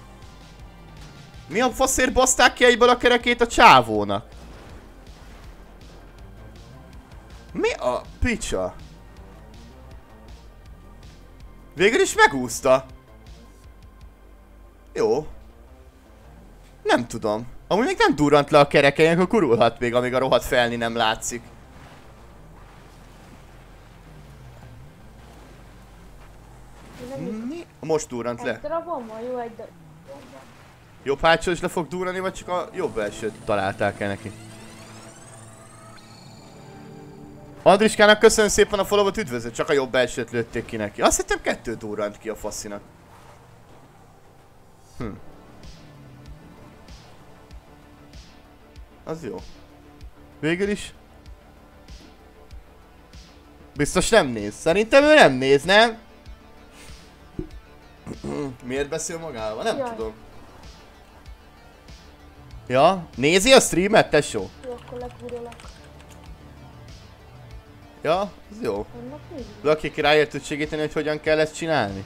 Mi a faszért baszták ki egyből a kerekét a csávónak? Mi a picsa? Végül is megúszta. Jó. Nem tudom. Amúgy még nem durrant le a kerekein, akkor kurulhat még, amíg a rohadt felni nem látszik. Mi? Most durrant le. Egy darabon van, jó, egy darab. Jobb hátsó is le fog durrani, vagy csak a jobb elsőt találták el neki? Andriskának köszönöm szépen a followot, üdvözlő, csak a jobb elsőt lőtték ki neki. Azt hittem kettő durrant ki a faszinak. Hm. Az jó. Végül is. Biztos nem néz. Szerintem ő nem néz, nem? Miért beszél magával? Nem Jaj. tudom. Ja, nézi a streamet, tesó? Jó, akkor legurulok. Ja, az jó. Valaki ráért tud segíteni, hogy hogyan kell ezt csinálni?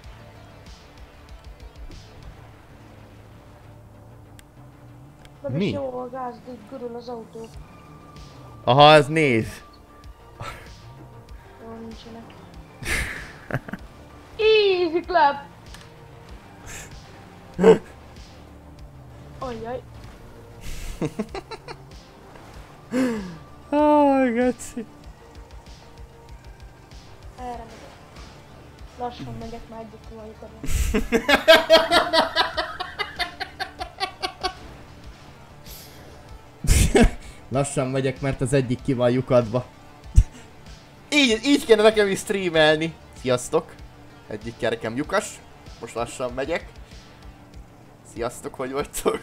Mi? Jó, a gáz, így gurul az autó. Aha, ez néz. Jó, nincsenek. Easy clap! Ajjaj. Aj, geci. Erre megyek. Lassan megyek, már egyik kivajukat. Lassan megyek, mert az egyik ki van lyukadva. így, így kéne nekem is streamelni. Sziasztok. Egyik kerekem lyukas. Most lassan megyek. Sziasztok, hogy vagytok?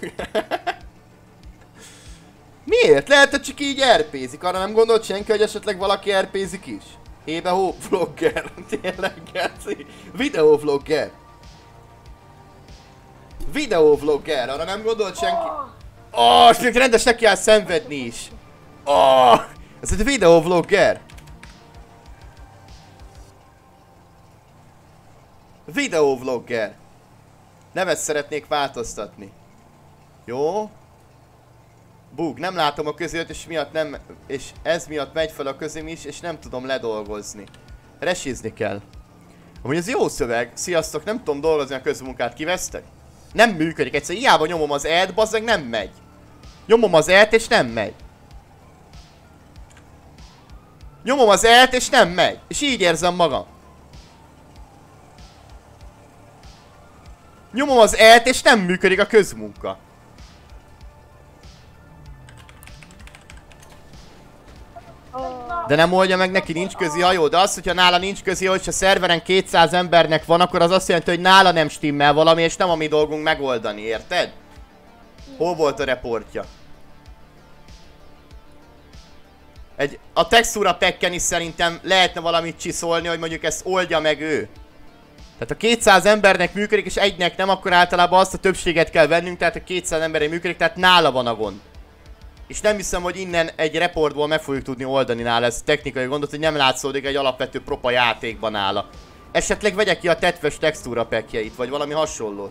Miért? Lehet, hogy csak így er pézik. Arra nem gondolt senki, hogy esetleg valaki er pézik is? Ébe hó vlogger. Tényleg, geci. Videovlogger. Videovlogger. Arra nem gondolt senki. Oh, és még rendes neki áll szenvedni is. Oh, ez egy videovlogger. Videovlogger. Nevet szeretnék változtatni. Jó? Bug, nem látom a közélet, és miatt nem, és ez miatt megy fel a közém is, és nem tudom ledolgozni. Resizni kell. Amúgy ez jó szöveg. Sziasztok, nem tudom dolgozni a közmunkát, kivesztek? Nem működik, egyszer hiába nyomom az E-t, bazzeg nem megy. Nyomom az E-t és nem megy. Nyomom az E-t és nem megy. És így érzem magam. Nyomom az E-t és nem működik a közmunka. De nem oldja meg neki, nincs közi hajó. De az, hogyha nála nincs közi, hogyha szerveren kétszáz embernek van, akkor az azt jelenti, hogy nála nem stimmel valami, és nem a mi dolgunk megoldani, érted? Hol volt a reportja? Egy, a textúra packen is szerintem lehetne valamit csiszolni, hogy mondjuk ezt oldja meg ő. Tehát ha kétszáz embernek működik, és egynek nem, akkor általában azt a többséget kell vennünk, tehát a kétszáz embernek működik, tehát nála van a gond. És nem hiszem, hogy innen egy reportból meg fogjuk tudni oldani nála ezt technikai gondot, hogy nem látszódik egy alapvető propa játékban nála. Esetleg vegye ki a tetves textúra packjeit, vagy valami hasonlót.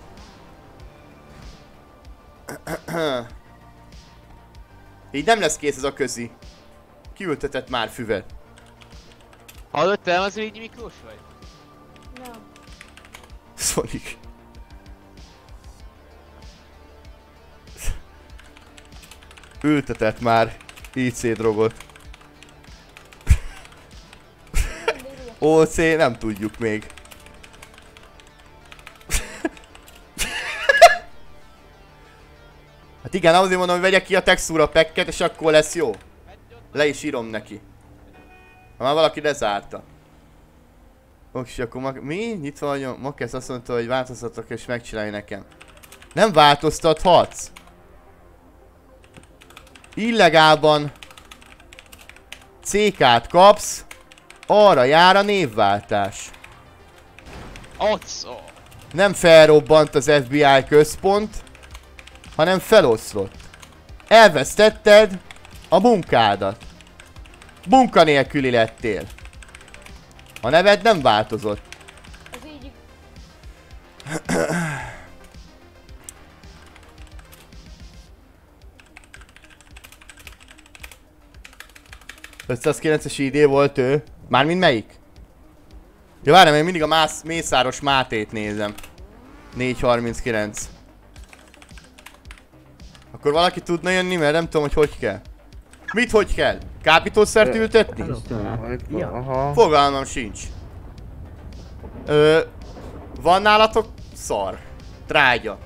Így nem lesz kész ez a közi. Kiültetett már füvet. Hallottál az Régyi Miklós vagy? Nem. Sonic. Ültetett már i cé drogot. ó cé nem tudjuk még. Hát igen, azért mondom, hogy vegye ki a textúra packet, és akkor lesz jó. Le is írom neki. Ha már valaki lezárta. Oké, akkor ma... Mi? Nyitva vagyok. Makesz azt mondta, hogy változtatok és megcsinálj nekem. Nem változtathatsz. Illegálban cé ká-t kapsz, arra jár a névváltás. Otszó. Nem felrobbant az ef bé i központ, hanem feloszlott. Elvesztetted a munkádat. Munkanélküli lettél. A neved nem változott. Az így... ötszázkilences i dé volt ő. Mármint melyik? Ja várjál, én mindig a Mász, Mészáros Mátét nézem. négy harminckilenc. Akkor valaki tudna jönni, mert nem tudom, hogy hogy kell. Mit hogy kell? Kábítószert ültetni? Aha. Fogalmam sincs. Ö, van nálatok szar? Trágya?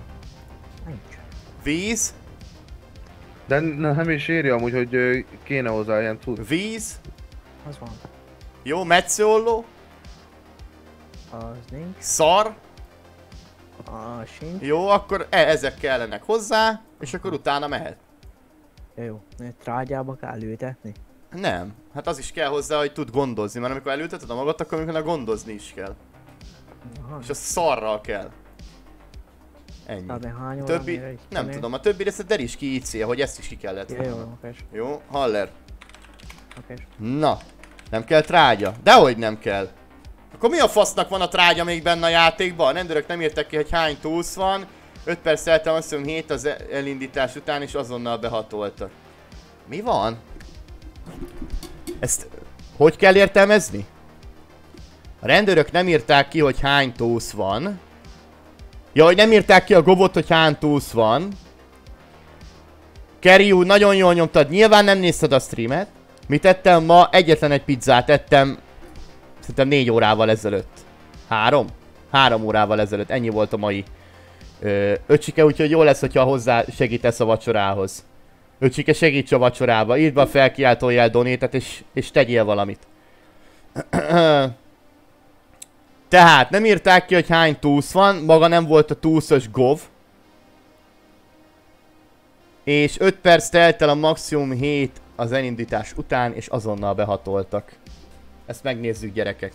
Víz? De nem is írja amúgy, hogy kéne hozzá ilyen tud. Víz? Az van. Jó, metszőolló. Az nincs. Szar. Az sincs. Jó, akkor e ezek kellenek hozzá, és akkor utána mehet. Jó, jó. Trágyába kell ültetni? Nem, hát az is kell hozzá, hogy tud gondozni, mert amikor elülteted a magot, akkor amikor gondozni is kell. Aha. És az szarral kell. Ennyi. Hány többi, nem tenni? Tudom, a többi részt deríts ki í cé, hogy ezt is ki kellett. Jó, jó, okés. Jó, Haller. Okés. Na, nem kell trágya. Dehogy nem kell. Akkor mi a fasznak van a trágya még benne a játékban? A rendőrök nem írtak ki, hogy hány túsz van. öt perc eltem, azt hiszem hét az elindítás után, és azonnal behatoltak. Mi van? Ezt hogy kell értelmezni? A rendőrök nem írták ki, hogy hány túsz van. Ja, hogy nem írták ki a gobot, hogy hány túsz van. Kerry úr, nagyon jól nyomtad. Nyilván nem nézted a streamet. Mit ettem ma? Egyetlen egy pizzát ettem. Szerintem négy órával ezelőtt. Három? Három órával ezelőtt. Ennyi volt a mai ö, öcsike, úgyhogy jó lesz, hogyha hozzá segítesz a vacsorához. Öcsike, segíts a vacsorába. Írd be a felkiáltójel donétet, és, és tegyél valamit. Tehát nem írták ki, hogy hány túsz van. Maga nem volt a túszos gov. És öt perc telt el a maximum hét az elindítás után, és azonnal behatoltak. Ezt megnézzük, gyerekek.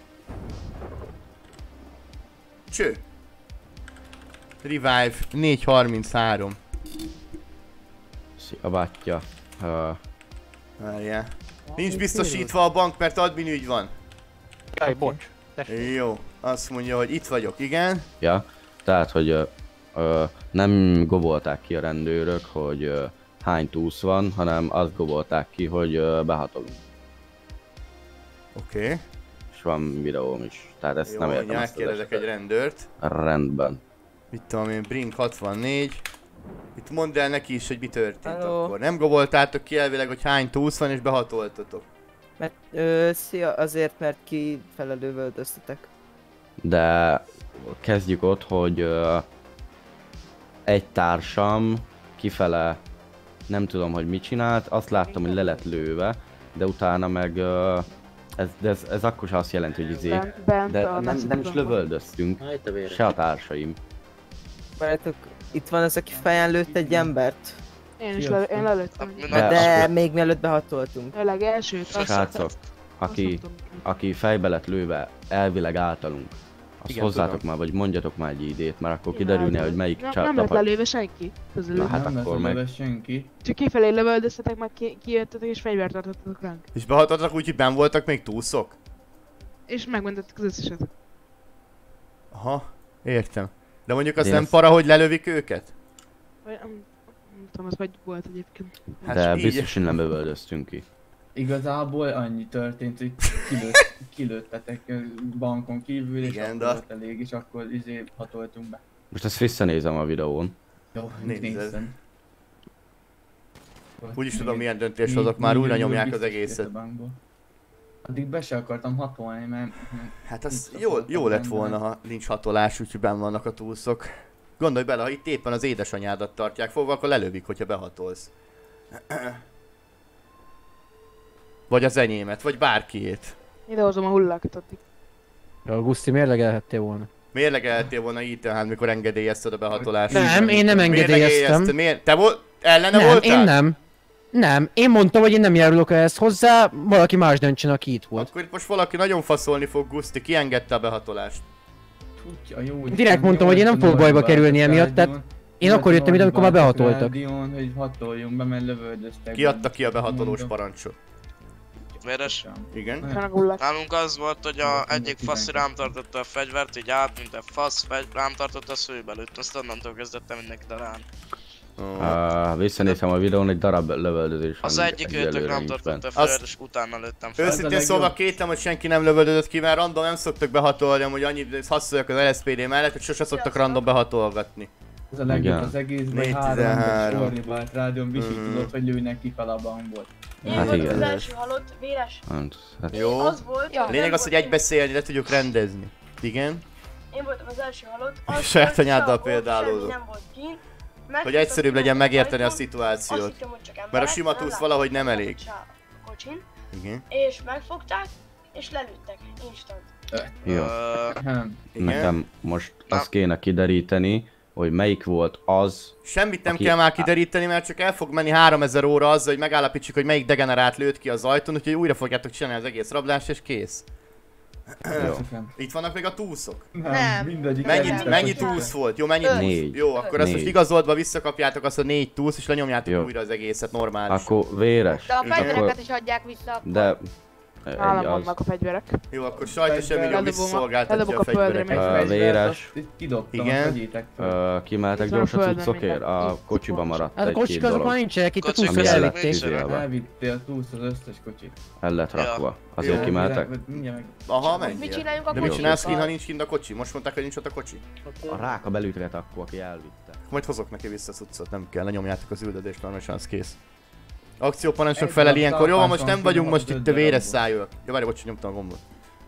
Cső. Revive négy harminchárom. Szia, bátyja. Uh... Várjál. Nincs biztosítva a bank, mert admin ügy van. Jaj, bocs. Jó, azt mondja, hogy itt vagyok, igen. Ja, tehát, hogy uh, uh, nem gobolták ki a rendőrök, hogy uh, hány túsz van, hanem azt gobolták ki, hogy uh, behatolunk. Oké. Okay. És van videóm is, tehát ezt jó, nem értem. Jó, megkérdezek egy rendőrt. Rendben. Mit tudom én, Brink hatvannégy. Itt mondd el neki is, hogy mi történt Hello. Akkor. Nem goboltátok ki elvileg, hogy hány túsz van, és behatoltatok. Mert, ö, szia, azért, mert kifele lövöldöztetek. De kezdjük ott, hogy ö, egy társam kifele nem tudom, hogy mit csinált, azt láttam, hogy le lett lőve, de utána meg ö, ez, de ez, ez akkor is azt jelenti, hogy izé, de nem, nem is lövöldöztünk, se a társaim. Barátok, itt van az, aki fejen lőtt egy embert. Én is le, én lelőttem. De, de még mielőtt behatoltunk. A legelsőt. Srácok, aki, aki fejbe lett lőve elvileg általunk, azt igen, hozzátok tudom. Már, vagy mondjatok már egy idét, mert akkor kiderülne, hogy melyik nem, csapat. Nem lett lelőve senki. Na, hát nem akkor meg... senki. Csak kifelé lövöldöztetek, meg ki, kijöttetek és fegyvert tartottatok ránk. És behatoltak úgy, hogy benn voltak még túszok? És megmentettek az összeset. Aha, értem. De mondjuk az én nem ezt... para, hogy lelövik őket? Vagy nem, nem tudom, az vagy volt egyébként. Hát de biztos, hogy nem lövöldöztünk ki. Igazából annyi történt, hogy kilőtt, kilőttetek bankon kívül, és igen, akkor volt elég, és akkor izé hatoltunk be. Most ezt visszanézem a videón. Jó, nézem. Úgyis tudom, milyen döntés hozok, már újra nyomják az egészet. Addig be se akartam hatolni, mert... Hát az jó, jó lett volna, ha nincs hatolás, úgyhogy benn vannak a túlszok. Gondolj bele, ha itt éppen az édesanyádat tartják fogva, akkor lelövik, hogyha behatolsz. Vagy az enyémet, vagy bárkiét. Idehozom a hullákat addig. Ja, Guszti, mérlegelhettél volna. Mérlegelhettél volna í té há-t, mikor engedélyezted a behatolást. Nem, én nem engedélyeztem. Miért? Te volt? Ellene nem, voltál? Én nem. Nem, én mondtam, hogy én nem járulok ehhez hozzá, valaki más döntsön, aki itt volt. Akkor itt most valaki nagyon faszolni fog, Guszti, kiengedte a behatolást. Tudja, jó, direkt mondtam, hogy én nem fogok bajba kerülni emiatt, tehát én akkor jöttem ide, amikor már behatoltak. Hogy hatoljunk be, mert lövöldöztek. Ki adta ki a behatolós parancsot? Véres? Igen. Nálunk az volt, hogy a egyik fasz rám tartotta a fegyvert, így át, mint a fasz, fegy, rám tartotta a szőbe lőtt, azt onnantól kezdettem mindenki darán. Oh. Uh, visszanéztem a videón, egy darab lövöldözés. Az egyik őtök nem tartotta a fegyvert, és utána lőttem fel. Őszintén szólva kétlem, hogy senki nem lövöldözött ki, mert random nem szoktak behatolni, hogy annyit hasszoljak az el es pé dé mellett, hogy sose szoktak random behatolgatni. Ez a legjobb az egészben, hogy három ember sorri vált rádión, Visi tudott, hogy lőnek ki fel a bankból. Én hát voltam az első halott, Véres. Hát, jó. Az volt, a lényeg az, hogy egybeszélni, le tudjuk rendezni. Igen? Én voltam az első halott. Az saját anyáddal példálózó. nem volt kint. Hogy egyszerűbb legyen megérteni a szituációt. Mert a sima túsz valahogy nem elég. Igen. És megfogták, és lelőttek. Instant. Jó. Igen. Nekem most azt kéne kideríteni, hogy melyik volt az... Semmit nem aki... kell már kideríteni, mert csak el fog menni háromezer óra azzal, hogy megállapítsuk, hogy melyik degenerát lőtt ki az ajtón, úgyhogy újra fogjátok csinálni az egész rablást, és kész. Jó. Itt vannak még a túszok? Nem, mindegyik. Mennyit, mennyi túsz volt? Jó, mennyi túsz? Négy. Jó, akkor azt most Négy. igazoltva visszakapjátok azt a négy túsz, és lenyomjátok Jó. újra az egészet normális. Akkor véres. De a Igen. fegyvereket is adják vissza akkor. De... Nálam Egy az... vannak a fegyverek. Jó, akkor sajtos semmi Eldobom a- visszaszolgáltatja eldobok a a földre fegyvereket. Uh, véres. Kidobtam, Igen. vegyétek fel. Uh, kimeltek Itt van gyors a földön cuccokért? minden. A kocsiba maradt Hát a egy-két kocsik azok dolog. már nincsenek, itt a Kocsik túszok Ami el elvitték. lett tűzélve. Elvittél túlsz az összes kocsit. El lett rakva. Azért Jó. kimeltek? Mindjárt meg. Aha, menjél. Mit csináljunk a De mit kocsikkal? csinálsz kint, ha nincs kint a kocsi? Most mondták, hogy nincs ott a kocsi. A ráka belütret akkor, aki elvitte. Majd hozok neki vissza a cuccot, nem kell, lenyomjátok az üldözést, normálisan az kész. Akcióparancsnok Egy felel darab ilyenkor, jó, van, most talpás nem van, vagyunk most öt itt a darabból. véres szájúak. Ja, várj, bocs, nyomtam a gombot.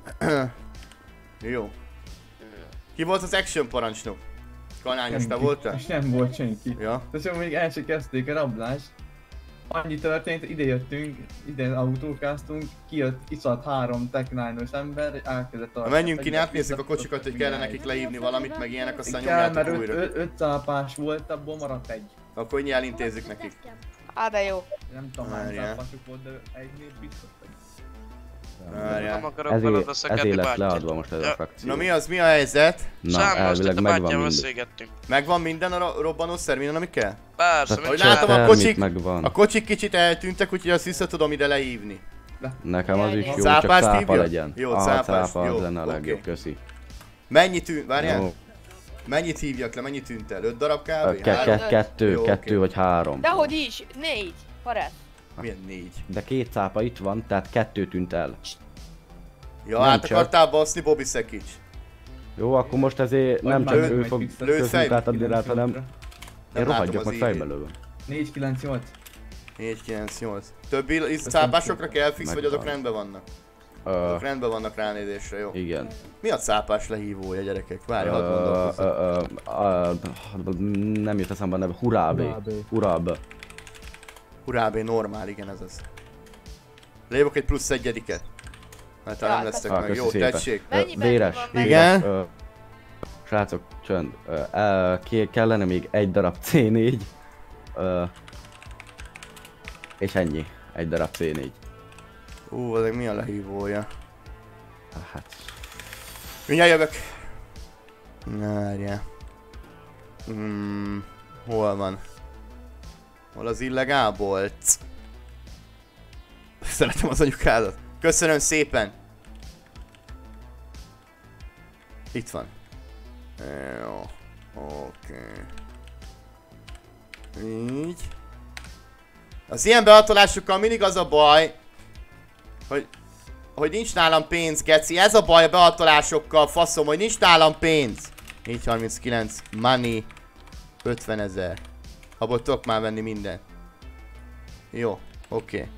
Jó. Ki volt az action parancsnok? Kanányos, te Senki. voltál? És nem volt senki. Ja. Tehát még el se kezdték a rablást. Annyi történt, ide jöttünk, ide autókáztunk, kijött, iszalt három Tech nine-os ember, elkezdett Ha a... menjünk ki, átnézzük a kocsikat, hogy kellene nekik leívni valamit, meg ilyenek, aztán Kell, mert nyomjátok öt, újra. öt, öt cápás volt, abból maradt egy. Akkor ennyi elintézzük nekik. Á, de jó. Nem tudom hány Várjál. cápásuk volt, de egynél biztos, hogy... Várjál. Nem akarok Ezért, veled veszekedni, ezért lett bátyám. leadva most ez a Ja. frakció. Na mi az, mi a helyzet? Na, Sem, most elvileg itt a megvan bátyám mindig. beszélgettünk. Megvan minden a ro- robbanószer, minden ami kell? Persze, Tehát mit Ahogy látom, a termit kocsik, megvan. a kocsik kicsit eltűntek, úgyhogy azt vissza tudom ide leívni. Nekem az is jó, csak Cápást cápa hívja? legyen. Jó, Aha, cápás, cápa, jó, az lenne a oké. legjobb, köszi. Mennyi tűnt, várjál? Jó. Mennyit hívjak le, mennyit tűnt el? öt darab Ö, kávé? ke- Három? ke- Kettő, Jó, kettő oké. vagy három. Dehogy is, négy. Paresz. Milyen négy? De két cápa itt van, tehát kettő tűnt el. Ja, Nem át csak. akartál baszni Bobby Szekics. Jó, akkor most ezért Vagy nem már csak lőtt ő meg fog fixet. Lőtt közmunkát adni rá, hanem Nem én rohadjak látom meg az fejbe ívét. lövöm. négy kilenc nyolc. négy kilenc nyolc. Többi íz- cápásokra kell fix, vagy azok Megvan. rendben vannak? Ö, Azok rendben vannak ránézésre, jó? igen. Mi a cápás lehívója, gyerekek? Várj, hadd Ö, gondolkozzak. ö, ö, ö, Nem jut eszembe a neve, Hurábé. Hurábé. Hurábé normál, igen ez az. Lévok egy plusz egyediket. Hát ha Ja, nem lesztek Ah, meg. köszi Jó, szépen. tessék. Ö, Mennyiben Véres. van véres, Igen? ö, Srácok, csönd. Ö, el- ki- Kellene még egy darab cé négy. ö, És ennyi. Egy darab cé négy. Ú, ezek mi a lehívója? Hát, Mindjárt jövök. Várjál. Hmm, hol van? Hol az illegál bolt? Szeretem az anyukádat. Köszönöm szépen. Itt van. Jó. Oké. Így. Az ilyen beatolásokkal mindig az a baj, hogy hogy nincs nálam pénz, geci. Ez a baj a beatolásokkal, faszom, hogy nincs nálam pénz. négy harminckilenc, money, ötven ezer. Abból tudok már venni mindent. Jó, oké. Okay.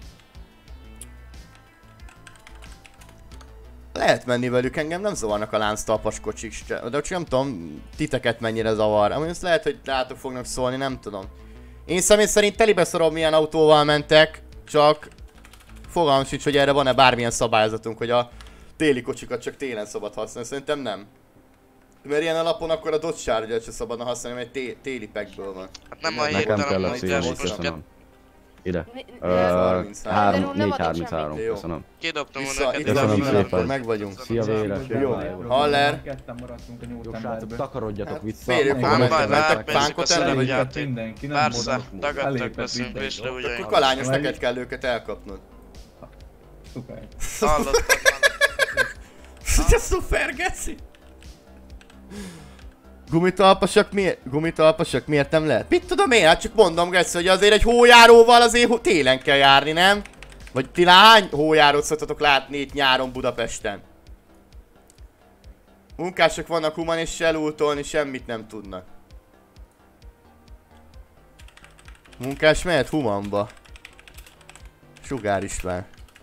Lehet menni velük, engem nem zavarnak a lánctalpas kocsik, de csak nem tudom, titeket mennyire zavar. Amúgy ezt lehet, hogy rátok fognak szólni, nem tudom. Én személy szerint telibe szorom, milyen autóval mentek, csak fogalmam sincs, hogy erre van-e bármilyen szabályzatunk, hogy a téli kocsikat csak télen szabad használni, szerintem nem. Mert ilyen alapon akkor a Dodge Charger se szabadna használni, mert té téli packből van. Hát nem a hét nekem darab kell a monitás, cé négy, most köszönöm. Ide. Ne- Ö, ne- három, nem négy adott harminchárom, semmit. Jó. köszönöm. kidobtam Vissza, volna itt neked. Köszönöm van minden, szépen. akkor meg vagyunk. Szia Véres, Jó. jó. Haller. Ketten maradtunk a nyolc Jó srácok, emberből. takarodjatok Hát, vissza. férjük, akkor Nem Mentek- baj, mentek rápénzük a pánkot elő, vagy szerepjáték. mindenki, nem Persze, boldog. tagadtak Elépett veszünk mindenki. Pécsre, ugyanígy. Akkor kalányos neked kell őket elkapnod. Szuper. Hallottak. Ez szuper, geci! Gumitalpasak miért? Gumitalpasak miért nem lehet? Mit tudom én? Hát csak mondom, geci, hogy azért egy hójáróval azért hó- télen kell járni, nem? Vagy ti hány hójárót szoktatok látni itt nyáron Budapesten? Munkások vannak Human és Shell úton, és semmit nem tudnak. Munkás mehet Humanba. Sugár István.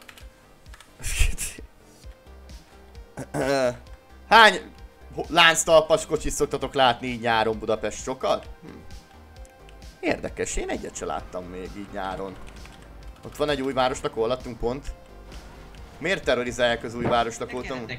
Hány lánctalpas kocsit szoktatok látni így nyáron Budapest? Sokat? Hm. Érdekes, én egyet se láttam még így nyáron. Ott van egy új városnak, hol laktunk pont. Miért terrorizálják az új városlakót amúgy?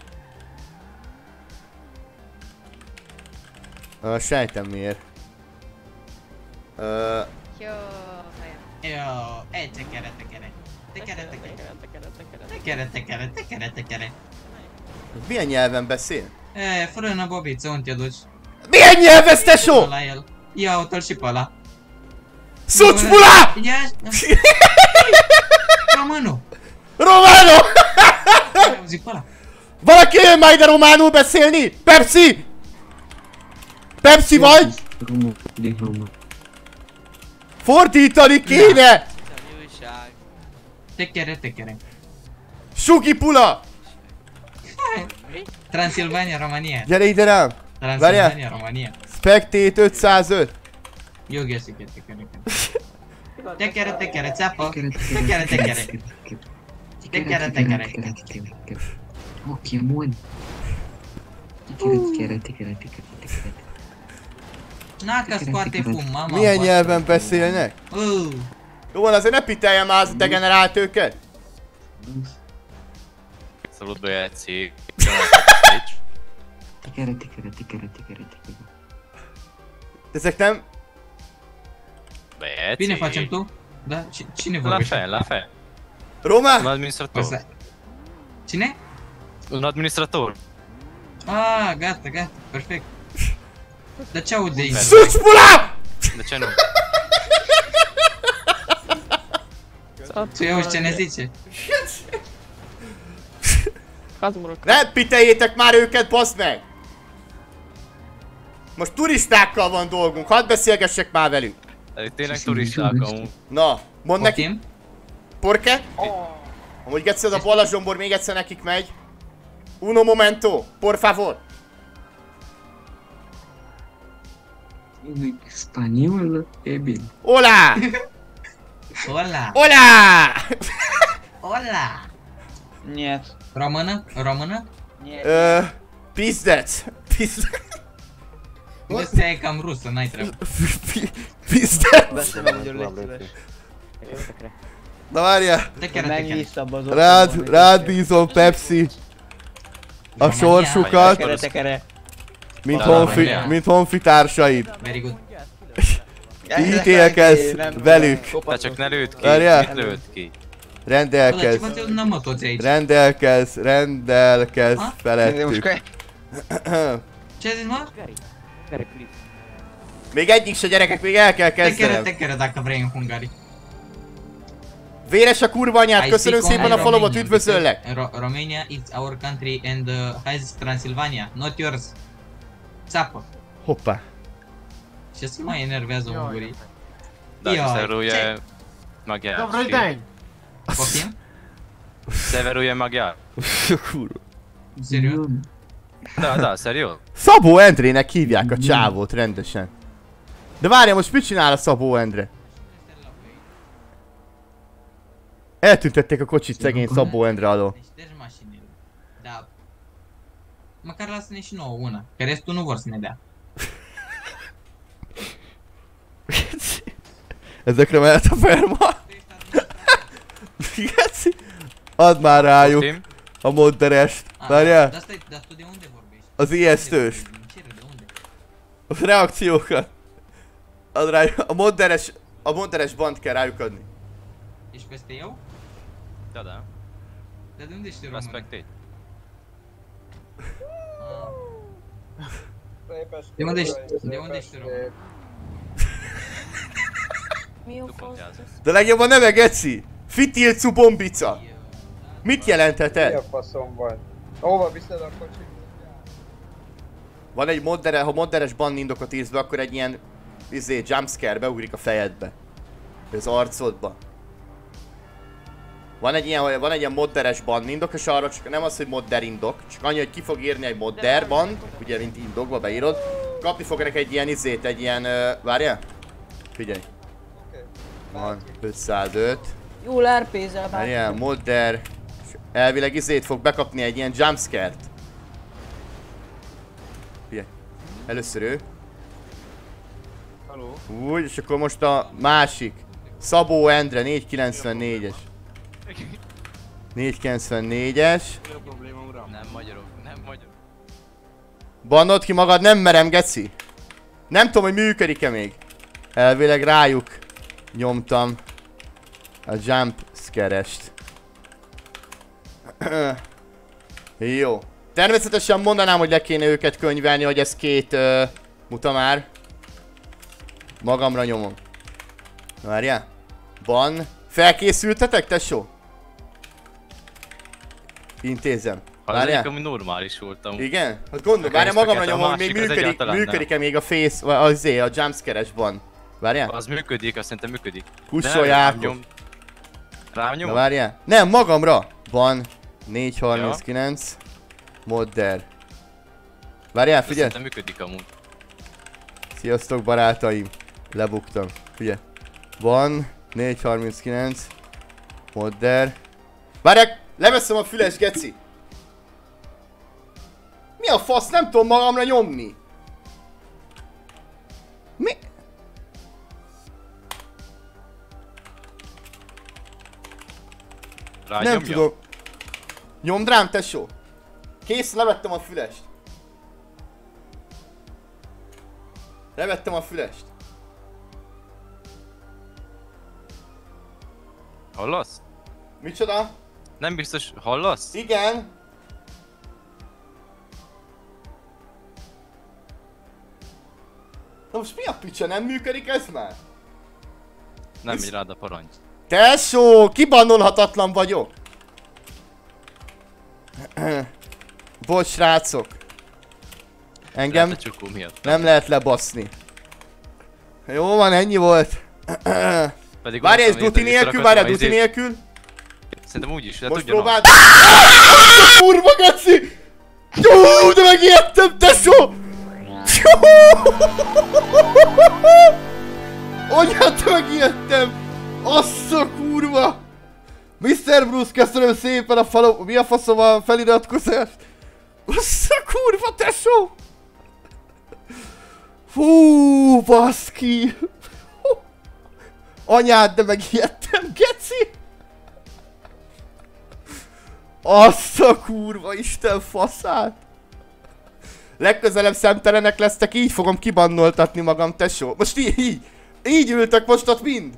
Uh, sejtem miért. Uh, Jó, Jó, egy tekere, tekere. Tekere, tekere. Tekere, tekere, tekere, tekere. Milyen nyelven beszél? E, fără una bobiță, unde te duci? Milyen nyelv ez, tesó? La el. Ia-o-l și pe ăla. Suci pula! Ia... Românul! Románul! Auzi pe ăla. Valaki jön már ide románul beszélni? Pepsi! Pepsi vagy? Fordítani kéne! Tekere, tekere. Sugi pula! Transilvania, România. Gyere ide rám! Transilvania, Várjál! România. Spectate ötszázöt! Jó geszike, tekere. Tekere, tekere, țeapă. Tekere, tekere. Tekere, tekere. Oké, bun. Tekere, tekere, tekere, tekere, tekere. Na, că scoate fum, mama. Milyen nyelven beszélnek? Jó van, azért ne piteljen már az degenerált őket! Salut băieții. Tekere, tekere, tekere, tekere, tekere. Ezek nem... Băieții. Bine facem tu? Da? Cine La vorbește? fel, la fel. Roma? Un administrator. Cine? Un administrator. Ah, gata, gata, perfect. Dar ce aud de aici? Suci pula! De ce nu? Tu auzi ce ne zice? Ne piteljétek már őket, baszd meg! Most turistákkal van dolgunk, hadd beszélgessek már velük! Tényleg turisták amúgy. Na, mondd neki... Porke? Amúgy geci, az a balazsombor még egyszer nekik megy. Uno momento, por favor! Spaniol, e bine. Hola! Hola! Hola! Hola! Niet. Română? Română? Uh, pizdeț! Pizdeț! Ăsta e cam rusă, n-ai treabă. Pizdeț! Na várjál! Rád, rád bízom, Pepsi! A sorsukat! Mint honfi, mint honfitársaid! Very good. Ítélkezz velük! Te csak ne lőd ki, Várjál? mit lőd ki? Rendelkezz! Rendelkezz, rendelkezz felettük! Ce zici, mă? Még egyik se, gyerekek, még el kell Tekere, kezdenem! tekere dacă vrei în Hungary. Véres a kurva anyát, köszönöm szépen a followot, üdvözöllek! Ro Romania is our country and uh, has Transylvania, not yours. Țapă. Hoppá. Ce să mai enervează ungurii? Dacă se ruje maghiar. Dobry dzień! Poftim? Severul e maghiar. Kurva. Serios? Da, da, serios. Szabó Endrének hívják a csávót rendesen. De várjál, most mit csinál a Szabó Endre? Eltüntették a kocsit szegény Szabó Endre alól. Deci mașinile. Da. Măcar lasă-ne și nouă una, că restul nu vor să ne dea. Ezekre mehet a ferma. Geci. Add már rájuk a modderest. Várjál? De asta e, dar tu de unde vorbești? Az ijesztőst. A reakciókat. Add rájuk. A modderes, a modderes band kell rájuk adni. Ești peste eu? Da, da. Dar de unde ești român? Respectate. De unde ești? De unde ești român? Mi a fasz? De legjobb a neve, geci! Fitilcu bombica! Mit jelenthet Mi ez? a faszom van? Hova viszed a kocsit? Van egy moddere, ha modderes band indokot írsz be, akkor egy ilyen izé, jumpscare beugrik a fejedbe. Az arcodba. Van egy ilyen, van egy ilyen modderes band indok, és arra csak nem az, hogy modder indok, csak annyi, hogy ki fog írni egy modder band, ugye mint indokba beírod, kapni fognak egy ilyen izét, egy ilyen, uh, várjál? Figyelj. Van, ötszázöt. Jól er pénzzel bár. Várjál, modder. Elvileg izét fog bekapni egy ilyen jumpscare-t. Figyelj. Először ő. Haló? Úgy, és akkor most a másik. Szabó Endre, négyszázkilencvennégyes. négyszázkilencvennégyes. Nem magyarok, nem magyarok. Bannod ki magad, nem merem, geci. Nem tudom, hogy működik-e még. Elvileg rájuk nyomtam a jump scare-est. Jó. Természetesen mondanám, hogy le kéne őket könyvelni, hogy ez két uh, muta már. Magamra nyomom. Várjál. Ban. Felkészültetek, tesó? Intézem. Várjál. Ami normális voltam. Igen? Hát gondolj, várjál, magamra nyomom, hogy még működik, működik-e még a face, vagy az a jumpscare-es ban. Várjál? Az működik, azt szerintem működik. Kussoljátok. Rám nyom? Na várjál. Nem, magamra. Ban. négyszázharminckilenc. Modder. Várjál, figyelj. Szerintem működik amúgy. Sziasztok barátaim. Lebuktam. Figyelj. Van. négyszázharminckilenc. Modder. Várják, leveszem a füles, geci. Mi a fasz? Nem tudom magamra nyomni. Mi? Nem tudom. Nyomd rám, tesó. Kész, levettem a fülest. Levettem a fülest. Hallasz? Micsoda? Nem biztos, hallasz? Igen. Na most mi a picsa, nem működik ez már? Nem megy rád a parancs. Tesó, kibannolhatatlan vagyok. Bocs, srácok. Engem nem lehet lebaszni. Jó van, ennyi volt. Várj, ez duti nélkül, várj, duti nélkül. Szerintem úgyis, de most tudja próbáld. A kurva geci! Jó, de megijedtem, tesó! Anyát, megijedtem! Assza kurva! miszter Bruce, köszönöm szépen a follow... Mi a faszom a feliratkozást? Assza kurva, tesó! Fú, baszki! Anyád, de megijedtem, geci! Assza kurva, Isten faszát! Legközelebb szemtelenek lesztek, így fogom kibannoltatni magam, tesó. Most így, így, így ültök most ott mind.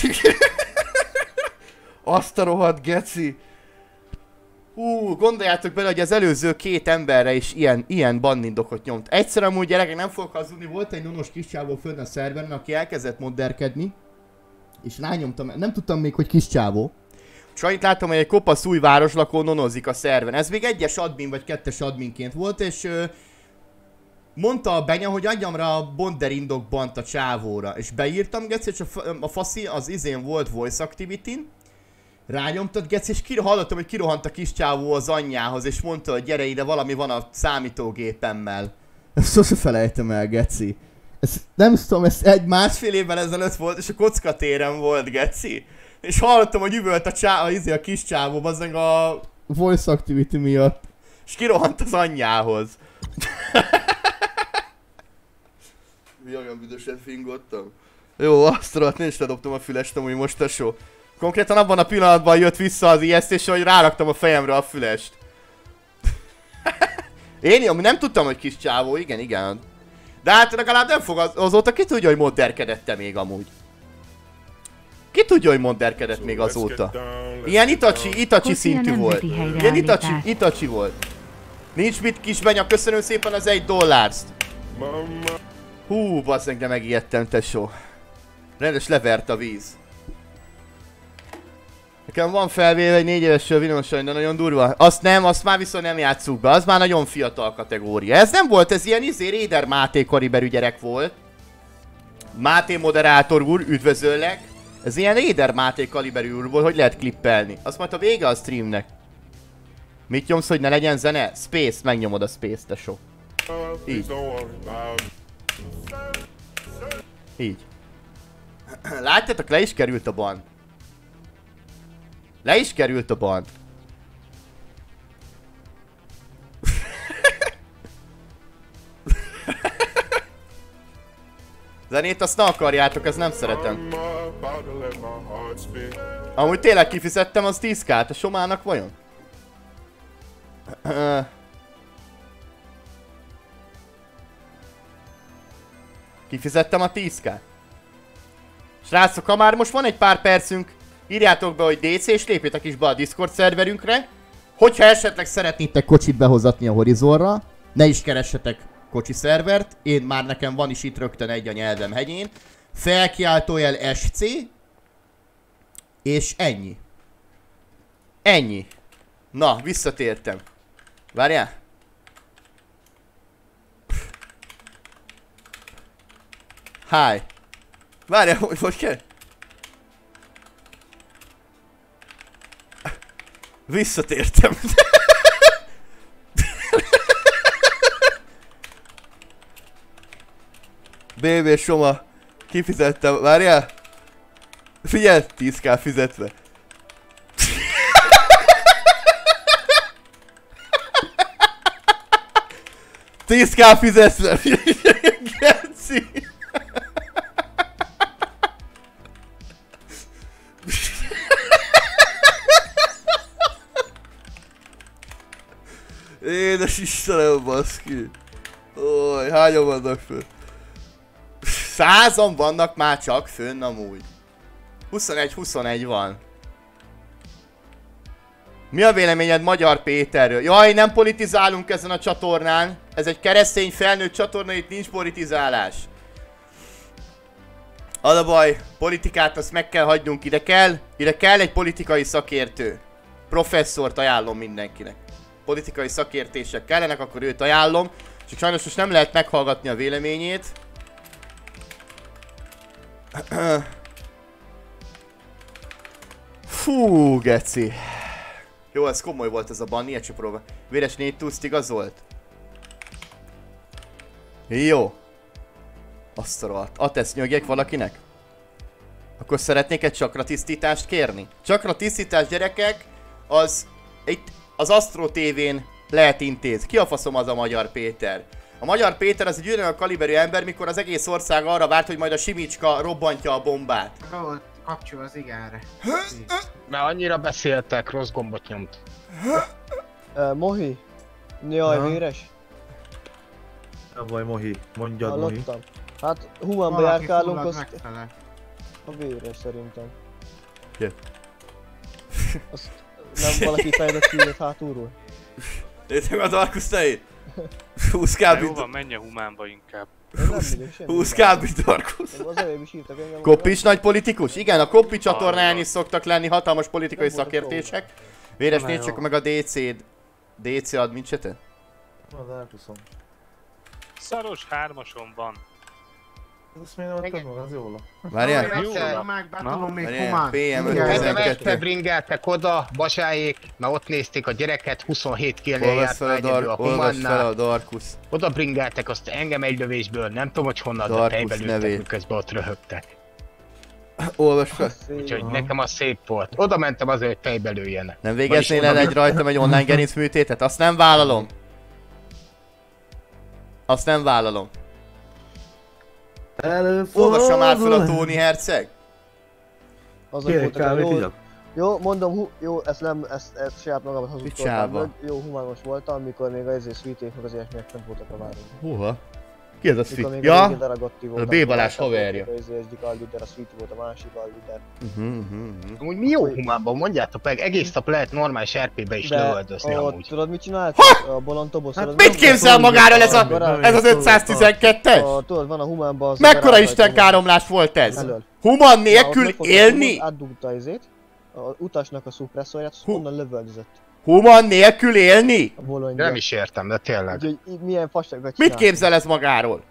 Azt a rohadt geci. Hú, gondoljátok bele, hogy az előző két emberre is ilyen, ilyen bannindokot nyomt. Egyszer amúgy gyerekek, nem fogok hazudni, volt egy nonos kis csávó fönn a szerveren, aki elkezdett modderkedni. És rányomtam, nem tudtam még, hogy kis csávó. És annyit láttam, hogy egy kopasz új városlakó nonozik a szerven. Ez még egyes admin vagy kettes adminként volt, és ö, mondta a Benya, hogy adjam rá a Bonderindok bant a csávóra. És beírtam, geci, és a, a faszi az izén volt Voice Activity-n. Rányomtad, geci, és kir hallottam, hogy kirohant a kis csávó az anyjához, és mondta, hogy gyere ide, valami van a számítógépemmel. Ezt sose felejtem el, geci. Ez, nem tudom, ez egy másfél évvel ezelőtt volt, és a kockatéren volt, geci. És hallottam, hogy üvölt a, csá a, izé, a kis csávó, bazdmeg a Voice Activity miatt. És kirohant az anyjához. Mi olyan büdösen fingottam? Jó, azt rohadt, én is ledobtam a fülest, amúgy most tesó. Konkrétan abban a pillanatban jött vissza az ijesztés, hogy ráraktam a fejemre a fülest. Én ami nem tudtam, hogy kis csávó, igen, igen. De hát legalább nem fog az, azóta, ki tudja, hogy modderkedette még amúgy. Ki tudja, hogy modderkedett még azóta. Ilyen Itachi, Itachi szintű volt. Ilyen Itachi, Itachi volt. Nincs mit, kis Benya, köszönöm szépen az egy dollárst. Hú, basszeg, de megijedtem, tesó. Rendes levert a víz. Nekem van felvéve egy négy éves vinonosany, de nagyon durva. Azt nem, azt már viszont nem játsszuk be, az már nagyon fiatal kategória. Ez nem volt, ez ilyen izé Réder Máté kaliberű gyerek volt. Máté moderátor úr, üdvözöllek. Ez ilyen Réder Máté kaliberű úr volt, hogy lehet klippelni. Az majd a vége a streamnek. Mit nyomsz, hogy ne legyen zene? Space, megnyomod a Space, tesó. Így. Így. Látjátok, le is került a ban. Le is került a ban. Zenét azt ne akarjátok, ezt nem szeretem. Amúgy tényleg kifizettem az tíz ká-t a Somának vajon? Kifizettem a tíz ká-t. Srácok, ha már most van egy pár percünk, írjátok be, hogy dé cé, és lépjetek is be a Discord szerverünkre. Hogyha esetleg szeretnétek kocsit behozatni a Horizonra, ne is keressetek kocsi szervert, én már nekem van is itt rögtön egy a nyelvem hegyén. Felkiáltójel es cé, és ennyi. Ennyi. Na, visszatértem. Várjál? Hi. Várjál, hogy hogy kell? Visszatértem. bé bé Soma. Kifizettem. Várjál? Figyelj, tíz ká fizetve. tíz ká fizetve. Geci. Édes Istenem, baszki. Ój, hányan vannak fönn? Százan vannak már csak fönn amúgy. huszonegy huszonegy van. Mi a véleményed Magyar Péterről? Jaj, nem politizálunk ezen a csatornán. Ez egy keresztény felnőtt csatorna, itt nincs politizálás. Az a baj, politikát azt meg kell hagynunk, ide kell, ide kell egy politikai szakértő. Professzort ajánlom mindenkinek. Politikai szakértések kellenek, akkor őt ajánlom. Csak sajnos most nem lehet meghallgatni a véleményét. Fú, geci. Jó, ez komoly volt ez a ban, ilyet se próbál. Véres négy túszt igazolt? Jó. Azt a rohadt. Atesz nyögjek valakinek? Akkor szeretnék egy csakra tisztítást kérni. Csakra tisztítás, gyerekek, az itt az Astro té vén lehet intéz. Ki a faszom az a Magyar Péter? A Magyar Péter az egy olyan kaliberű ember, mikor az egész ország arra várt, hogy majd a Simicska robbantja a bombát. Volt, kapcsol az igára. Mert annyira beszéltek, rossz gombot nyomt. Uh, Mohi? Jaj, véres? Nem baj, Mohi. Mondjad, Mohi. Hát, humánba járkálunk, azt... A véres szerintem. Yeah. Azt nem valaki fejlett küldött hátulról? Nézzük a Darkus tejét! húsz ká-bit... Jó van, menj a humánba inkább. húsz ká-bit Darkus. Koppics nagy politikus? Igen, a Koppi csatornán is szoktak lenni hatalmas politikai szakértések. Véres, nézd csak meg a dé cé-d. dé cé admin chatet? Az Darkusom. Szaros hármason van. Ezt miért nem adtad meg, az jól. Várjál? Várjál, pé em ötvenkettő. Este bringeltek oda, Basáék, na ott nézték a gyereket, huszonhét killnél járt már egyedül a Humánnál. Oda bringeltek, azt engem egy lövésből, nem tudom, hogy honnan, de fejbe lőttek, miközben ott röhögtek. Olvasd fel. Úgyhogy nekem az szép volt. Oda mentem azért, hogy fejbe lőjenek. Nem végeznél el egy rajtam egy online gerincműtétet? Azt nem vállalom. Azt nem vállalom. Olvassa már fel a Tóni herceg! Azok voltak, jó, jó, mondom, hu, jó, ezt nem, ezt, ezt saját magamat hazudtoltam meg, jó humános voltam, amikor még az Sweeték meg az ilyesmiek fent voltak a váron. Húha? Ki ez a Sweet? Ja? A B Balázs haverja. Az egyik alvider, a Sweetie volt a másik alvider. Amúgy mi jó humánban, mondjátok meg, egész nap lehet normális er pé-be is lövöldözni amúgy. Tudod mit csinált? A bolondtobos. Mit képzel magáról ez, a, ez az ötszáztizenkettes? Tudod, van a humánban az... Mekkora istenkáromlás volt ez? Human nélkül élni? Átdugta izét, a utasnak a szupresszorját, azt onnan lövöldözött. Human nélkül élni? Nem is értem, de tényleg. Úgyhogy milyen fasságban mit képzel ez magáról?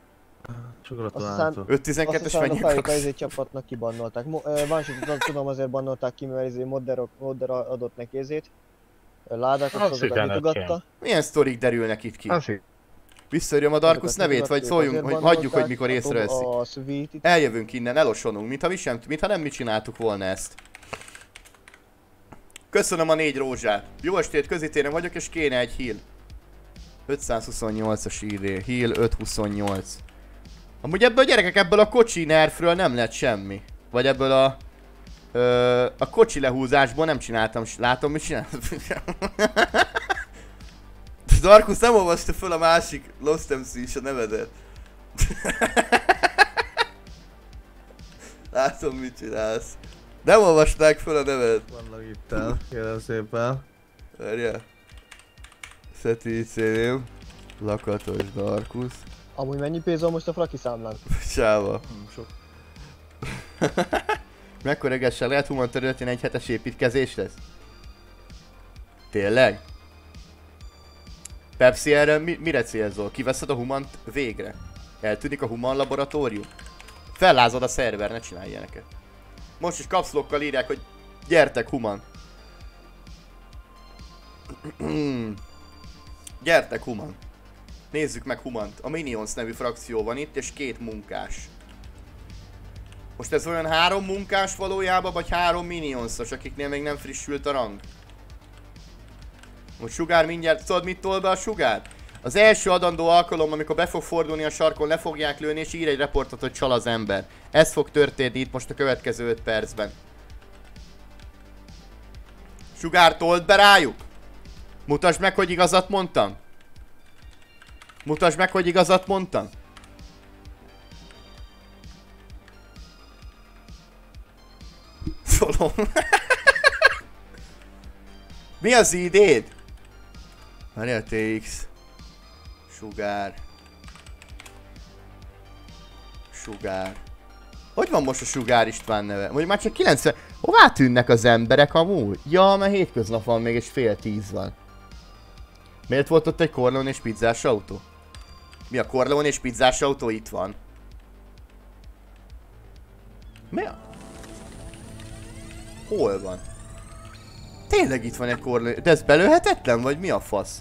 Aztán öt tizenkettes mennyit kapsz? Azt hiszem a csapatnak kibannolták. Másik tudom azért bannolták ki, mert ezért modder, modder adott neki ezért. Ládákat hozogat, mitogatta. Milyen sztorik derülnek itt ki? Visszajöjjön a Darkus nevét, vagy szóljunk, hogy hagyjuk, hogy mikor észreveszik. Eljövünk innen, elosonunk, mintha, mi sem, mintha nem mi csináltuk volna ezt. Köszönöm a négy rózsát. Jó estét, közétéren vagyok, és kéne egy heal. ötszázhuszonnyolcas idé, heal ötszázhuszonnyolc. Amúgy ebből a gyerekek, ebből a kocsi nerfről nem lett semmi. Vagy ebből a Ö, a kocsi lehúzásból nem csináltam, látom, mit csináltam? Darkus nem olvasta föl a másik Lost em cé is a nevedet. Látom, mit csinálsz. Nem olvasták föl a neved. Vannak itt el, kérem szépen. Várjál. Szeti Célim. Lakatos Darkus. Amúgy mennyi pénz van most a fraki számlán? Sáva. Hmm, sok. Mekkora egessel lehet human területén egy hetes építkezés lesz? Tényleg? Pepsi, erre mi, mire célzol? Kiveszed a humant végre? Eltűnik a human laboratórium? Fellázad a szerver, ne csinálj ilyeneket. Most is kapszlokkal írják, hogy gyertek human. Gyertek human. Nézzük meg humant. A Minions nevű frakció van itt, és két munkás. Most ez olyan három munkás valójában, vagy három minionsos, akiknél még nem frissült a rang? Most Sugár mindjárt, tudod mit tol be a Sugár? Az első adandó alkalom, amikor be fog fordulni a sarkon, le fogják lőni és ír egy reportot, hogy csal az ember. Ez fog történni itt most a következő öt percben. Sugár, told be rájuk! Mutasd meg, hogy igazat mondtam! Mutasd meg, hogy igazat mondtam! Szolom. Mi az idéd? Várjál, té iksz. Sugár. Sugár. Hogy van most a Sugár István neve? Mondjuk már csak kilencven... Hová tűnnek az emberek amúgy? Ja, mert hétköznap van még és fél tíz van. Miért volt ott egy Corleone és pizzás autó? Mi a Corleone és pizzás autó? Itt van. Mi a... Hol van? Tényleg itt van egy Corleone... De ez belőhetetlen? Vagy mi a fasz?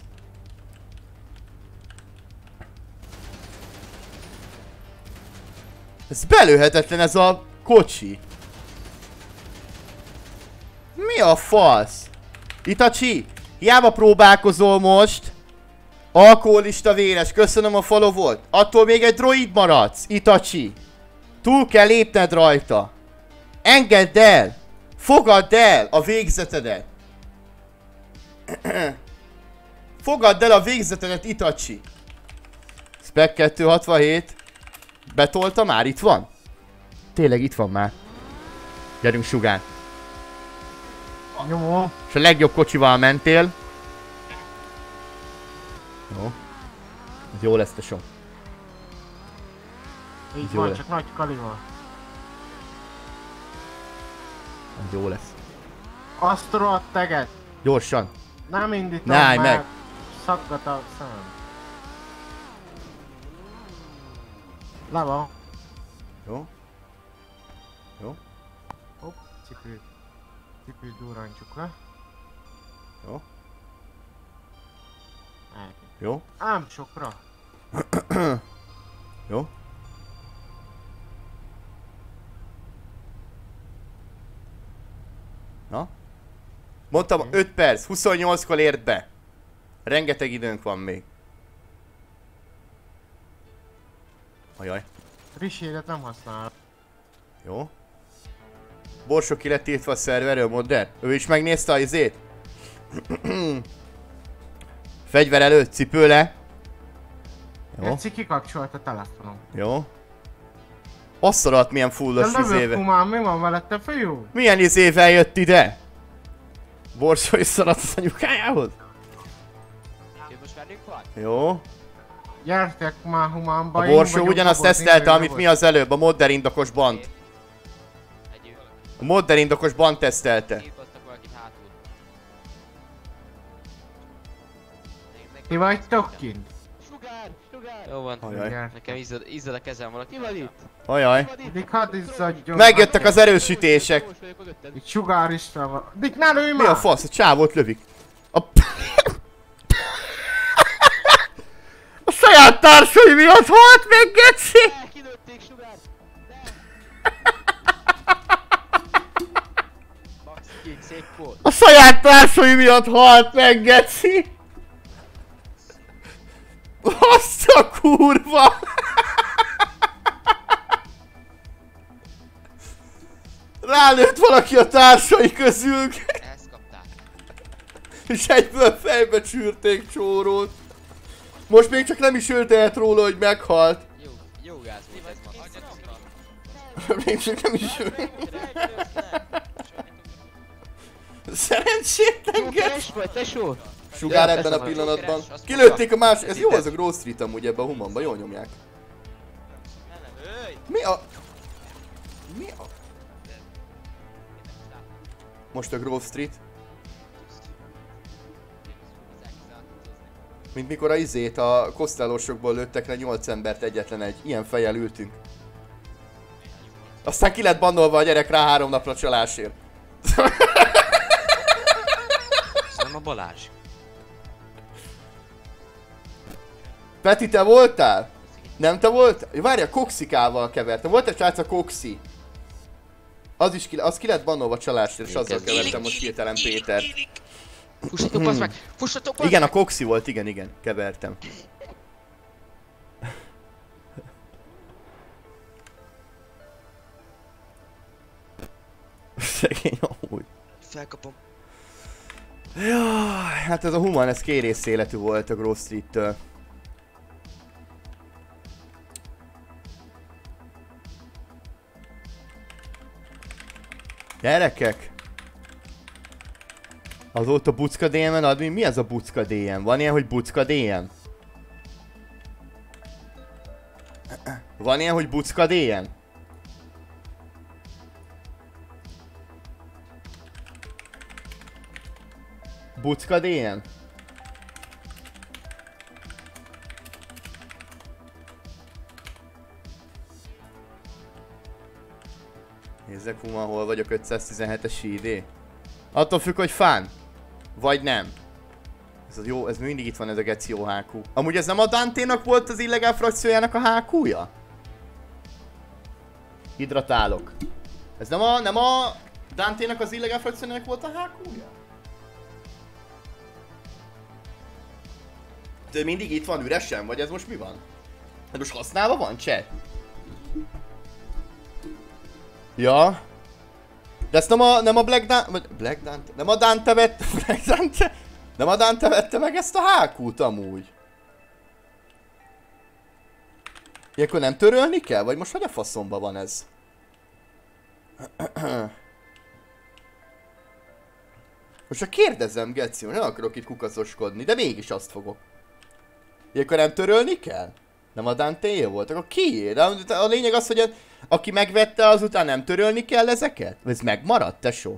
Ez belőhetetlen ez a kocsi. Mi a fasz? Itachi, hiába próbálkozol most. Alkoholista véres, köszönöm a followot. Attól még egy droid maradsz, Itachi. Túl kell lépned rajta. Engedd el. Fogadd el a végzetedet. Fogadd el a végzetedet, Itachi. Spec kettőszázhatvanhét. Betolta már? Itt van? Tényleg itt van már. Gyerünk, Sugár. Jó. És a legjobb kocsival mentél. Jó. Ez jó lesz, tesó. Így van, csak nagy kalival. Ez jó lesz. Azt rohadt teget. Gyorsan. Nem indítom, ne állj mert meg. szaggat a szemem. Le van. Jó. Jó. Hopp, cipőt. Cipőt durrantjuk le. Jó. Elkezdjük. Jó. Ám sokra. Jó. Na? Mondtam, öt perc, huszonnyolckor ért be. Rengeteg időnk van még. Ajaj. Friss nem használ. Jó. Borsok ki lett tiltva a szerverről, modern. Ő is megnézte a izét. Fegyver előtt, cipő le. Jó. Egy kikapcsolt a telefonom. Jó. Azt alatt milyen fullos izéve. Kumán, mi van veled, te fiú? Milyen izével jött ide? Borsó is szaradt az anyukájához? Jó. Gyertek már humánba. A Borsó ugyanazt tesztelte, amit mi az előbb, a modder indokos bant. A modder indokos bant tesztelte. Ti vagytok kint? Jó van, Ajaj. nekem izzad, izzad a kezem valaki. Mi van itt? Ajaj. Dik, hadd izzadjon. Megjöttek az erősítések. Itt Sugár István van. Dik, ne lőj már! Mi a fasz? A csávót lövik. A... a saját társai miatt halt meg, geci! A saját társai miatt halt meg, geci! Azt a kurva! Rálőtt valaki a társai közül. Ezt kapták. És egyből fejbe csűrték Csórót. Most még csak nem is ő tehet róla, hogy meghalt. Jó, jó gáz volt ez ma. Még csak nem is ő. Szerencsétlen Fresh vagy, tesó! Sugár ebben a pillanatban. Kilőtték a más... Ez jó az a Grove Street amúgy ebben a Humanban, jól nyomják. Mi a... Mi a... Most a Grove Street. Mint mikor a izét, a kosztálósokból lőttek le nyolc embert egyetlen egy. Ilyen fejjel ültünk. Aztán ki lett bannolva a gyerek rá három napra csalásért. Nem a Balázs. Peti, te voltál? Nem te voltál? Várjál, Coxikával kevertem. Volt egy srác a Coxi. Az is ki, az ki lett bannolva csalásért, és azzal kevertem most hirtelen Pétert. Fussatok, bazd meg! Fussatok, bazd Igen, meg! a Coxi volt, igen, igen, kevertem. Szegény amúgy. Felkapom. Jaj, hát ez a Human, ez kérész életű volt a Grove Street-től. Gyerekek! Azóta Bucka dé em-en admin? Mi ez a Bucka dé em? Van ilyen, hogy Bucka dé em? Van ilyen, hogy Bucka dé em? Bucka dé em? Nézzek, Human, hol vagyok, ötszáztizenhetes i dé. Attól függ, hogy fán. Vagy nem. Ez az jó, ez mindig itt van ez a geci jó há kú. Amúgy ez nem a Dante-nak volt az illegál frakciójának a há kúja? Hidratálok. Ez nem a, nem a Dante-nak az illegál frakciójának volt a há kúja? De mindig itt van üresen, vagy ez most mi van? Ez most használva van, chat? Ja. De ezt nem a, nem a Black Dante, vagy Black Dante, nem a Dante vette, Black Dante, nem a Dante vette meg ezt a há kút amúgy. Ilyenkor nem törölni kell? Vagy most hogy a faszomba van ez? Most csak kérdezem, Geci, nem akarok itt kukacoskodni, de mégis azt fogok. Ilyenkor nem törölni kell? Nem a Dante-é volt? Akkor kié? De a lényeg az, hogy a, aki megvette, azután nem törölni kell ezeket? Ez megmaradt, tesó?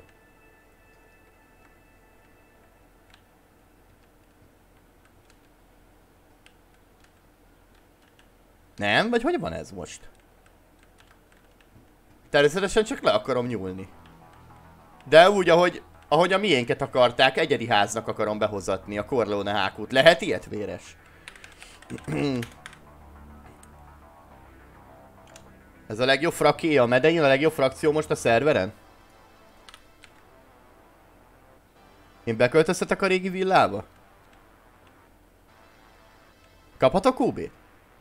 Nem? Vagy hogy van ez most? Természetesen csak le akarom nyúlni. De úgy, ahogy, ahogy a miénket akarták, egyedi háznak akarom behozatni a Corleone há kút. Lehet ilyet, véres? Ez a legjobb fraké a Medein, a legjobb frakció most a szerveren? Én beköltöztetek a régi villába? Kaphatok kú bét?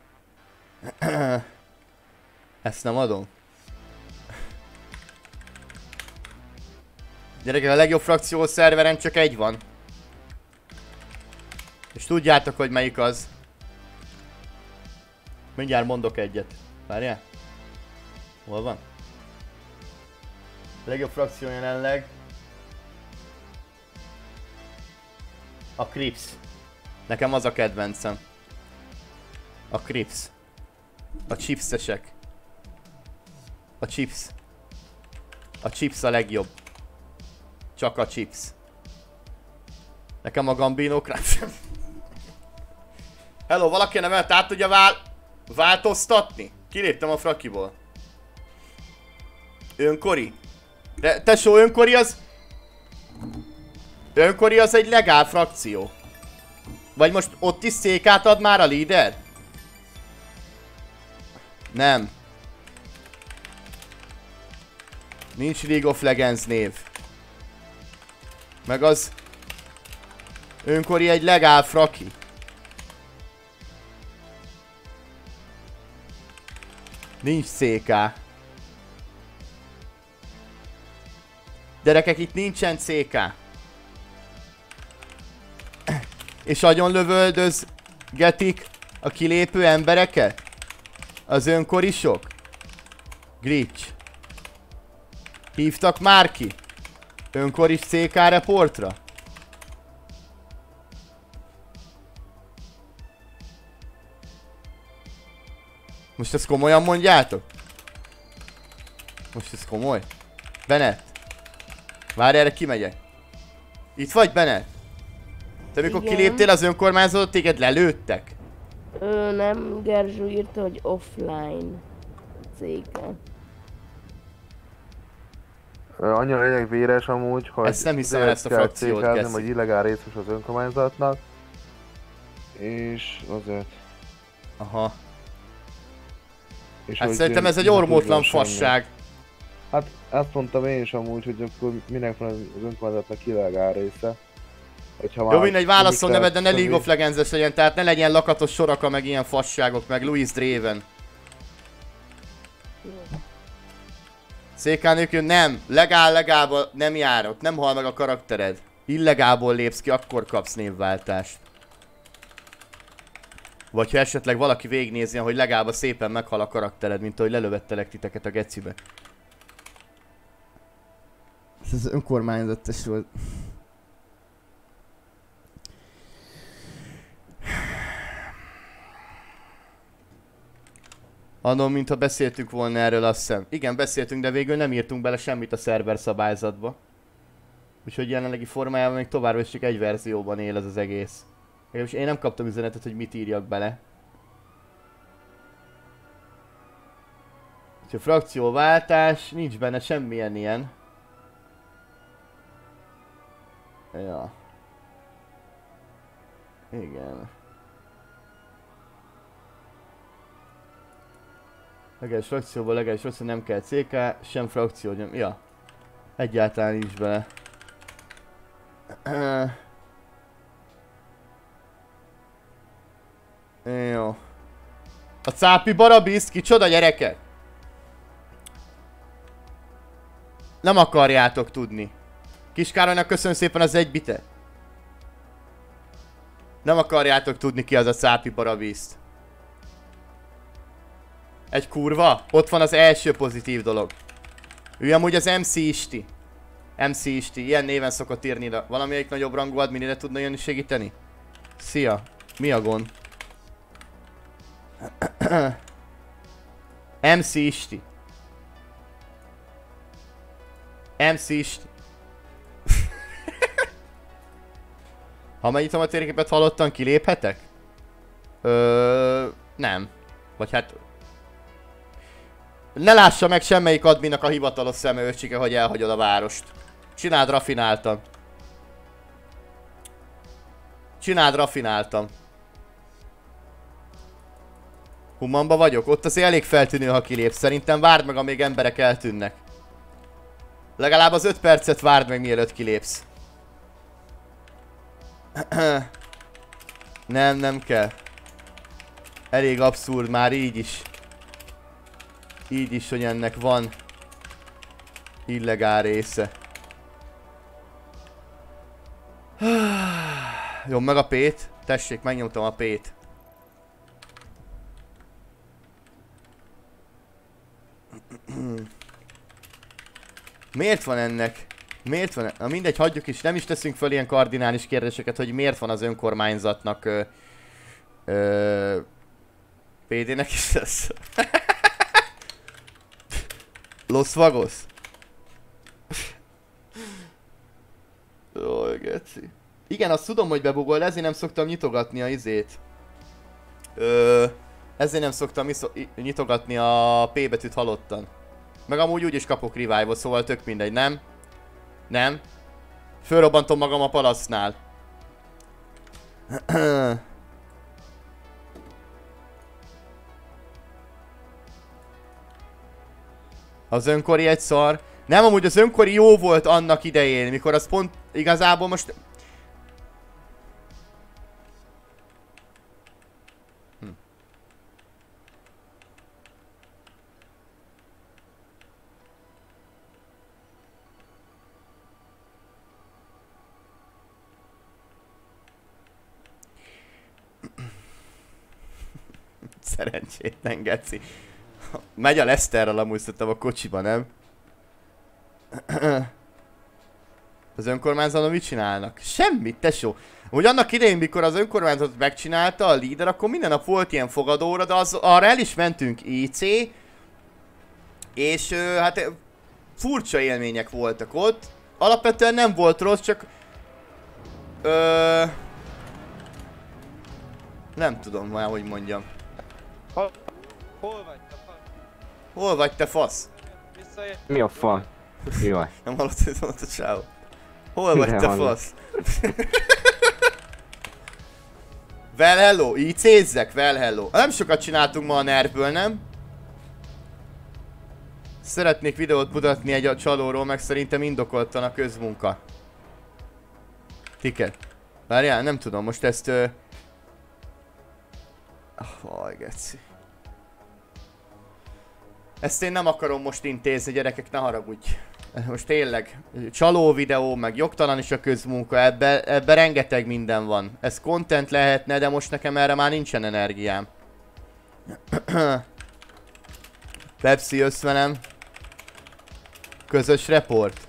Ezt nem adom. Gyerekek, a legjobb frakció a szerveren csak egy van. És tudjátok, hogy melyik az. Mindjárt mondok egyet. Várjál? Hol van? A legjobb frakció jelenleg a Crips. Nekem az a kedvencem. A Crips. A chipsesek. A chips. A chips a legjobb. Csak a chips. Nekem a Gambino Craps. Hello, valaki nem át tudja vál... változtatni? Kiléptem a frakiból. Önkori. De tesó, önkori az... Önkori az egy legál frakció. Vagy most ott is székát ad már a líder? Nem. Nincs League of Legends név. Meg az... Önkori egy legál fraki. Nincs cé ká. Gyerekek, itt nincsen cé ká. És agyon lövöldözgetik a kilépő embereket? Az önkorisok? Glitch. Hívtak már ki? Önkoris cé ká reportra? Most ezt komolyan mondjátok? Most ez komoly? Bennett? Várj, erre kimegyek. Itt vagy, Bennett? Te mikor Igen. kiléptél az önkormányzatot, téged lelőttek? Ö, nem, Gerzsú írta, hogy offline cége. Annyira lényeg véres amúgy, hogy Ezt nem hiszem, ezt a kell frakciót cékelni, kezdik. hogy illegál részes az önkormányzatnak. És azért... Aha. És Hát hogy szerintem ez egy nem ormótlan tudja semmi. fasság. Hát ezt mondtam én is amúgy, hogy akkor minek van az önkormányzatnak illegál része. Hogyha Jó, mindegy, válaszol tudjuk neved, de ne tenni- League of Legends-es legyen, tehát ne legyen lakatos soraka, meg ilyen fasságok, meg Louis Draven. cé ká nélkül nem, legál, legálba nem járok, nem hal meg a karaktered. Illegából lépsz ki, akkor kapsz névváltást. Vagy ha esetleg valaki végignézi, hogy legalább szépen meghal a karaktered, mint ahogy lelövettelek titeket a gecibe. Ez az önkormányzatos volt. Annól, mintha beszéltünk volna erről, azt hiszem. Igen, beszéltünk, de végül nem írtunk bele semmit a szerver szabályzatba. Úgyhogy jelenlegi formájában még továbbra is csak egy verzióban él ez az egész. És én nem kaptam üzenetet, hogy mit írjak bele. Úgyhogy frakcióváltás, nincs benne semmilyen ilyen. Ja. Igen. Legális frakcióból, legális frakció nem kell cé ká, sem frakció, nem. Ja. Egyáltalán nincs bele. Jó. A cápi barabiszt, kicsoda gyerekek? Nem akarjátok tudni. Kiskárolynak köszönöm szépen az egy bitet. Nem akarjátok tudni, ki az a cápi barabiszt. Egy kurva? Ott van az első pozitív dolog. Ő amúgy az em cé Isti. em cé Isti, ilyen néven szokott írni, de valamelyik nagyobb rangú adminire tudna jönni segíteni? Szia, mi a gond? em cé Isti. em cé Isti. Ha megnyitom a térképet, hallottan kiléphetek? Ö, nem. Vagy hát... Ne lássa meg semmelyik adminnak a hivatalos szemőcsike, hogy elhagyod a várost. Csináld rafináltan. Csináld rafináltan. Humanba vagyok? Ott azért elég feltűnő, ha kilépsz. Szerintem várd meg, amíg emberek eltűnnek. Legalább az öt percet várd meg, mielőtt kilépsz. Nem, nem kell. Elég abszurd már így is. Így is, hogy ennek van illegál része. Jó, meg a P-t. Tessék, megnyomtam a P-t. Miért van ennek? Miért van? Na mindegy, hagyjuk is, nem is teszünk föl ilyen kardinális kérdéseket, hogy miért van az önkormányzatnak ö, ö, pé dé-nek is lesz. Los Vagos? Jaj, geci. Igen, azt tudom, hogy bebugol, de ezért nem szoktam nyitogatni a izét. Ö, ezért nem szoktam nyitogatni a P betűt halottan. Meg amúgy úgyis kapok revive-ot, szóval tök mindegy, nem? Nem? Fölrobbantom magam a palasznál. Az önkori egy szar. Nem, amúgy az önkori jó volt annak idején, mikor az pont igazából most... Hm. Szerencsétlen geci. Megy a Leszterrel amúgy szerintem a kocsiba, nem? Az önkormányzaton mit csinálnak? Semmit, tesó. Úgy annak idején, mikor az önkormányzatot megcsinálta a líder, akkor minden nap volt ilyen fogadóra, de az, arra el is mentünk í cé. És ö, hát furcsa élmények voltak ott. Alapvetően nem volt rossz, csak... Ö, nem tudom már, hogy mondjam. Hol, hol vagy te fasz? Hol vagy te fasz? Mi a fa? Jaj. Nem hallottad, hogy mondtad sávot. Hol vagy te fasz? Well hello, í cézzek, well hello. Nem sokat csináltunk ma a nervből, nem? Szeretnék videót mutatni egy a csalóról, meg szerintem indokoltan a közmunka. Ticket. Várjál, nem tudom, most ezt... Ö... Vaj, geci. Ezt én nem akarom most intézni, gyerekek, ne haragudj. Most tényleg, csaló videó, meg jogtalan is a közmunka, ebbe, ebbe rengeteg minden van. Ez content lehetne, de most nekem erre már nincsen energiám. Pepsi, jössz velem. Közös report.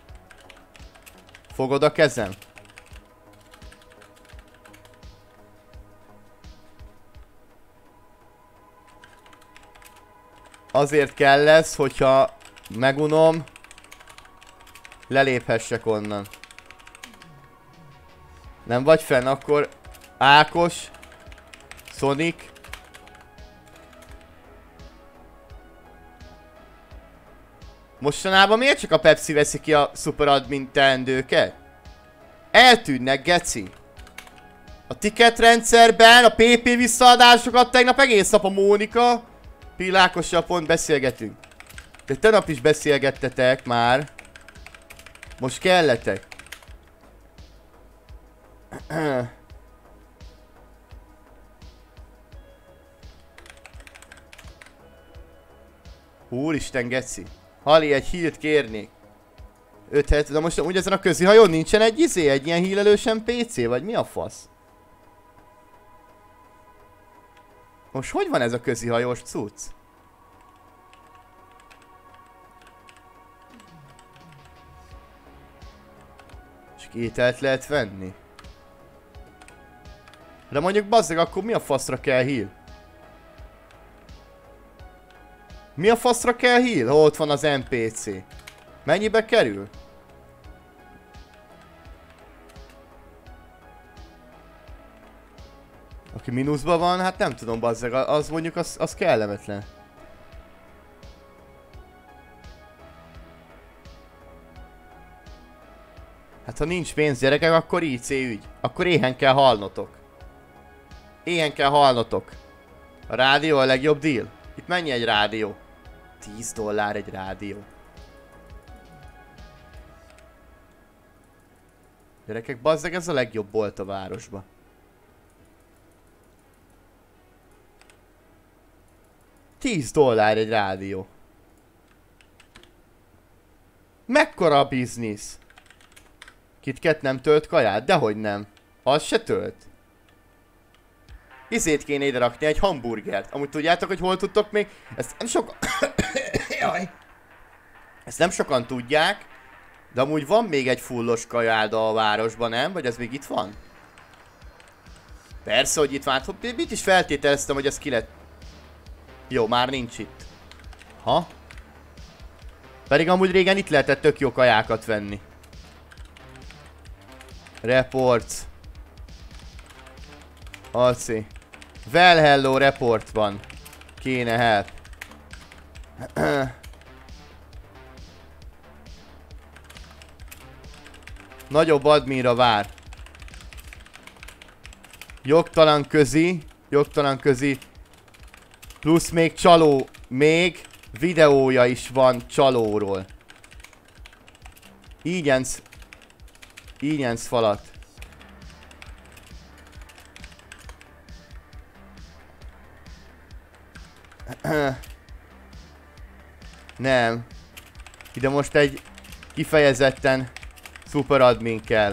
Fogod a kezem? Azért kell lesz, hogyha megunom, leléphessek onnan. Nem vagy fenn, akkor Ákos, Sonic. Mostanában miért csak a Pepsi veszi ki a Super Admin teendőket? Eltűnnek, geci. A ticket rendszerben a pé pé visszaadásokat tegnap egész nap a Mónika. Pilákossal pont beszélgetünk. De tegnap is beszélgettetek már. Most kelletek. Úristen, geci. Hali, egy hílt kérnék. öt hét, de most úgy ezen a közi hajón nincsen egy izé, egy ilyen hílelős em pé cé, vagy mi a fasz? Most hogy van ez a közi hajós cucc? És kételt lehet venni? De mondjuk bazzeg, akkor mi a faszra kell híl? Mi a faszra kell heal, ha ott van az em pé cé? Mennyibe kerül? Aki mínuszban van, hát nem tudom bazzeg, az mondjuk az, az kellemetlen. Hát ha nincs pénz, gyerekek, akkor í cé ügy. Akkor éhen kell halnotok. Éhen kell halnotok. A rádió a legjobb deal. Itt mennyi egy rádió? tíz dollár egy rádió. Gyerekek, bazzeg, ez a legjobb bolt a városba. tíz dollár egy rádió. Mekkora a biznisz? KitKat nem tölt kaját? Dehogy nem. Az se tölt. Izét kéne ide rakni, egy hamburgert. Amúgy tudjátok, hogy hol tudtok még? Ezt nem sokan... Jaj. Ezt nem sokan tudják. De amúgy van még egy fullos kajáda a városban, nem? Vagy ez még itt van? Persze, hogy itt van. Mit is feltételeztem, hogy ez ki lett? Jó, már nincs itt. Ha? Pedig amúgy régen itt lehetett tök jó kajákat venni. Reports. Alci. Well hello report van. Kéne help. Nagyobb adminra vár. Jogtalan közi. Jogtalan közi. Plusz még csaló. Még videója is van csalóról. Ígyenc. Ígyenc falat. Nem. Ide most egy kifejezetten szuper admin kell.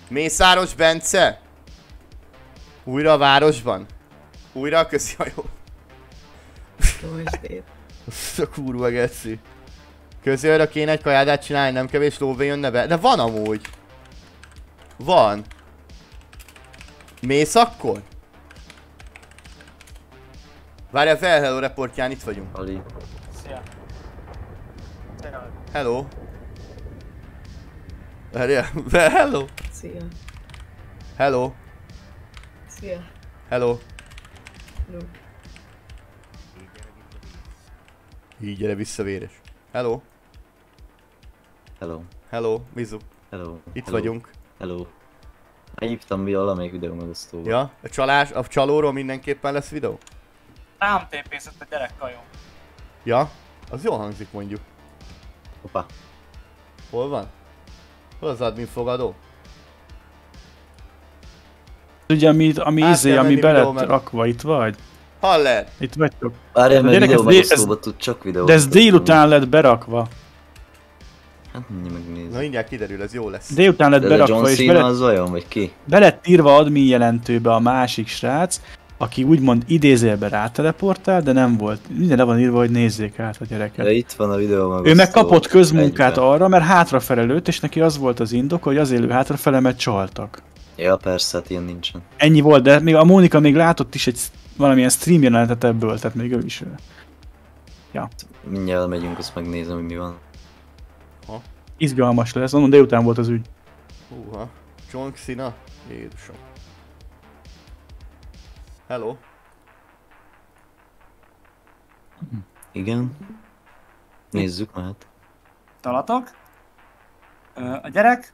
Mészáros Bence? Újra a városban? Újra a közjajó? Azt a kurva geci. Közjajra kéne egy kajádát csinálni, nem kevés lóvé jönne be? De van amúgy. Van. Mész akkor? Várjál fel, hello reportján, itt vagyunk. Ali. Szia. Hello. Várjál, hello. Szia. Hello. Szia. Hello. Hello. Így gyere vissza, véres. Hello. Hello. Hello, Mizu. Hello. Itt Hello. vagyunk. Hello. Hívtam mi valamelyik videó megosztóba. Ja, a csalás, a csalóról mindenképpen lesz videó? Rám tépészett a gyerekkajó. Ja, az jól hangzik mondjuk. Hoppá. Hol van? Hol az admin fogadó? Ugye, ami, ami Át izé, kell ami menni be lett videómet. rakva, itt vagy? Haller! Itt vagytok. Várjál, mert Gyerekek, videó ez dé- megosztóba ez- tud csak videót. De ez délután lett berakva. Hát mindjárt megnézem. Na mindjárt kiderül, ez jó lesz. Délután lett De ez a berakva, John és Cena be lett, az vajon, vagy ki? be lett írva admin jelentőbe a másik srác, aki úgymond idézélbe ráteleportál, de nem volt. Minden le van írva, hogy nézzék át a gyereket. De itt van a videó megosztó. Ő meg kapott közmunkát Egyben. arra, mert hátrafele lőtt, és neki az volt az indok, hogy azért lő hátrafele, mert csaltak. Ja, persze, hát ilyen nincsen. Ennyi volt, de még a Mónika még látott is egy valamilyen stream jelenetet ebből, tehát még ő is. ő. Ja. Mindjárt megyünk, azt megnézem, hogy mi van. Ha? Izgalmas lesz, mondom, délután volt az ügy. Húha. John Cena? Jézusom. Hello. Igen. Nézzük már. Talatok. Ö, A gyerek.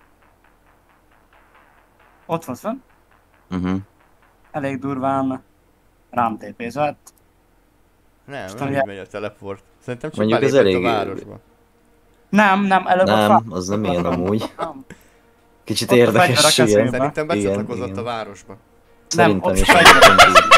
Ott van fönn. Uh-huh. Elég durván rám tépézett. Nem, Most nem ugye- így megy a teleport. Szerintem csak Mondjuk ez belépett elég- a városba. Nem, nem, előbb ott Nem, van. az nem ilyen amúgy. Kicsit Ott a érdekes, fegyver a igen. kezébe. Szerintem Igen, becsatlakozott igen. a városba. Szerintem ott is fegyver. egyébként így.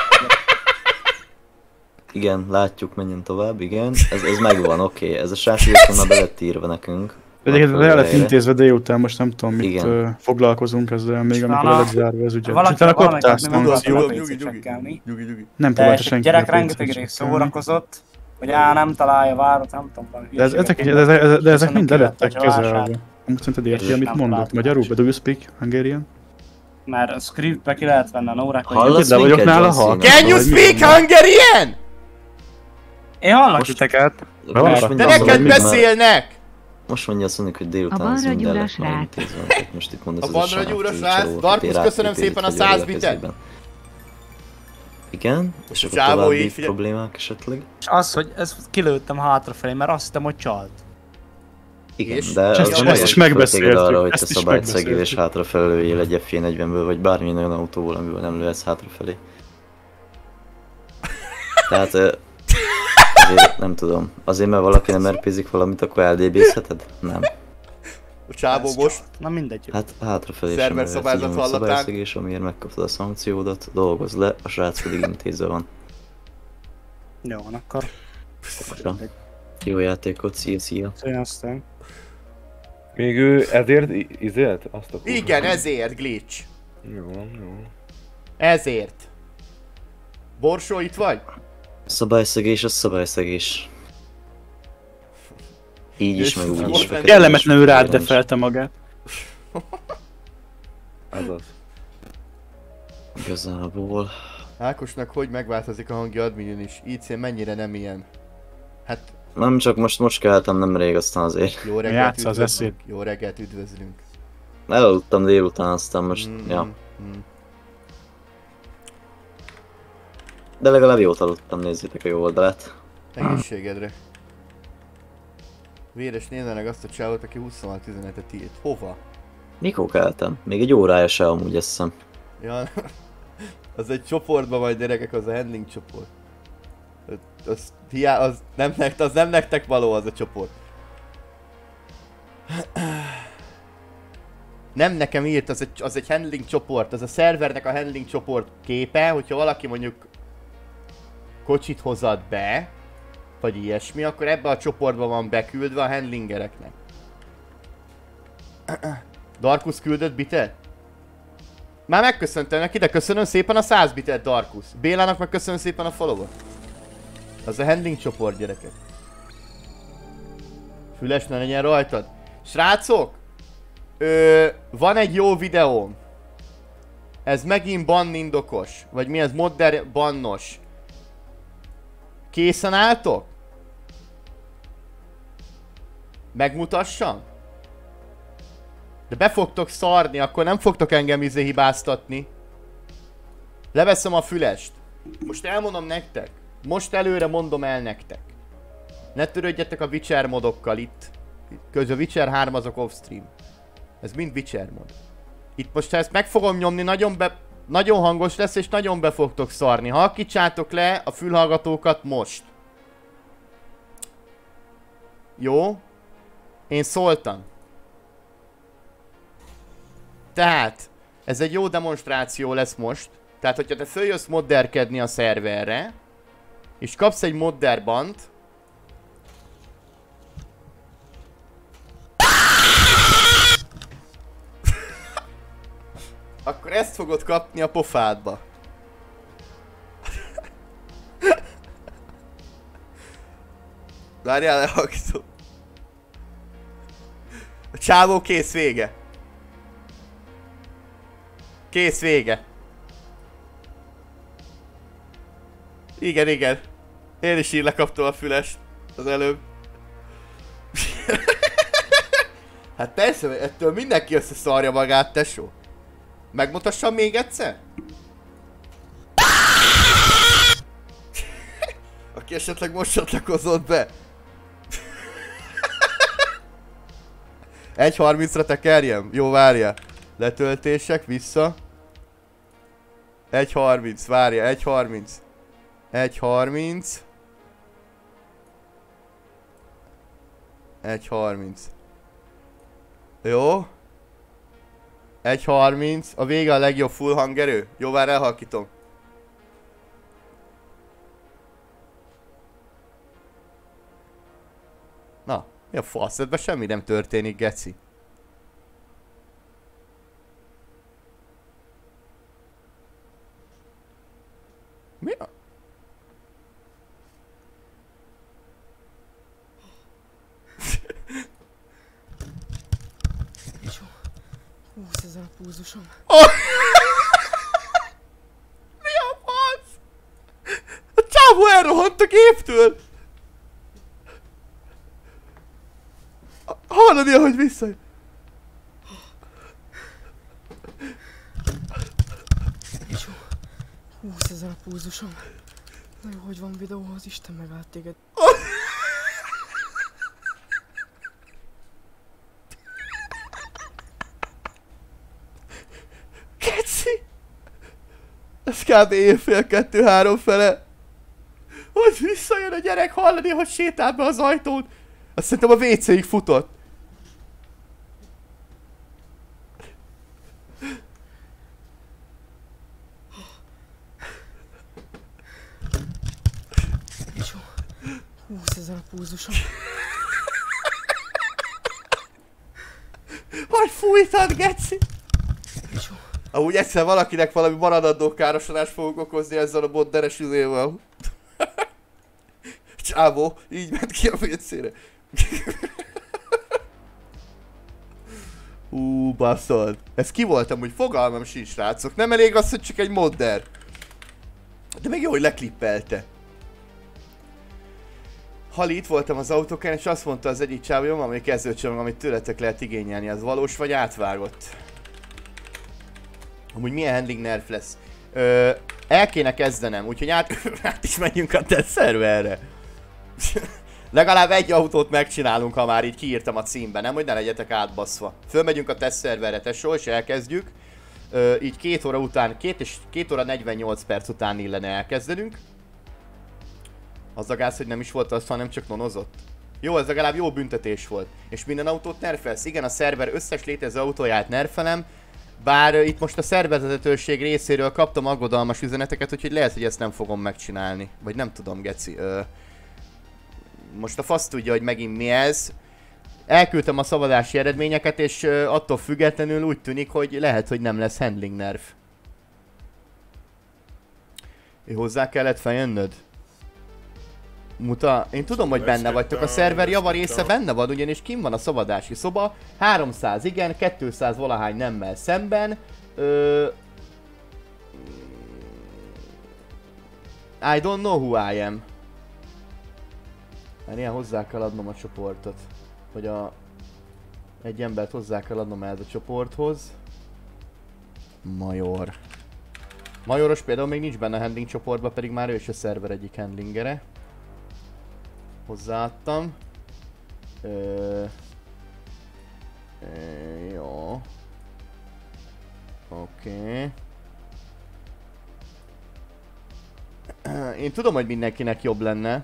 Igen, látjuk, menjen tovább, igen. Ez, ez megvan, oké. Okay. Ez a srác egyébként már be lett írva nekünk. Pedig ez Megfelelő le lett helyre. intézve délután, most nem tudom, mit Igen. ö, foglalkozunk ezzel még, amikor Utána- le lett zárva az ügyet. Valaki- És utána valamelyik kaptál admin megpróbálta szankciót. a pé cét csekkelni. Nem De próbálta és a senki gyerek a pé cét rengeteg rész csekkelni. szórakozott, hogy á, nem találja várat, nem tudom, valami De, ez, ezek, hülyeséget de, de, de ezek mondott. mind le lettek Köszönöm, kivette a kezelve. csalását. Amúgy szerinted érti, És amit nem mondott? talált Magyarul? mást. Do you speak Hungarian? Mert a scriptbe ki lehet venni a órákat. Hallasz De vagyok minket, nála John Cena? hallgató. Can you vagy mi speak van? Hungarian? Én hallak titeket. Most De mondja azt, neked hogy már- beszélnek! Most mondja azt, hogy délután A az balra minden gyúras lett már rác. intézve. Tehát most itt mondasz, A ez balra srác, gyúras ez rác. csávó, Darkus, aki köszönöm rátépézik szépen a fegyverrel száz bitet. kezében. Igen, és a akkor csávó további így figyel- problémák esetleg? És az, hogy ezt kilőttem hátrafelé, mert azt hittem, hogy csalt. Igen, És? de És az ezt- nem ezt is olyan megbeszéltük, téged arra, hogy te ezt is szabályszegél és megbeszéltük. hátrafelé lőjél egy F negyvenből, vagy bármilyen olyan autóból, amiből nem lőhetsz hátrafelé. Tehát ö, azért nem tudom, azért mert valaki nem erpézik valamit, akkor eldébészheted? Nem. A csábó most. Na mindegy. Hát hátrafelé sem Szerver lőhetsz, szabályzat így van, hallatán. szabályszegés, amiért megkaptad a szankciódat, dolgozz le, a srác pedig intézve van. Jó, van akkor. Kopra. Jó játékot, szia, szia. Sziasztok. Még ő ezért i- izélt? Azt a kurva. Igen, ezért, glitch. Jó, jó. Ezért. Borsó, itt vagy? Szabályszegés, az szabályszegés. Így is, És meg úgy most is. fekete Kellemetlenül és rád fehér is. defelte magát. Azaz. Igazából... Ákosnak hogy megváltozik a hangja adminin is? í cé mennyire nem ilyen? Hát Nem csak most most keltem nemrég, aztán azért. jó reggelt Játsza az üdvözlünk. Jó reggelt üdvözlünk. Elaludtam délután, aztán most, Mm, ja. mm. De legalább jót aludtam, nézzétek a jó oldalát. Egészségedre. Véres nézd meg azt a csávot, aki huszonhat üzenetet írt. Hova? Mikor keltem? Még egy órája se amúgy eszem. Ja, az egy csoportban vagy gyerekek, az a handling csoport. Az, hiá, az, nem nektek, az nem nektek való az a csoport. Nem nekem írt, az egy, az egy handling csoport, az a szervernek a handling csoport képe, hogyha valaki mondjuk kocsit hozad be, vagy ilyesmi, akkor ebbe a csoportba van beküldve a handlingereknek. Darkus küldött bitet? Már megköszöntem neki, de köszönöm szépen a száz bitet, Darkus. Bélának meg köszönöm szépen a followot. Az a handling csoport, gyerekek. Füles ne legyen rajtad. Srácok! Ö, van egy jó videóm. Ez megint bannindokos. Vagy mi ez? Modder bannos. Készen álltok? Megmutassam? De be fogtok szarni, akkor nem fogtok engem izé hibáztatni. Leveszem a fülest. Most elmondom nektek. Most előre mondom el nektek. Ne törődjetek a Witcher modokkal itt. Közben a Witcher három azok off-stream. Ez mind Witcher mod. Itt most ha ezt meg fogom nyomni, nagyon, be, nagyon hangos lesz és nagyon be fogtok szarni. Halkítsátok le a fülhallgatókat most. Jó? Én szóltam. Tehát, ez egy jó demonstráció lesz most. Tehát, hogyha te följössz modderkedni a szerverre, és kapsz egy modderbant, akkor ezt fogod kapni a pofádba. Várjál, lehallgatom. A csávó kész, vége. Kész, vége. Igen, igen. Én is így lekaptam a fülest az előbb. Hát persze, ettől mindenki összeszarja magát, tesó. Megmutassam még egyszer? Aki esetleg most csatlakozott be. egy harmincra tekerjem? Jó, várja. Letöltések, vissza. egy harminc, várja, egy harminc. egy harminc. egy harminc. Jó. egy harminc. A vége a legjobb full hangerő. Jó, vár, elhalkítom. Na, mi a fasz? Ebben semmi nem történik, geci. Mi a... húszezer a púzusom. Oh! Mi a fasz? A csávó elrohant a géptől! Hallani, ahogy visszajön. húszezer a púzusom. Na jó, hogy van videó, az Isten megállt téged. Keci! Ez kb. Éjfél kettő-három fele. Hogy visszajön a gyerek, hallani, hogy sétál be az ajtón. Azt szerintem a vé céig futott. húszezer a púzusom. Hogy fújtad, geci? Amúgy egyszer valakinek valami maradandó károsodást fogok okozni ezzel a modderes üzével. Csávó, így ment ki a vé cére. Hú, baszod. Ez ki voltam, hogy fogalmam sincs, srácok. Nem elég az, hogy csak egy modder. De még jó, hogy leklippelte. Hali, itt voltam az autókán, és azt mondta az egyik csávó, hogy ami kezdőcsomag, amit tőletek lehet igényelni, az valós vagy átvágott? Amúgy milyen handling nerf lesz? Ö, el kéne kezdenem, úgyhogy át, át is menjünk a test szerverre. Legalább egy autót megcsinálunk, ha már így kiírtam a címbe, nem? Hogy ne legyetek átbaszva. Fölmegyünk a test szerverre, tesó, és elkezdjük. Ö, így két óra után, két, és, két óra negyvennyolc perc után illene elkezdenünk. Az a gáz, hogy nem is volt az, hanem csak nonozott. Jó, ez legalább jó büntetés volt. És minden autót nerfelsz. Igen, a szerver összes létező autóját nerfelem. Bár uh, itt most a szervezetőség részéről kaptam aggodalmas üzeneteket, úgyhogy lehet, hogy ezt nem fogom megcsinálni. Vagy nem tudom, geci. Uh, most a fasz tudja, hogy megint mi ez. Elküldtem a szavazási eredményeket, és uh, attól függetlenül úgy tűnik, hogy lehet, hogy nem lesz handling nerf. Hozzá kellett feljönnöd? Muta, én tudom, hogy benne vagytok, a szerver java része benne van, ugyanis kim van a szabadási szoba, háromszáz igen, kétszáz valahány nemmel szemben. Ö... I don't know who I am. Mert ilyen hozzá kell adnom a csoportot. Hogy a... Egy embert hozzá kell adnom ehhez a csoporthoz. Major. Majoros például még nincs benne a handling csoportban, pedig már ő is a szerver egyik handlingere. Hozzáadtam. Ö... Ö... Jó. Oké. Okay. Én tudom, hogy mindenkinek jobb lenne.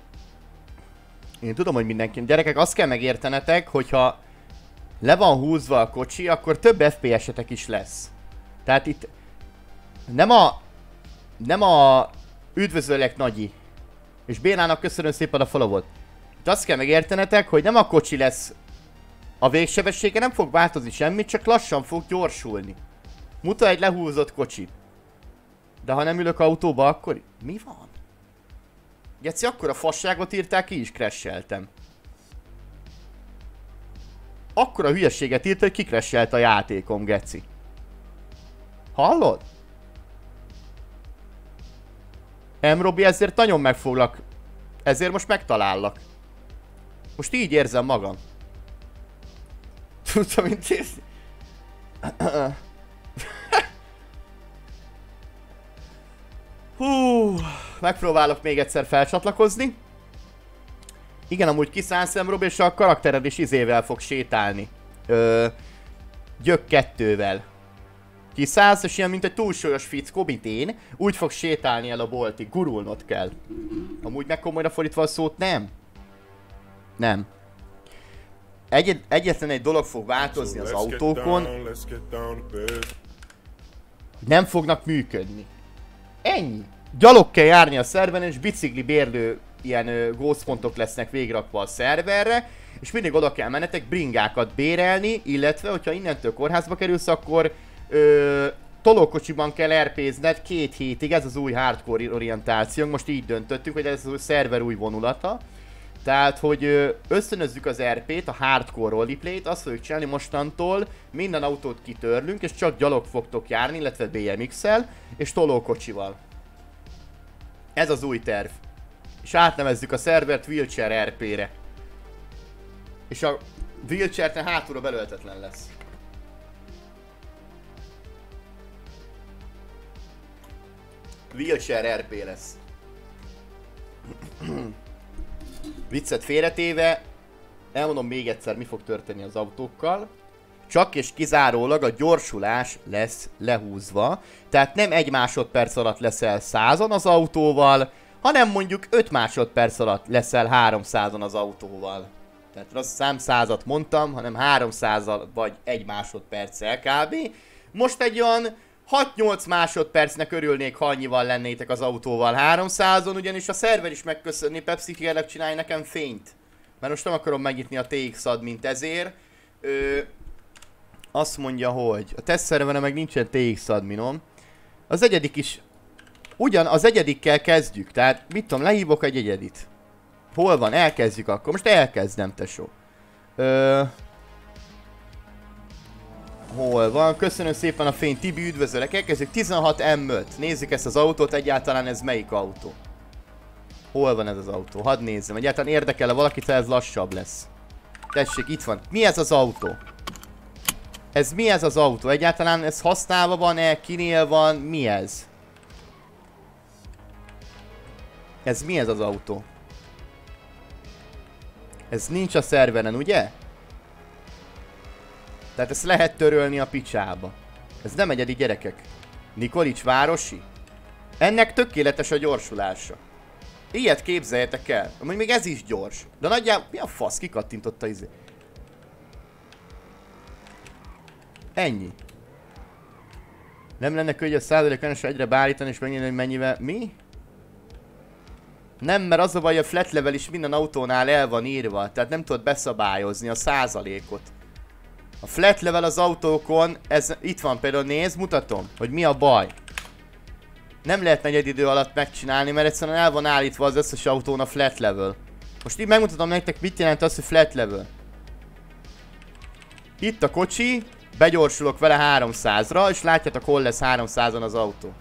Én tudom, hogy mindenkinek. Gyerekek, azt kell megértenetek, hogyha le van húzva a kocsi, akkor több ef pé es-etek is lesz. Tehát itt nem a... Nem a... Üdvözöllek Nagyi. És Bénának köszönöm szépen a followot. Itt azt kell megértenetek, hogy nem a kocsi lesz a végsebessége, nem fog változni semmit, csak lassan fog gyorsulni. Muta egy lehúzott kocsit. De ha nem ülök autóba, akkor... Mi van? Geci, akkor a fasságot írták, ki is crasheltem. Akkora hülyeséget írt, hogy kicrashelt a játékom, geci. Hallod? Em, Robi, ezért nagyon megfoglak. Ezért most megtalállak. Most így érzem magam. Tudtam intézni. Hú, megpróbálok még egyszer felcsatlakozni. Igen, amúgy kiszállsz, Em, Robi, és a karaktered is izével fog sétálni. Ö, gyök kettővel. Kiszállsz, és ilyen mint egy túlsúlyos fickó, mint én, úgy fog sétálni el a boltig, gurulnod kell. Amúgy meg komolyra fordítva a szót, nem. Nem. Egy, egyetlen egy dolog fog változni az autókon. Nem fognak működni. Ennyi. Gyalog kell járni a szerveren, és bicikli bérlő ilyen uh, gózpontok lesznek végrakva a szerverre, és mindig oda kell mennetek bringákat bérelni, illetve, hogyha innentől kórházba kerülsz, akkor Ö, tolókocsiban kell er pézned két hétig, ez az új hardcore orientációnk, most így döntöttünk, hogy ez az új szerver új vonulata. Tehát, hogy ö, ösztönözzük az er pét, a hardcore roleplayt, azt fogjuk csinálni mostantól, minden autót kitörlünk, és csak gyalog fogtok járni, illetve bé em iksszel, és tolókocsival. Ez az új terv. És átnevezzük a szervert Wheelchair er pére. És a wheelchair hátulra belöltetlen lesz. Wheelchair er pé lesz. Viccet félretéve, elmondom még egyszer, mi fog történni az autókkal. Csak és kizárólag a gyorsulás lesz lehúzva. Tehát nem egy másodperc alatt leszel százon az autóval, hanem mondjuk öt másodperc alatt leszel háromszázon az autóval. Tehát rossz számszázat mondtam, hanem háromszázal vagy egy másodperccel kb. Most egy olyan hat-nyolc másodpercnek örülnék, ha annyival lennétek az autóval háromszázon, ugyanis a szerver is megköszönni, Pepsi, kérlek csinálj nekem fényt. Mert most nem akarom megnyitni a té iksz admint ezért. Ö, azt mondja, hogy a teszt szerveren meg nincsen té iksz adminom. Az egyedik is... Ugyan, az egyedikkel kezdjük, tehát mit tudom, lehívok egy egyedit. Hol van? Elkezdjük akkor. Most elkezdem, tesó. Ö... Hol van? Köszönöm szépen a fényt, Tibi, üdvözöllek. Elkezdjük tizenhat em öt. Nézzük ezt az autót, egyáltalán ez melyik autó? Hol van ez az autó? Hadd nézzem. Egyáltalán érdekel-e valakit, ha ez lassabb lesz? Tessék, itt van. Mi ez az autó? Ez mi ez az autó? Egyáltalán ez használva van-e? Kinél van? Mi ez? Ez mi ez az autó? Ez nincs a szerveren, ugye? Tehát ezt lehet törölni a picsába. Ez nem egyedi, gyerekek. Nikolics városi? Ennek tökéletes a gyorsulása. Ilyet képzeljetek el. Amúgy még ez is gyors. De nagyjából... Mi a fasz? Kikattintotta izé? Ennyi. Nem lenne könnyű a százalékon egyre beállítani és megnézni, hogy mennyivel... Mi? Nem, mert az a baj, a flat level is minden autónál el van írva. Tehát nem tudod beszabályozni a százalékot. A flat level az autókon, ez itt van például, nézd, mutatom, hogy mi a baj. nem lehet negyed idő alatt megcsinálni, mert egyszerűen el van állítva az összes autón a flat level. Most így megmutatom nektek, mit jelent az, hogy flat level. Itt a kocsi, begyorsulok vele háromszázra, és látjátok, hol lesz háromszázon az autó.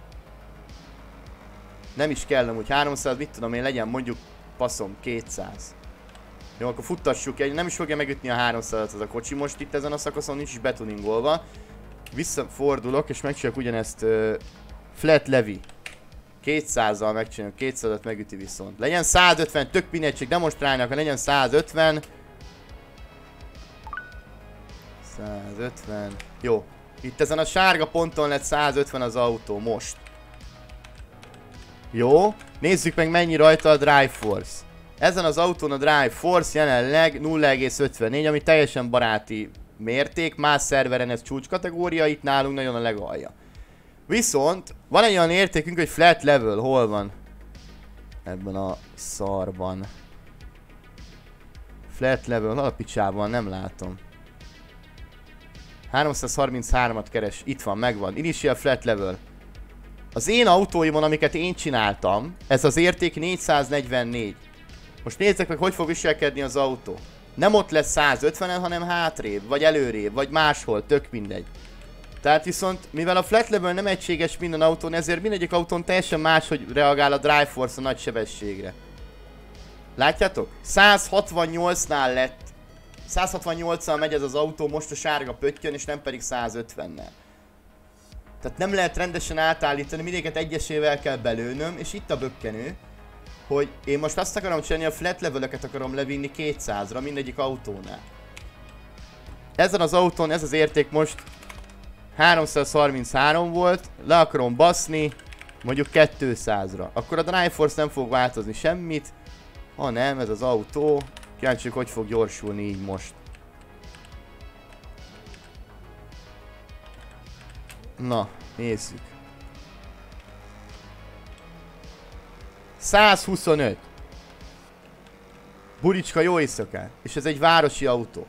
Nem is kell amúgy háromszáz, mit tudom én, legyen mondjuk passzom kétszáz. Jó, akkor futtassuk egy, nem is fogja megütni a háromszázat az a kocsi most itt ezen a szakaszon, nincs is betuningolva. Visszafordulok és megcsinálok ugyanezt uh, flat levi. kétszázzal megcsinálok, kétszázat megüti viszont. Legyen százötven, tök mindegy, csak demonstrálnak, ha legyen százötven. százötven. Jó. Itt ezen a sárga ponton lett százötven az autó most. Jó. Nézzük meg mennyi rajta a Drive Force. Ezen az autón a Drive Force jelenleg nulla egész ötvennégy, ami teljesen baráti mérték. Más szerveren ez csúcskategória, itt nálunk nagyon a legalja. Viszont van egy olyan értékünk, hogy flat level, hol van? Ebben a szarban. Flat level, hol a picsában, nem látom. háromszázharmincháromat keres, itt van, megvan. Initial flat level. Az én autóimon, amiket én csináltam, ez az érték négyszáznegyvennégy. Most nézzek meg, hogy fog viselkedni az autó. Nem ott lesz százötvenen, hanem hátrébb, vagy előrébb, vagy máshol, tök mindegy. Tehát viszont, mivel a flat level nem egységes minden autón, ezért mindegyik autón teljesen máshogy reagál a Drive Force a nagy sebességre. Látjátok? százhatvannyolcnál lett. százhatvannyolccal megy ez az autó, most a sárga pöttyön, és nem pedig százötvennel. Tehát nem lehet rendesen átállítani, mindegyiket egyesével kell belőnöm, és itt a bökkenő, hogy én most azt akarom csinálni, a flat leveleket akarom levinni kétszázra mindegyik autónál. Ezen az autón ez az érték most háromszázharminchárom volt, le akarom baszni, mondjuk kétszázra. Akkor a Drive Force nem fog változni semmit, hanem ez az autó, kíváncsiak, hogy fog gyorsulni így most. Na, nézzük. százhuszonöt. Buricska, jó éjszakát. És ez egy városi autó.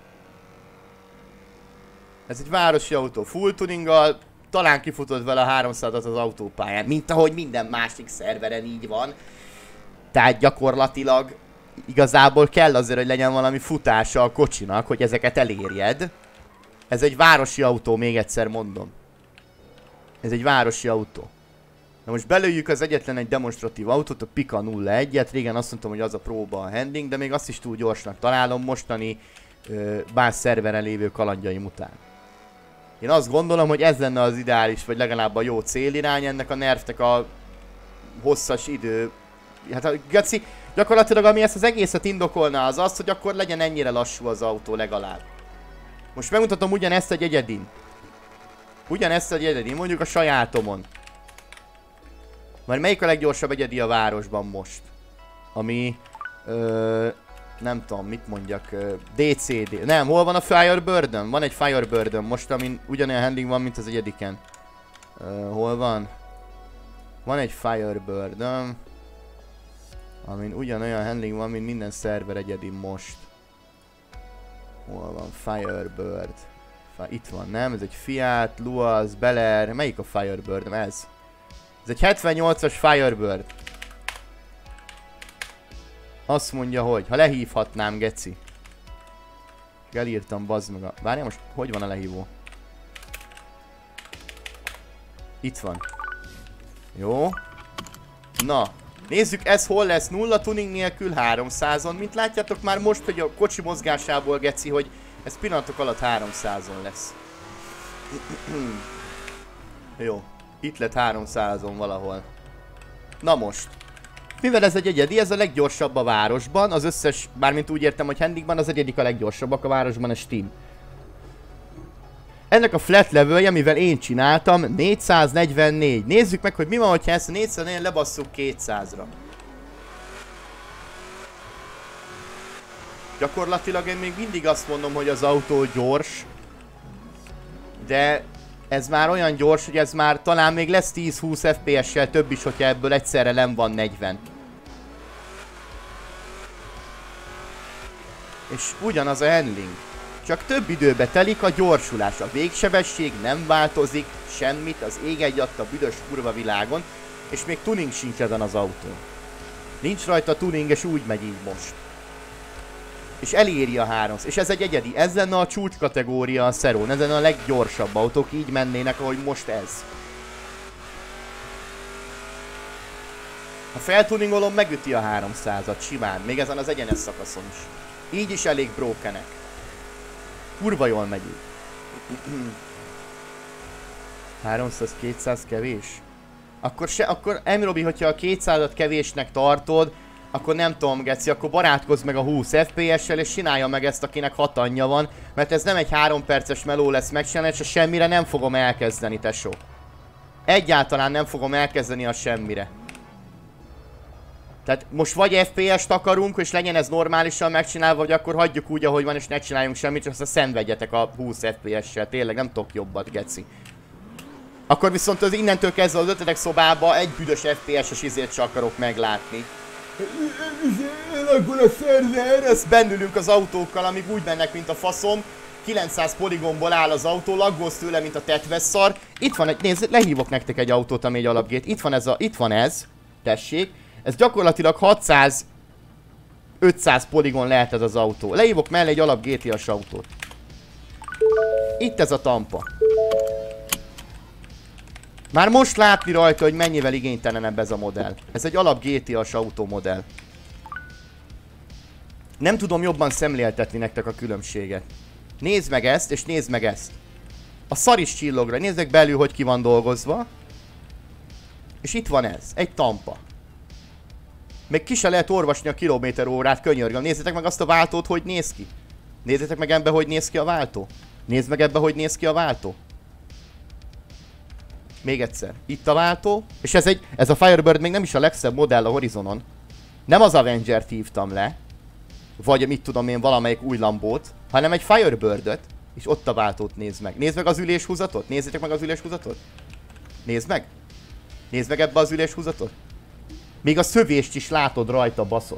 Ez egy városi autó. Full tuninggal, talán kifutod vele a háromszázat az autópályán. Mint ahogy minden másik szerveren így van. Tehát gyakorlatilag igazából kell azért, hogy legyen valami futása a kocsinak, hogy ezeket elérjed. Ez egy városi autó, még egyszer mondom. Ez egy városi autó. Na most belőjük az egyetlen egy demonstratív autót, a Pika nulla egyet. Régen azt mondtam, hogy az a próba a handling, de még azt is túl gyorsnak találom mostani ö, más szerveren lévő kalandjaim után. Én azt gondolom, hogy ez lenne az ideális, vagy legalább a jó célirány ennek a nervnek a hosszas idő. Hát a Gaci, gyakorlatilag ami ezt az egészet indokolná, az az, hogy akkor legyen ennyire lassú az autó legalább. Most megmutatom ugyanezt egy egyedin. Ugyanezt egy egyedin, mondjuk a sajátomon. Mert melyik a leggyorsabb egyedi a városban most? Ami... Ö, nem tudom, mit mondjak... Ö, dé cé dé... Nem, hol van a Firebird-ön? Van egy Firebird-ön most, amin ugyanolyan handling van, mint az egyediken. Ö, hol van? Van egy Firebird-ön, amin ugyanolyan handling van, mint minden szerver egyedin most. Hol van Firebird? Itt van, nem? Ez egy Fiat, Luaz, Bel Air... Melyik a Firebird? Ez. Ez egy hetvennyolcas Firebird. Azt mondja, hogy ha lehívhatnám, geci. Elírtam, bazd meg a... Várjál, most hogy van a lehívó? Itt van. Jó. Na. Nézzük, ez hol lesz nulla tuning nélkül háromszázon. Mint látjátok már most, hogy a kocsi mozgásából, geci, hogy ez pillanatok alatt háromszázon lesz. Jó. Itt lett háromszázon valahol. Na most. Mivel ez egy egyedi, ez a leggyorsabb a városban. Az összes, bármint úgy értem, hogy handlingban az egyedik a leggyorsabbak a városban, a Steam. Ennek a flat levelje, mivel én csináltam, négyszáznegyvennégy. Nézzük meg, hogy mi van, hogyha ezt a négyszáznegyven lebasszuk kétszázra. Gyakorlatilag én még mindig azt mondom, hogy az autó gyors. De ez már olyan gyors, hogy ez már talán még lesz tíz-húsz ef pé es-sel több is, hogyha ebből egyszerre nem van negyven. És ugyanaz a handling. Csak több időbe telik a gyorsulás. A végsebesség nem változik, semmit, az ég egy adta büdös kurva világon. és még tuning sincs ezen az autón. Nincs rajta tuning, és úgy megy így most. És eléri a háromszáz. És ez egy egyedi. Ez lenne a csúcs kategória a Szerón. Ez lenne a leggyorsabb autók. Így mennének, ahogy most ez. Ha feltuningolom, megüti a háromszázat simán. Még ezen az egyenes szakaszon is. Így is elég brokenek. Kurva jól megy így. háromszáz kétszáz kevés? Akkor se, akkor Emirobi, hogyha a kétszázat kevésnek tartod, akkor nem tudom, geci, akkor barátkozz meg a húsz ef pé es-sel és csinálja meg ezt, akinek hat anyja van, mert ez nem egy három perces meló lesz megcsinálni, és semmire nem fogom elkezdeni, tesó. Egyáltalán nem fogom elkezdeni a semmire. Tehát most vagy ef pé est akarunk, és legyen ez normálisan megcsinálva, vagy akkor hagyjuk úgy, ahogy van, és ne csináljunk semmit, csak aztán szenvedjetek a húsz ef pé es-sel, tényleg nem tudok jobbat, geci. Akkor viszont az innentől kezdve az ötödik szobába egy büdös ef pé es-es izét csak akarok meglátni. Akkor a szerver, ezt bennülünk az autókkal, amíg úgy mennek, mint a faszom. kilencszáz poligonból áll az autó, laggolsz tőle, mint a tetvesszar. Itt van egy, nézd, lehívok nektek egy autót, ami egy alapgét. Itt van ez a, itt van ez, tessék. Ez gyakorlatilag hatszáz ötszáz poligon lehet ez az autó. Lehívok mellé egy alap gé té es autót. Itt ez a tampa. Már most látni rajta, hogy mennyivel igénytelenebb ez a modell. Ez egy alap gé té es autó modell. Nem tudom jobban szemléltetni nektek a különbséget. Nézd meg ezt, és nézd meg ezt. A szar is csillogra. Nézd meg belül, hogy ki van dolgozva. És itt van ez. Egy tampa. Még ki se lehet olvasni a kilométer órát, könyörgöm. Nézzétek meg azt a váltót, hogy néz ki. Nézzétek meg ebbe, hogy néz ki a váltó. Nézd meg ebbe, hogy néz ki a váltó. Még egyszer. Itt a váltó. És ez egy, ez a Firebird még nem is a legszebb modell a horizonon. Nem az Avengert hívtam le. Vagy mit tudom én, valamelyik új Lambót. Hanem egy Firebird-öt. És ott a váltót nézd meg. Nézd meg az üléshúzatot. Nézzétek meg az üléshúzatot. Nézd meg. Nézd meg ebbe az üléshúzatot. Még a szövést is látod rajta, baszod.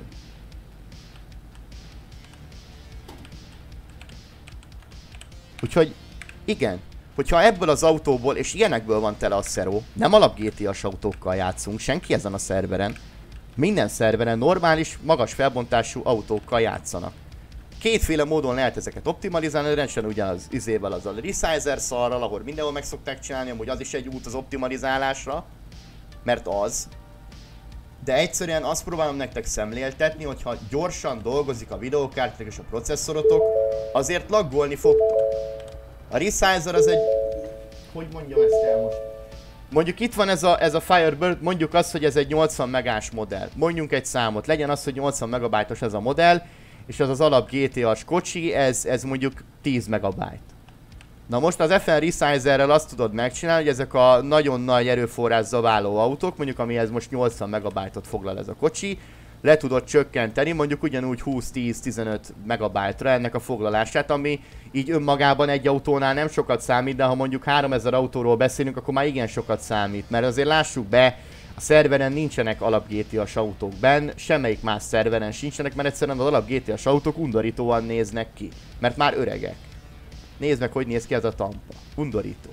Úgyhogy, igen. Hogyha ebből az autóból, és ilyenekből van tele a Szero, nem alap gé té es autókkal játszunk, senki ezen a szerveren. Minden szerveren normális, magas felbontású autókkal játszanak. Kétféle módon lehet ezeket optimalizálni, rendesen ugyanaz izével, az a resizer szarral, ahol mindenhol meg szokták csinálni, amúgy az is egy út az optimalizálásra. Mert az. De egyszerűen azt próbálom nektek szemléltetni, hogyha gyorsan dolgozik a videókártyátok és a processzorotok, azért laggolni fogtok. A resizer az egy... Hogy mondjam ezt el most? Mondjuk itt van ez a, ez a Firebird, mondjuk azt, hogy ez egy nyolcvan megás modell. Mondjunk egy számot, legyen az, hogy nyolcvan megabájtos ez a modell, és az az alap gé té es kocsi, ez, ez mondjuk tíz megabájt. Na most az ef en resizerrel azt tudod megcsinálni, hogy ezek a nagyon nagy erőforrás zaváló autók, mondjuk amihez most nyolcvan megabájtot foglal ez a kocsi, le tudod csökkenteni mondjuk ugyanúgy húsz tíz tizenöt megabájtra ennek a foglalását, ami így önmagában egy autónál nem sokat számít, de ha mondjuk háromezer autóról beszélünk, akkor már igen sokat számít, mert azért lássuk be, a szerveren nincsenek alap gé té es autók benn, semmelyik más szerveren sincsenek, mert egyszerűen az alap gé té es autók undorítóan néznek ki, mert már öregek. Nézd meg, hogy néz ki ez a tampa. Undorító.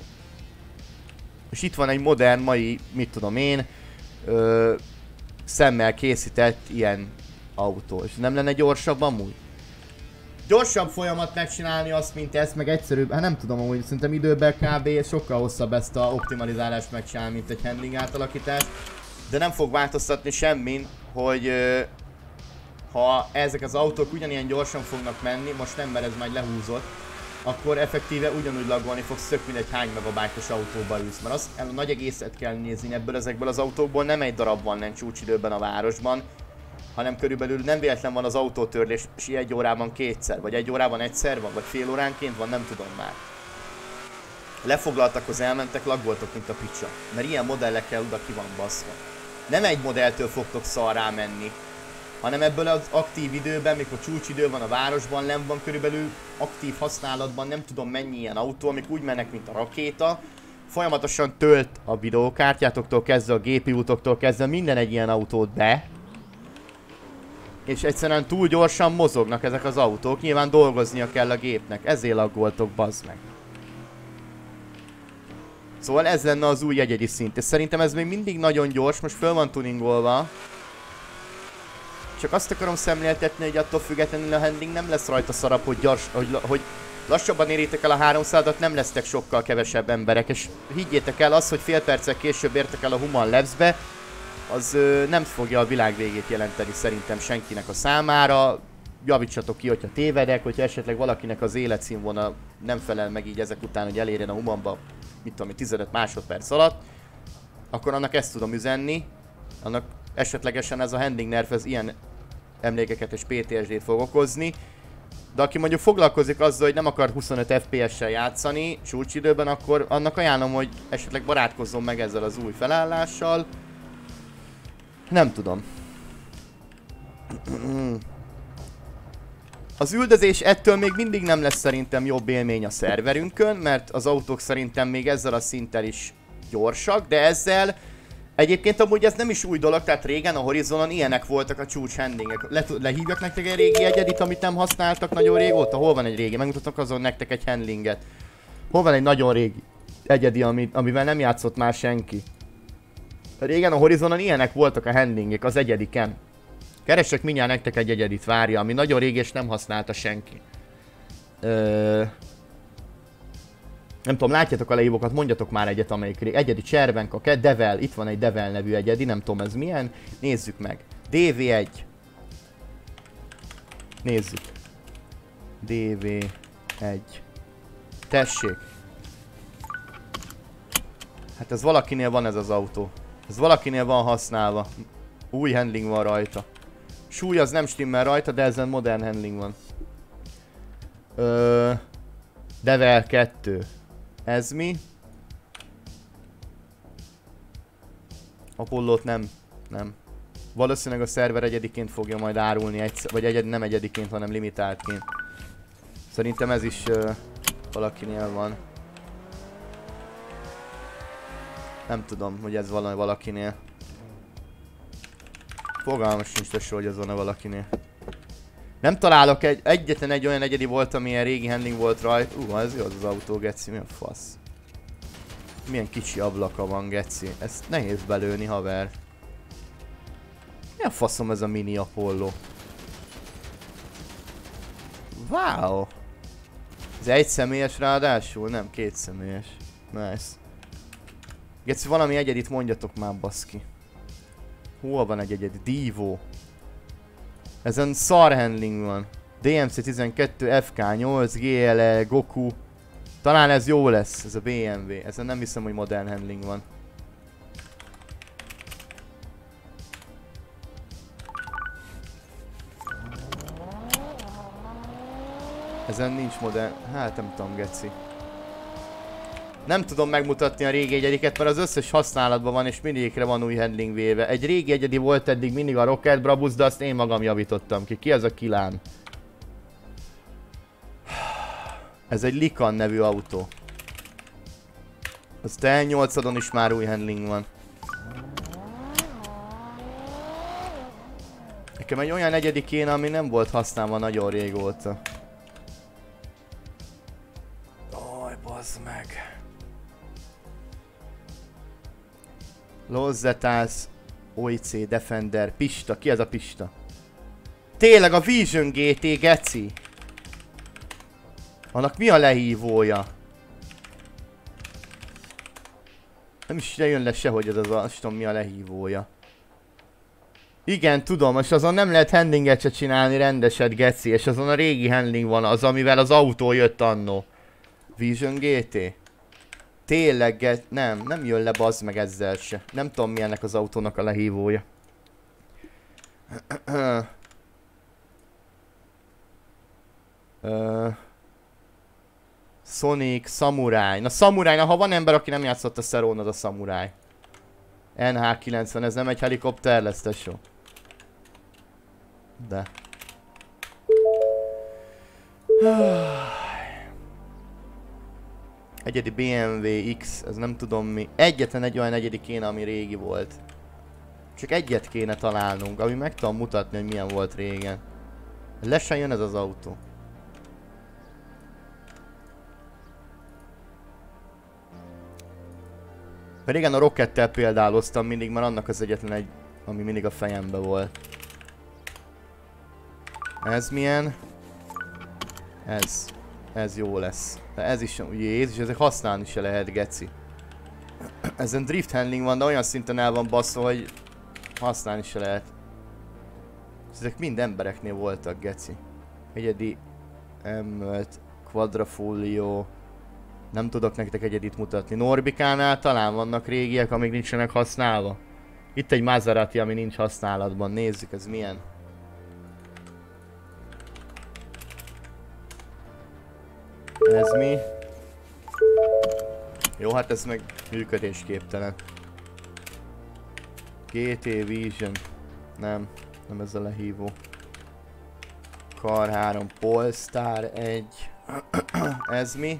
És itt van egy modern, mai, mit tudom én, ö, szemmel készített ilyen autó. És nem lenne gyorsabb amúgy? Gyorsabb folyamat megcsinálni azt, mint ezt, meg egyszerűbb, hát nem tudom amúgy, szerintem időben kb. Sokkal hosszabb ezt a optimalizálást megcsinálni, mint egy handling átalakítást. De nem fog változtatni semmin, hogy ö, ha ezek az autók ugyanilyen gyorsan fognak menni, most nem, mert ez majd lehúzott, akkor effektíve ugyanúgy laggolni fogsz, tök mindegy hány megabájtos autóba ülsz. Mert azt a nagy egészet kell nézni ebből ezekből az autókból, nem egy darab van nem csúcsidőben a városban, hanem körülbelül nem véletlen van az autótörlés, és egy órában kétszer, vagy egy órában egyszer van, vagy fél óránként van, nem tudom már. Lefoglaltak, az elmentek, laggoltok, mint a picsa. Mert ilyen modellekkel oda ki van baszva. Nem egy modelltől fogtok szarrá menni, hanem ebből az aktív időben, mikor csúcsidő van a városban, nem van körülbelül aktív használatban, nem tudom mennyi ilyen autó, amik úgy mennek, mint a rakéta. Folyamatosan tölt a videókártyátoktól kezdve, a gé pé útoktól kezdve minden egy ilyen autót be. És egyszerűen túl gyorsan mozognak ezek az autók, nyilván dolgoznia kell a gépnek, ezért laggoltok, bazd meg. Szóval ez lenne az új egyedi szint, és szerintem ez még mindig nagyon gyors, most föl van tuningolva. Csak azt akarom szemléltetni, hogy attól függetlenül a handling nem lesz rajta szarap, hogy, gyors, hogy, hogy lassabban érjétek el a háromszázat, nem lesztek sokkal kevesebb emberek, és higgyétek el, az, hogy fél perccel később értek el a Human Labs-be, az ö, nem fogja a világ végét jelenteni szerintem senkinek a számára. Javítsatok ki, hogyha tévedek, hogyha esetleg valakinek az életszínvonal nem felel meg így ezek után, hogy elérjen a Humanba, mit tudom, tizenöt másodperc alatt, akkor annak ezt tudom üzenni, annak esetlegesen ez a handling nerv, ez ilyen emlékeket és pé té es dét fog okozni. De aki mondjuk foglalkozik azzal, hogy nem akar huszonöt ef pé es-sel játszani csúcsidőben, akkor annak ajánlom, hogy esetleg barátkozzon meg ezzel az új felállással. Nem tudom. Az üldözés ettől még mindig nem lesz szerintem jobb élmény a szerverünkön, mert az autók szerintem még ezzel a szinttel is gyorsak, de ezzel egyébként amúgy ez nem is új dolog, tehát régen a Horizonon ilyenek voltak a csúcs handlingek. Le, lehívjak nektek egy régi egyedit, amit nem használtak nagyon régóta? Hol van egy régi? Megmutatok azon nektek egy handlinget. Hol van egy nagyon régi egyedi, ami, amivel nem játszott már senki? Régen a Horizonon ilyenek voltak a handlingek, az egyediken. Keresek mindjárt nektek egy egyedit, várja, ami nagyon régi és nem használta senki. Ö... Nem tudom, látjátok a lehívókat, mondjatok már egyet, amelyik régi. Egyedi Cservenka, Devel, itt van egy Devel nevű egyedi, nem tudom ez milyen. Nézzük meg. dé vé egy. Nézzük. dé vé egy. Tessék. Hát ez valakinél van ez az autó. Ez valakinél van használva. Új handling van rajta. Súly az nem stimmel rajta, de ezen modern handling van. Ö, Devel kettő. Ez mi? Apollót nem. Nem. Valószínűleg a szerver egyediként fogja majd árulni, egyszer, vagy egyed, nem egyediként, hanem limitáltként. Szerintem ez is ö, valakinél van. Nem tudom, hogy ez valami valakinél. Fogalmas sincs tesó, hogy ez van-e valakinél. Nem találok egy, egyetlen egy olyan egyedi volt, amilyen régi handling volt rajta. Ú, uh, ez jó az az autó, geci, milyen fasz. Milyen kicsi ablaka van, geci. Ezt nehéz belőni, haver. Milyen faszom ez a mini Apollo. Wow. Ez egy személyes ráadásul? Nem, két személyes. Nice. Geci, valami egyedit mondjatok már, baszki. Hol van egy egyedi? Divo. Ezen szar handling van. dé em cé tizenkettő, ef ká nyolc, gé el e, Goku. Talán ez jó lesz, ez a bé em vé. Ezen nem hiszem, hogy modern handling van. Ezen nincs modern... Hát nem tudom, geci. Nem tudom megmutatni a régi egyediket, mert az összes használatban van és mindegyikre van új handling véve. Egy régi egyedi volt eddig mindig a Rocket Brabus, de azt én magam javítottam ki. Ki az a Kilán? Ez egy Likan nevű autó. Az T nyolcadon is már új handling van. Nekem egy olyan egyedi kéne, ami nem volt használva nagyon régóta. Oj, bazd meg. Lozzetász, o i cé, Defender, Pista, ki ez a Pista? Tényleg a Vision gé té, geci! Annak mi a lehívója? Nem is jön le sehogy ez az a, azt tudom mi a lehívója. Igen, tudom, és azon nem lehet handlinget se csinálni rendeset, geci, és azon a régi handling van, az amivel az autó jött annó. Vision gé té? Tényleg, nem, nem jön le bazd meg ezzel se. Nem tudom mi ennek az autónak a lehívója. uh, Sonic, Samurai. Na Samurai, na ha van ember, aki nem játszott a Szerón, az a Samurai. en há kilencven, ez nem egy helikopter lesz, tesó? De. Egyedi bé em vé X, ez nem tudom mi. Egyetlen egy olyan egyedi kéne, ami régi volt. Csak egyet kéne találnunk, ami meg tudom mutatni, hogy milyen volt régen. Le sem jön ez az autó. Régen a Rockettel példáloztam mindig, mert annak az egyetlen egy, ami mindig a fejembe volt. Ez milyen? Ez. Ez jó lesz. De ez is, Jézus, ezek használni se lehet, geci. Ezen drift handling van, de olyan szinten el van basszva, hogy használni se lehet. Ezek mind embereknél voltak, geci. Egyedi Emerald, Quadrifoglio. Nem tudok nektek egyedit mutatni. Norbikánál talán vannak régiek, amik nincsenek használva. Itt egy Maserati, ami nincs használatban. Nézzük, ez milyen. Ez mi? Jó, hát ez meg működésképtelen. gé té Vision. Nem, nem ez a lehívó. Kar három, Polestar egy. Ez mi?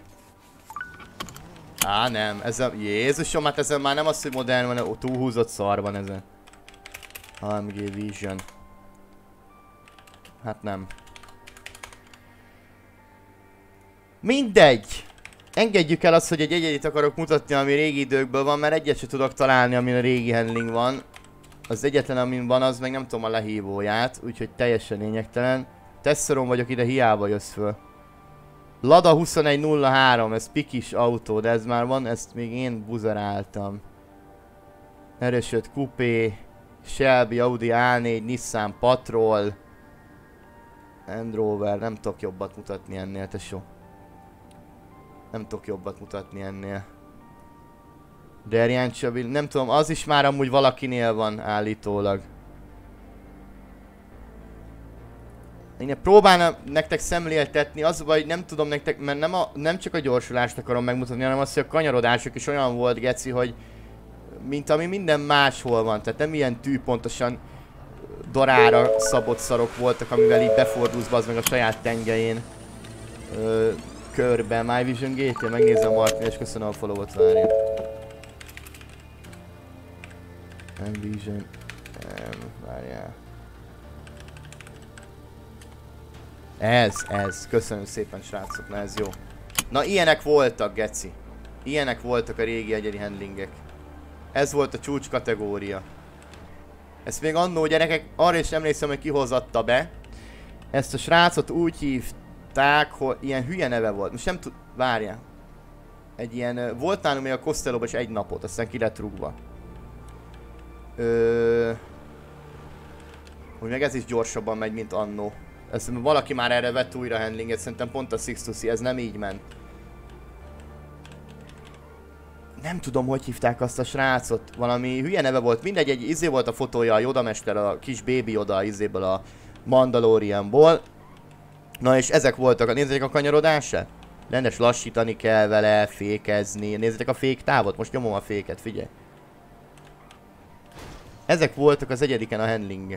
Á, nem, ez a... Jézusom, hát ezen már nem az, hogy modern van, hanem túlhúzott szar van ezen. á em gé Vision. Hát nem. Mindegy! Engedjük el azt, hogy egy egyedit akarok mutatni, ami régi időkből van, mert egyet sem tudok találni, amin a régi handling van. Az egyetlen, amin van, az meg nem tudom a lehívóját, úgyhogy teljesen lényegtelen. Tesseron vagyok, ide hiába jössz föl. Lada huszonegy nulla három, ez pikis autó, de ez már van, ezt még én buzeráltam. Erősöd Coupé, Shelby, Audi á négy, Nissan Patrol, Land Rover, nem tudok jobbat mutatni ennél, tesó. Nem tudok jobbat mutatni ennél. Derján Csabil, nem tudom, az is már amúgy valakinél van állítólag. Én próbálnám nektek szemléltetni, az baj, hogy nem tudom nektek, mert nem, a, nem csak a gyorsulást akarom megmutatni, hanem azt, hogy a kanyarodások is olyan volt, geci, hogy mint ami minden máshol van, tehát nem ilyen tűpontosan darára szabott szarok voltak, amivel így befordulsz bazd meg a saját tengelyén ö, körbe. My Vision gé té, megnézem Martin, és köszönöm a follow-ot, várja. My Vision, várjál. Ez, ez. Köszönöm szépen, srácok, na ez jó. Na ilyenek voltak, geci. Ilyenek voltak a régi egyedi handlingek. Ez volt a csúcs kategória. Ezt még annó gyerekek, arra is emlékszem, hogy kihozatta be. Ezt a srácot úgy hívták, hogy ilyen hülye neve volt. Most nem tud... Várjál. Egy ilyen... Volt nálunk még a Costellóban is egy napot, aztán ki lett rúgva. Ö... Hogy meg ez is gyorsabban megy, mint annó. Ezt valaki már erre vett újra handlinget, szerintem pont a Six to See, ez nem így ment. Nem tudom, hogy hívták azt a srácot, valami hülye neve volt, mindegy, egy izé volt a fotója, a Yoda mester, a kis baby Yoda izéből a Mandalorianból. Na és ezek voltak, nézzétek a kanyarodását? Rendes lassítani kell vele, fékezni, nézzétek a féktávot, most nyomom a féket, figyelj. Ezek voltak az egyediken a handlingek.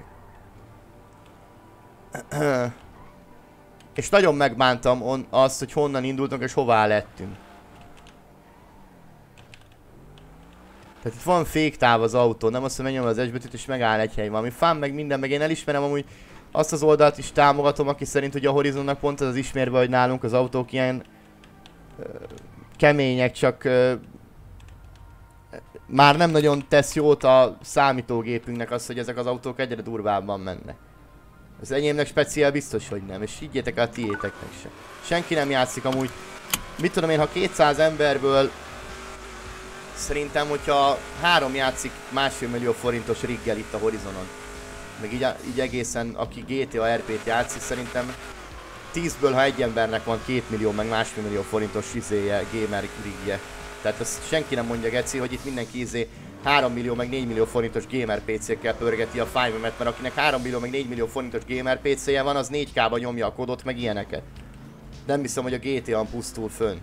És nagyon megbántam on, azt, hogy honnan indultunk és hová lettünk. Tehát itt van féktáv az autó, nem azt, hogy megnyomom az S-betűt és megáll egy hely. Valami fán meg minden, meg én elismerem amúgy azt az oldalt is támogatom, aki szerint hogy a Horizonnak pont az az ismérve, hogy nálunk az autók ilyen ö, kemények, csak ö, már nem nagyon tesz jót a számítógépünknek az, hogy ezek az autók egyre durvábban mennek. Az enyémnek speciál biztos, hogy nem, és higgyétek el a tiéteknek se. Senki nem játszik amúgy. Mit tudom én, ha kétszáz emberből szerintem, hogyha három játszik másfél millió forintos riggel itt a Horizonon. Meg így, így egészen, aki gé té á er pét játszik, szerintem tízből, ha egy embernek van két millió, meg másfél millió forintos izéje, gamer riggje. Tehát azt senki nem mondja, geci, hogy itt mindenki izé három millió meg négy millió forintos gamer pé cékkel pörgeti a Five-emet, mert akinek három millió meg négy millió forintos gamer pé céje van, az négy ká-ba nyomja a kodot, meg ilyeneket. Nem hiszem, hogy a gé té á-n pusztul fönn.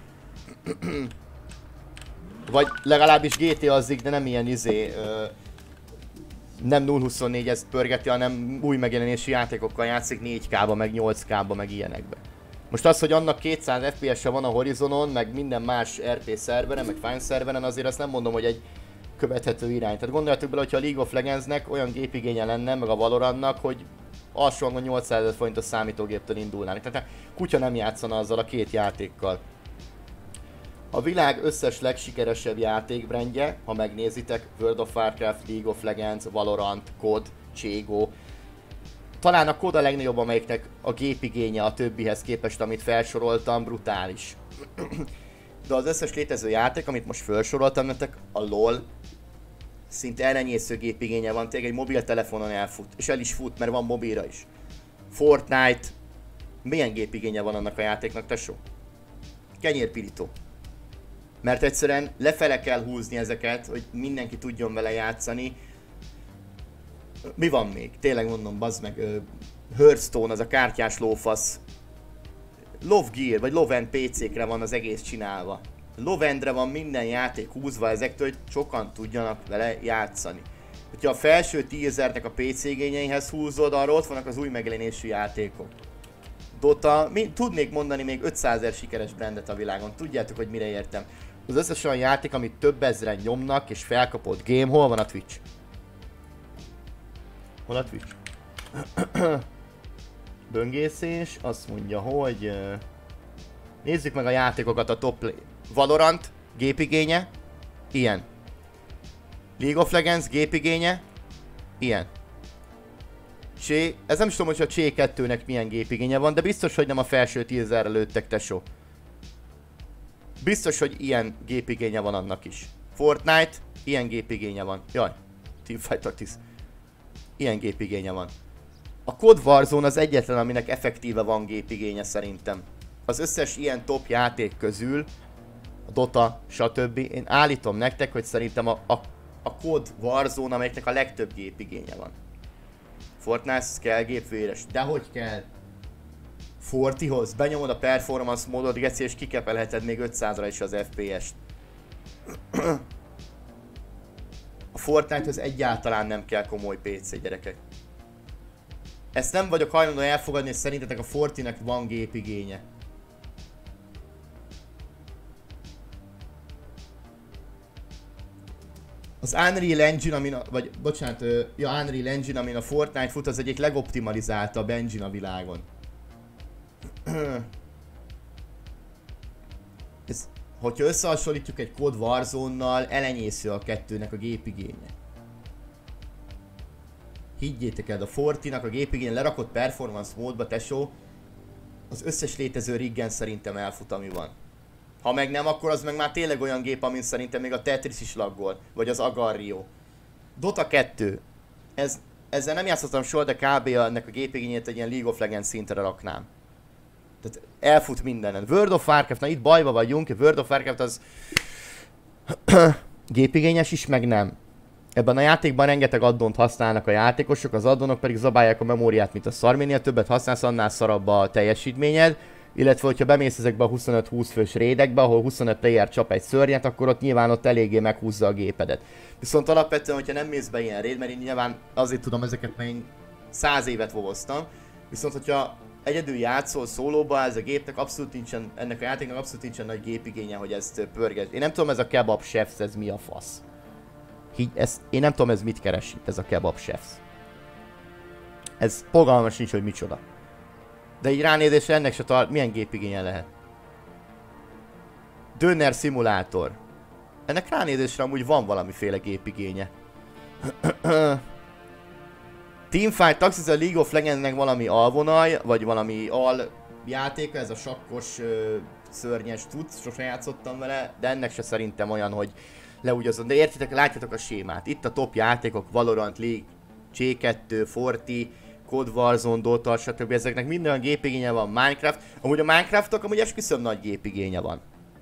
Vagy legalábbis gé té á-zik, de nem ilyen izé... Ö, nem nulla huszonnégy ezt pörgeti, hanem új megjelenési játékokkal játszik négy ká-ba, meg nyolc ká-ba, meg ilyenekbe. Most az, hogy annak kétszáz ef pé es-e van a Horizonon, meg minden más er pé szerveren, meg Fine szerveren, azért azt nem mondom, hogy egy követhető irány. Tehát gondoljatok bele, hogyha a League of Legendsnek olyan gépigénye lenne, meg a Valorantnak, hogy alsó hangon nyolcszázezer forintos számítógéptől indulnának. Tehát kutya nem játszana azzal a két játékkal. A világ összes legsikeresebb játékbrandje, ha megnézitek, World of Warcraft, League of Legends, Valorant, cé o dé, CS:GO. Talán a cé o dé a legnagyobb, amelyiknek a gépigénye a többihez képest, amit felsoroltam, brutális. De az összes létező játék, amit most felsoroltam nektek, a LOL, szinte elenyésző gépigénye van, tényleg egy mobiltelefonon elfut, és el is fut, mert van mobilra is. Fortnite, milyen gépigénye van annak a játéknak, tesó? Kenyérpirító. Mert egyszerűen lefele kell húzni ezeket, hogy mindenki tudjon vele játszani. Mi van még? Tényleg mondom, bazd meg, uh, Hearthstone, az a kártyás lófasz. Love Gear, vagy Love End pé cékre van az egész csinálva. Love Endre van minden játék húzva ezektől, hogy sokan tudjanak vele játszani. Hogyha a felső tízezernek a pé cé igényeihez húzod, arra ott vannak az új megjelenésű játékok. Dota, mi, tudnék mondani még ötszázezer sikeres brandet a világon, tudjátok, hogy mire értem. Az összes olyan játék, amit több ezren nyomnak és felkapott game, hol van a Twitch? Hol a Twitch? Böngészés, azt mondja, hogy... Uh, nézzük meg a játékokat, a top play. Valorant, gépigénye, ilyen. League of Legends, gépigénye, ilyen. Csé, ez nem is tudom, hogy a Csé kettőnek milyen gépigénye van, de biztos, hogy nem a felső tízezerre lőttek, tesó. Biztos, hogy ilyen gépigénye van annak is. Fortnite, ilyen gépigénye van. Jaj, Teamfight Tactics. Ilyen gépigénye van. A cé o dé Warzone az egyetlen, aminek effektíve van gépigénye szerintem. Az összes ilyen top játék közül, a Dota, stb. Én állítom nektek, hogy szerintem a, a, a cé o dé Warzone, amelyeknek a legtöbb gépigénye van. Fortnite kell gépvéres. Dehogy kell. Fortihoz benyomod a performance módot, geci, és kikepelheted még ötszázra is az ef pé est. A Fortnitehoz egyáltalán nem kell komoly pé cé, gyerekek. Ezt nem vagyok hajlandó elfogadni, és szerintetek a Fortinek van gépigénye. Az Unreal Engine, amin a, vagy bocsánat, ja, Unreal Engine, amin a Fortnite fut, az egyik legoptimalizáltabb engine a világon. Ez, hogyha összehasonlítjuk egy cé o dé Warzone-nal, elenyésző a kettőnek a gépigénye. Higgyétek el, a Fortinak a gépigénye lerakott performance módba, tesó, az összes létező riggen szerintem elfut, ami van. Ha meg nem, akkor az meg már tényleg olyan gép, amin szerintem még a Tetris is laggol, vagy az Agar.io. Dota kettő. Ez, ezzel nem játszottam soha, de kb. Ennek a gépigényét egy ilyen League of Legends szintre raknám. Tehát elfut mindenen. World of Warcraft, na itt bajba vagyunk, World of Warcraft az gépigényes is, meg nem. Ebben a játékban rengeteg addont használnak a játékosok, az addonok pedig zabálják a memóriát, mint a szar, minél többet használsz, annál szarabb a teljesítményed. Illetve, hogyha bemész ezekbe a huszonöt-húsz fős raidekbe, ahol huszonöt player csap egy szörnyet, akkor ott nyilván ott eléggé meghúzza a gépedet. Viszont alapvetően, hogyha nem mész be ilyen raid, mert én nyilván azért tudom ezeket, mert én száz évet vovoztam. Viszont, hogyha egyedül játszol szólóba, ez a gépnek abszolút nincsen, ennek a játéknak abszolút nincsen nagy gépigénye, hogy ezt pörges. Én nem tudom, ez a Kebab Chefs, ez mi a fasz. Így, ez, én nem tudom, ez mit keres itt, ez a Kebab Chefs. Ez fogalmas nincs, hogy micsoda. De így ránézésre ennek se talál, milyen gépigénye lehet. Döner szimulátor. Ennek ránézésre amúgy van valamiféle gépigénye. Teamfight Tactics, a League of Legendsnek valami alvonal, vagy valami al játéka, ez a sakkos, ö, szörnyes tudsz, sose játszottam vele, de ennek se szerintem olyan, hogy leúgyazom. De értitek, látjátok a sémát. Itt a top játékok, Valorant, League, Csé kettő, Forti, cé o dé Warzone, Dota, stb. Ezeknek minden gépigénye van. Minecraft. Amúgy a Minecraftnak amúgy esküszöm nagy gépigénye van.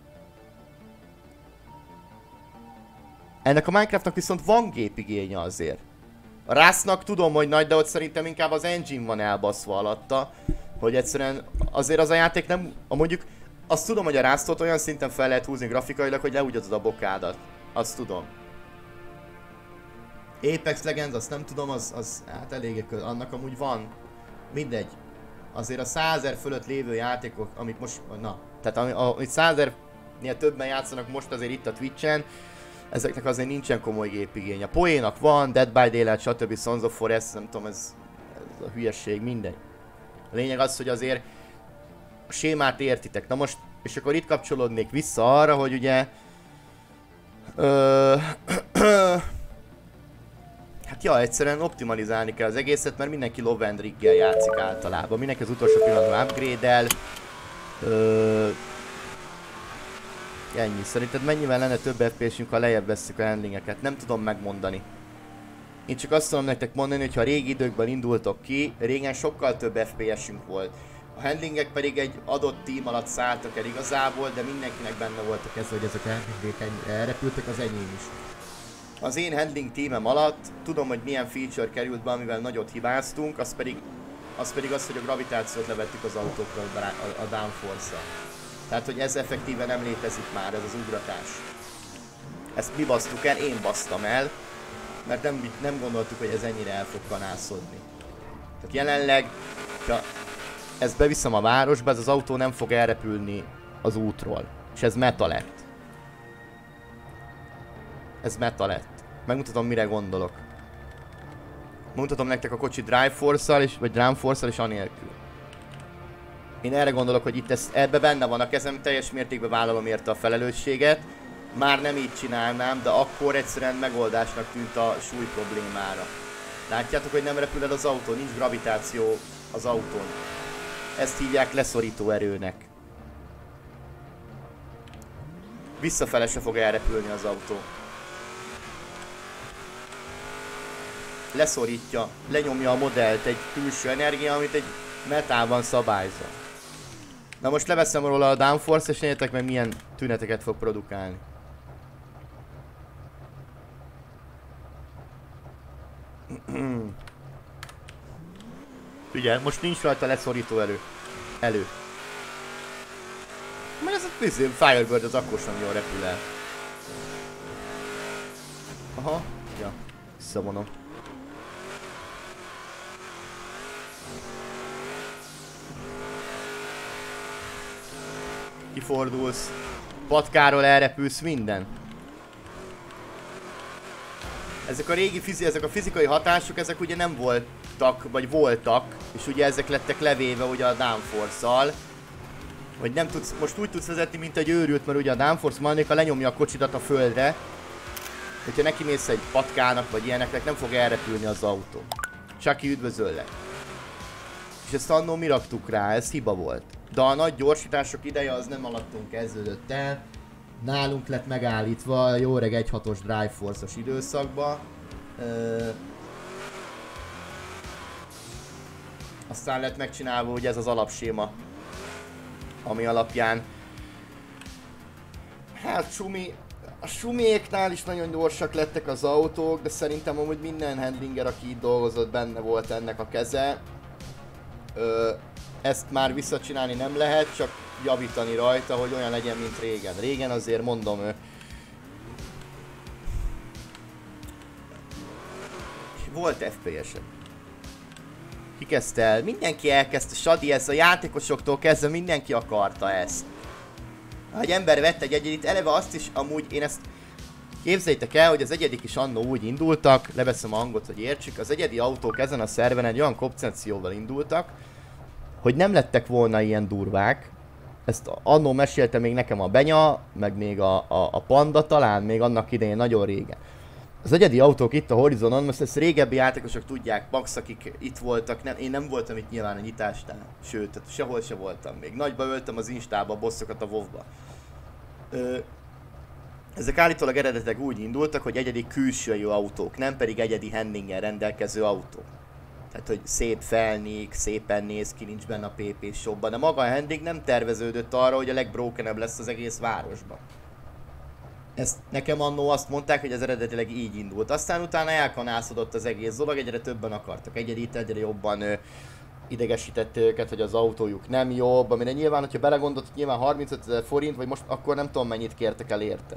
Ennek a Minecraftnak viszont van gépigénye azért. A Rustnak tudom, hogy nagy, de ott szerintem inkább az engine van elbaszva alatta. Hogy egyszerűen azért az a játék nem... A mondjuk azt tudom, hogy a Rustot olyan szinten fel lehet húzni grafikailag, hogy leúgyazod a bokádat. Azt tudom. Apex Legends, azt nem tudom, az, az hát eléggé köz, annak amúgy van. Mindegy. Azért a százezer fölött lévő játékok, amik most, na, tehát amit százezernél többen játszanak most azért itt a Twitchen, ezeknek azért nincsen komoly gépigény. A Poénak van, Dead by Daylight, stb. Sons of Forest, nem tudom, ez, ez a hülyesség, mindegy. A lényeg az, hogy azért a sémát értitek. Na most És akkor itt kapcsolódnék vissza arra, hogy ugye... Ö, hát ja, egyszerűen optimalizálni kell az egészet, mert mindenki low end riggel játszik általában. Mindenki az utolsó pillanatban upgrade-el. Ö, ennyi. Szerinted mennyivel lenne több ef pé es-ünk, ha lejjebb vesszük a handlingeket? Nem tudom megmondani. Én csak azt tudom nektek mondani, hogy ha régi időkben indultok ki, régen sokkal több ef pé es-ünk volt. A handlingek pedig egy adott team alatt szálltak el igazából, de mindenkinek benne voltak ez, hogy ezek a handlingek elrepültek, az enyém is. Az én handling teamem alatt tudom, hogy milyen feature került be, amivel nagyot hibáztunk, az pedig az, pedig az hogy a gravitációt levettük az autókkal a, a downforce-szal. Tehát, hogy ez effektíven nem létezik már, ez az ugratás. Ezt mi basztuk el, én basztam el, mert nem, nem gondoltuk, hogy ez ennyire el fog kanászodni. Tehát jelenleg, ha ezt beviszem a városba, ez az autó nem fog elrepülni az útról. És ez meta lett. Ez meta lett. Megmutatom, mire gondolok. Mutatom nektek a kocsi Drive Force-szal, vagy Drum Force-szal és anélkül. Én erre gondolok, hogy itt ez, ebbe benne van a kezem, teljes mértékben vállalom érte a felelősséget. Már nem így csinálnám, de akkor egyszerűen megoldásnak tűnt a súly problémára. Látjátok, hogy nem repül el az autó, nincs gravitáció az autón. Ezt hívják leszorító erőnek. Visszafele se fog elrepülni az autó. Leszorítja, lenyomja a modellt egy külső energia, amit egy metában szabályozza. Na most leveszem róla a downforce, és nézzétek meg milyen tüneteket fog produkálni. Ugye, most nincs rajta leszorító elő. Elő. Mert ez a bizony, Firebird az akkor sem jól repül el. Aha, ja, visszavonom. Kifordulsz, patkáról elrepülsz, minden. Ezek a régi fizi, ezek a fizikai hatások, ezek ugye nem voltak, vagy voltak, és ugye ezek lettek levéve ugye a downforce-szal. Vagy nem tudsz, most úgy tudsz vezetni, mint egy őrült, mert ugye a downforce manika lenyomja a kocsidat a földre. Hogyha neki mész egy patkának, vagy ilyeneknek, nem fog elrepülni az autó. Csak üdvözöllek. És ezt annól mi raktuk rá, ez hiba volt. De a nagy gyorsítások ideje az nem alattunk kezdődött el. Nálunk lett megállítva a jó reg egy hatos Drive Force-os időszakban. Ö... Aztán lett megcsinálva ugye ez az alapséma, ami alapján... Hát Sumi... A Sumiéknál is nagyon gyorsak lettek az autók, de szerintem amúgy minden handlinger, aki itt dolgozott, benne volt ennek a keze. Ö... Ezt már visszacsinálni nem lehet, csak javítani rajta, hogy olyan legyen, mint régen. Régen azért mondom, ő... Volt ef pé es-e. Ki kezdte el? Mindenki elkezdte, Sadi, ez a játékosoktól kezdve mindenki akarta ezt. Ha egy ember vett egy egyedik, eleve azt is, amúgy én ezt... Képzeljétek el, hogy az egyedik is annó úgy indultak, leveszem a hangot, hogy értsük, az egyedi autók ezen a szerven egy olyan koncepcióval indultak, hogy nem lettek volna ilyen durvák. Ezt annó mesélte még nekem a Benya, meg még a, a, a Panda talán, még annak idején nagyon régen. Az egyedi autók itt a Horizonon, most ezt régebbi játékosok tudják, max akik itt voltak, nem, én nem voltam itt nyilván a nyitásnál, sőt, tehát sehol se voltam még. Nagyba öltem az Instába a bosszokat a WoW-ba. Ö, ezek állítólag eredetek úgy indultak, hogy egyedi külsőjű autók, nem pedig egyedi handlinggel rendelkező autók. Tehát, hogy szép felnék, szépen néz ki, nincs benne a pé pé shopban, de maga a handling nem terveződött arra, hogy a legbrokenebb lesz az egész városban. Ezt nekem annó azt mondták, hogy ez eredetileg így indult. Aztán utána elkanászodott az egész dolog, egyre többen akartak egyedít, egyre jobban ö, idegesítette őket, hogy az autójuk nem jobb, amire nyilván, hogyha belegondolsz, hogy nyilván harmincötezer forint, vagy most akkor nem tudom mennyit kértek el érte.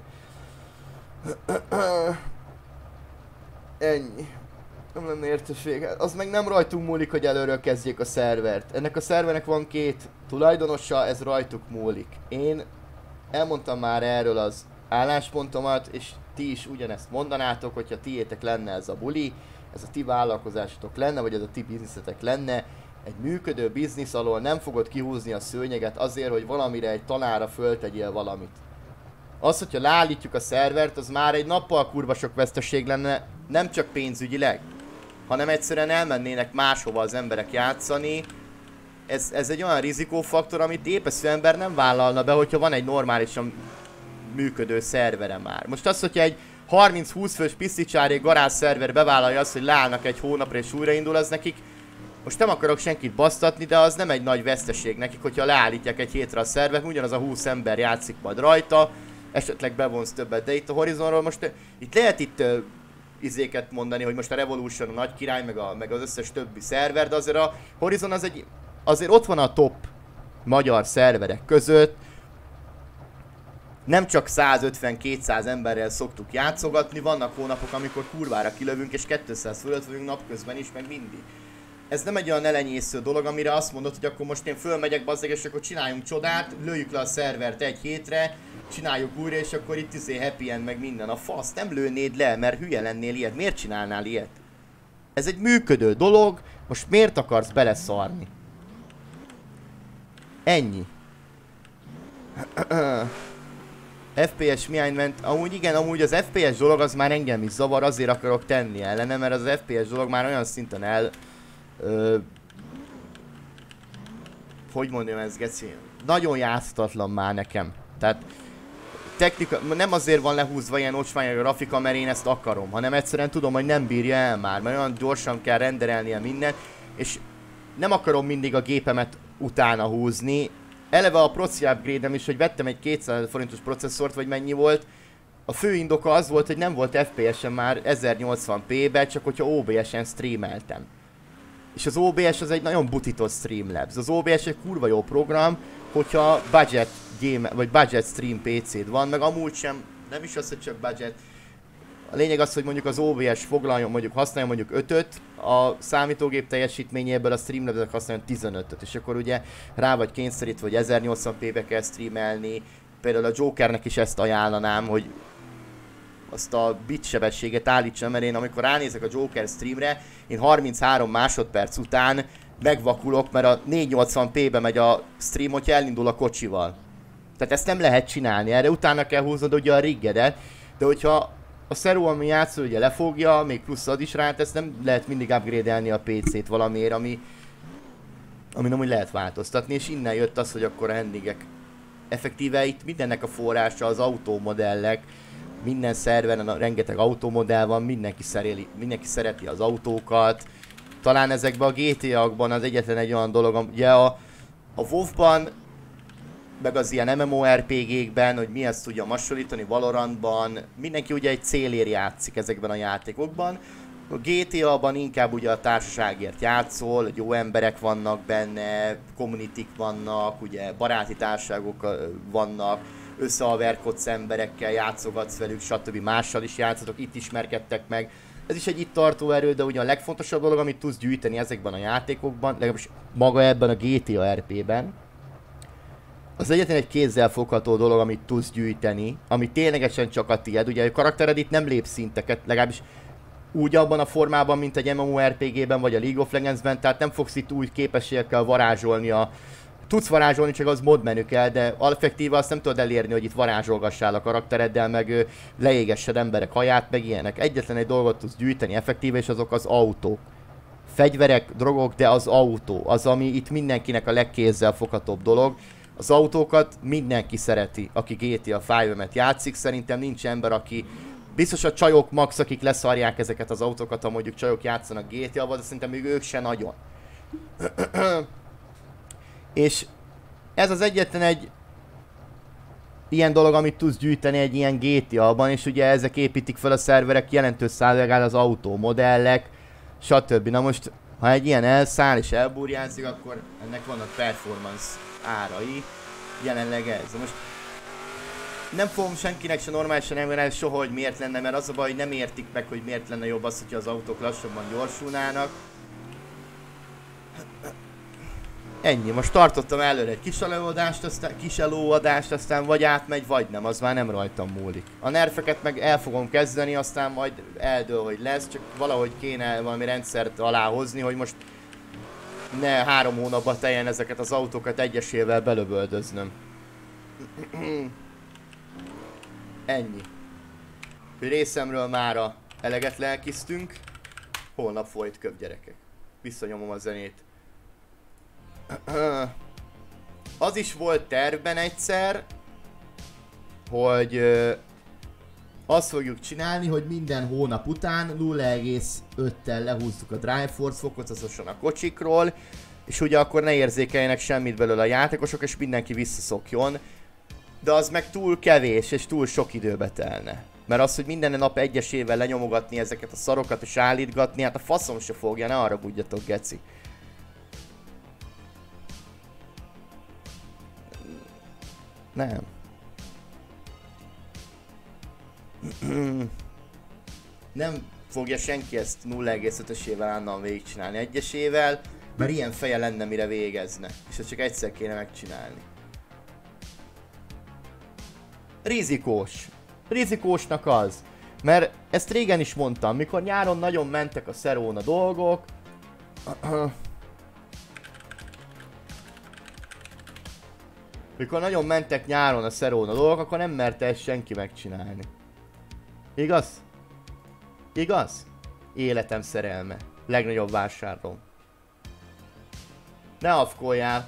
Ennyi. Nem lenne érteség. Az meg nem rajtunk múlik, hogy előről kezdjék a szervert. Ennek a szervernek van két tulajdonosa, ez rajtuk múlik. Én elmondtam már erről az álláspontomat, és ti is ugyanezt mondanátok, hogyha tiétek lenne ez a buli, ez a ti vállalkozásotok lenne, vagy ez a ti bizniszetek lenne, egy működő biznisz alól nem fogod kihúzni a szőnyeget azért, hogy valamire egy tanára föltegyél valamit. Az, hogyha leállítjuk a szervert, az már egy nappal kurva sok veszteség lenne, nem csak pénzügyileg, hanem egyszerűen elmennének máshova az emberek játszani. Ez, ez egy olyan rizikófaktor, amit épeszű ember nem vállalna be, hogyha van egy normálisan működő szervere már. Most az, hogyha egy harminc-húsz fős piszticsári garázs szerver bevállalja azt, hogy leállnak egy hónapra és újraindul, az nekik, most nem akarok senkit basztatni, de az nem egy nagy veszteség nekik, hogyha leállítják egy hétre a szervert, ugyanaz a húsz ember játszik majd rajta, esetleg bevonsz többet, de itt a Horizonról most, itt lehet itt uh, izéket mondani, hogy most a Revolution a nagy király, meg, a, meg az összes többi szerver, de azért a Horizon az egy, azért ott van a top magyar szerverek között. Nem csak százötven-kétszáz emberrel szoktuk játszogatni, vannak hónapok, amikor kurvára kilövünk, és kétszáz fölött vagyunk napközben is, meg mindig. Ez nem egy olyan elenyésző dolog, amire azt mondod, hogy akkor most én fölmegyek bazzeg, és akkor csináljunk csodát, lőjük le a szervert egy hétre, csináljuk újra, és akkor itt izé happy end, meg minden. A fasz, nem lőnéd le, mert hülye lennél ilyet. Miért csinálnál ilyet? Ez egy működő dolog, most miért akarsz beleszarni? Ennyi. ef pé es milyen ment? Amúgy igen, amúgy az ef pé es dolog az már engem is zavar, azért akarok tenni ellene, mert az ef pé es dolog már olyan szinten el... Ö, hogy mondjam ez, geci? Nagyon játszhatatlan már nekem. Tehát... Technika, nem azért van lehúzva ilyen ocsmány a grafika, mert én ezt akarom, hanem egyszerűen tudom, hogy nem bírja el már, mert olyan gyorsan kell renderelnie mindent, és nem akarom mindig a gépemet utána húzni. Eleve a proci upgrade-em is, hogy vettem egy kétszáz forintos processzort, vagy mennyi volt. A fő indoka az volt, hogy nem volt ef pé es-en már ezernyolcvan pé-be, csak hogyha o bé es-en streameltem. És az o bé es az egy nagyon butitott Streamlabs. Az o bé es egy kurva jó program, hogyha budget game, vagy budget stream pé cé-d van, meg amúgy sem, nem is az, hogy csak budget. A lényeg az, hogy mondjuk az o bé es foglaljon, mondjuk használjon mondjuk ötöt, a számítógép teljesítményéből a Streamlabs-ek használjon tizenötöt, és akkor ugye rá vagy kényszerítve, hogy ezernyolcvan pé-be kell streamelni. Például a Jokernek is ezt ajánlanám, hogy azt a bit sebességet állítsam, mert én amikor ránézek a Joker streamre, én harminchárom másodperc után megvakulok, mert a négyszáznyolcvan pé-be megy a stream, hogyha elindul a kocsival. Tehát ezt nem lehet csinálni, erre utána kell húznod ugye a riggedet, de hogyha a Zero, ami játszó ugye lefogja, még plusz ad is rá, ezt nem lehet mindig upgrade-elni a pé cét valamiért, ami ami nem úgy lehet változtatni, és innen jött az, hogy akkor a handlingek effektíve itt mindennek a forrása az autómodellek, minden szerveren rengeteg autómodell van, mindenki, szereli, mindenki szereti az autókat. Talán ezekben a gé té á-kban az egyetlen egy olyan dolog, ugye a, a WoW-ban, meg az ilyen em em o er pé gé-kben, hogy mihez tudja hasonlítani, Valorantban, mindenki ugye egy célért játszik ezekben a játékokban. A gé té á-ban inkább ugye a társaságért játszol, jó emberek vannak benne, communityk vannak, ugye baráti társaságok vannak, összehaverkodsz emberekkel, játszogatsz velük, stb. Mással is játszatok, itt ismerkedtek meg. Ez is egy itt tartó erő, de ugye a legfontosabb dolog, amit tudsz gyűjteni ezekben a játékokban, legalábbis maga ebben a gé té á er pé-ben, az egyetlen egy kézzel fogható dolog, amit tudsz gyűjteni, ami ténylegesen csak a tied. Ugye a karaktered itt nem lép szinteket, legalábbis úgy abban a formában, mint egy em em o er pé gé-ben vagy a League of Legends-ben, tehát nem fogsz itt úgy képességekkel varázsolni a... Tudsz varázsolni, csak az mod menü kell, de effektíve azt nem tudod elérni, hogy itt varázsolgassál a karaktereddel, meg ö, leégessed emberek haját, meg ilyenek. Egyetlen egy dolgot tudsz gyűjteni effektíve, és azok az autók. Fegyverek, drogok, de az autó. Az, ami itt mindenkinek a legkézzel foghatóbb dolog. Az autókat mindenki szereti, aki gé té á öt-et játszik. Szerintem nincs ember, aki... Biztos a csajok max, akik leszarják ezeket az autókat, ha mondjuk csajok játszanak gé té á-val, de szerintem még ők se nagyon. És ez az egyetlen egy ilyen dolog, amit tudsz gyűjteni egy ilyen gé té á-ban, és ugye ezek építik fel a szerverek jelentős százalékát, az autómodellek, stb. Na most, ha egy ilyen elszáll és elburjánzik, akkor ennek vannak performance árai, jelenleg ez. Most nem fogom senkinek se normálisan elmondani soha, hogy miért lenne, mert az a baj, hogy nem értik meg, hogy miért lenne jobb az, hogyha az autók lassabban gyorsulnának. Ennyi, most tartottam előre egy kis előadást, aztán, kis előadást, aztán vagy átmegy, vagy nem, az már nem rajtam múlik. A nerfeket meg el fogom kezdeni, aztán majd eldől, hogy lesz, csak valahogy kéne valami rendszert aláhozni, hogy most ne három hónapba teljen ezeket az autókat egyesével belövöldöznöm. Ennyi. Részemről mára eleget lelkiztünk. Holnap folyt köv, gyerekek. Visszanyomom a zenét. Az is volt tervben egyszer, hogy ö, azt fogjuk csinálni, hogy minden hónap után nulla egész öttel lehúzzuk a Drive Force fokozatosan a kocsikról, és ugye akkor ne érzékeljenek semmit belőle a játékosok, és mindenki visszaszokjon. De az meg túl kevés, és túl sok időbe telne. Mert az, hogy minden nap egyesével lenyomogatni ezeket a szarokat és állítgatni, hát a faszom se fogja, ne arra budjatok, geci. Nem. Nem fogja senki ezt nulla egész ötösével állandóan végigcsinálni egyesével, mert ilyen feje lenne, mire végezne. És ezt csak egyszer kéne megcsinálni. Rizikós. Rizikósnak az. Mert ezt régen is mondtam, mikor nyáron nagyon mentek a szerón a dolgok. Mikor nagyon mentek nyáron a szerón a dolgok, akkor nem merte ezt senki megcsinálni. Igaz? Igaz? Életem szerelme. Legnagyobb vásárlom. Ne afkoljál.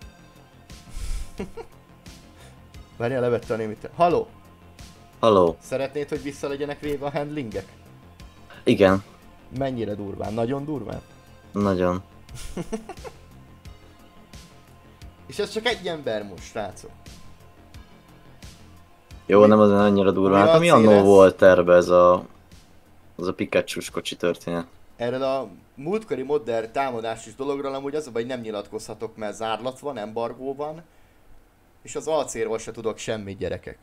Várjál, levette a némit. Haló? Haló. Szeretnéd, hogy vissza legyenek véve a handlingek? Igen. Mennyire durván? Nagyon durván? Nagyon. És ez csak egy ember most, srácok. Jó, nem az annyira durván. Hát mi annó volt terve ez a... az a Pikachu-s kocsi történet? Erről a múltkori modder támadásos dologról amúgy az a baj, hogy nem nyilatkozhatok, mert zárlat van, embargó van. És az acélról se tudok semmit, gyerekek.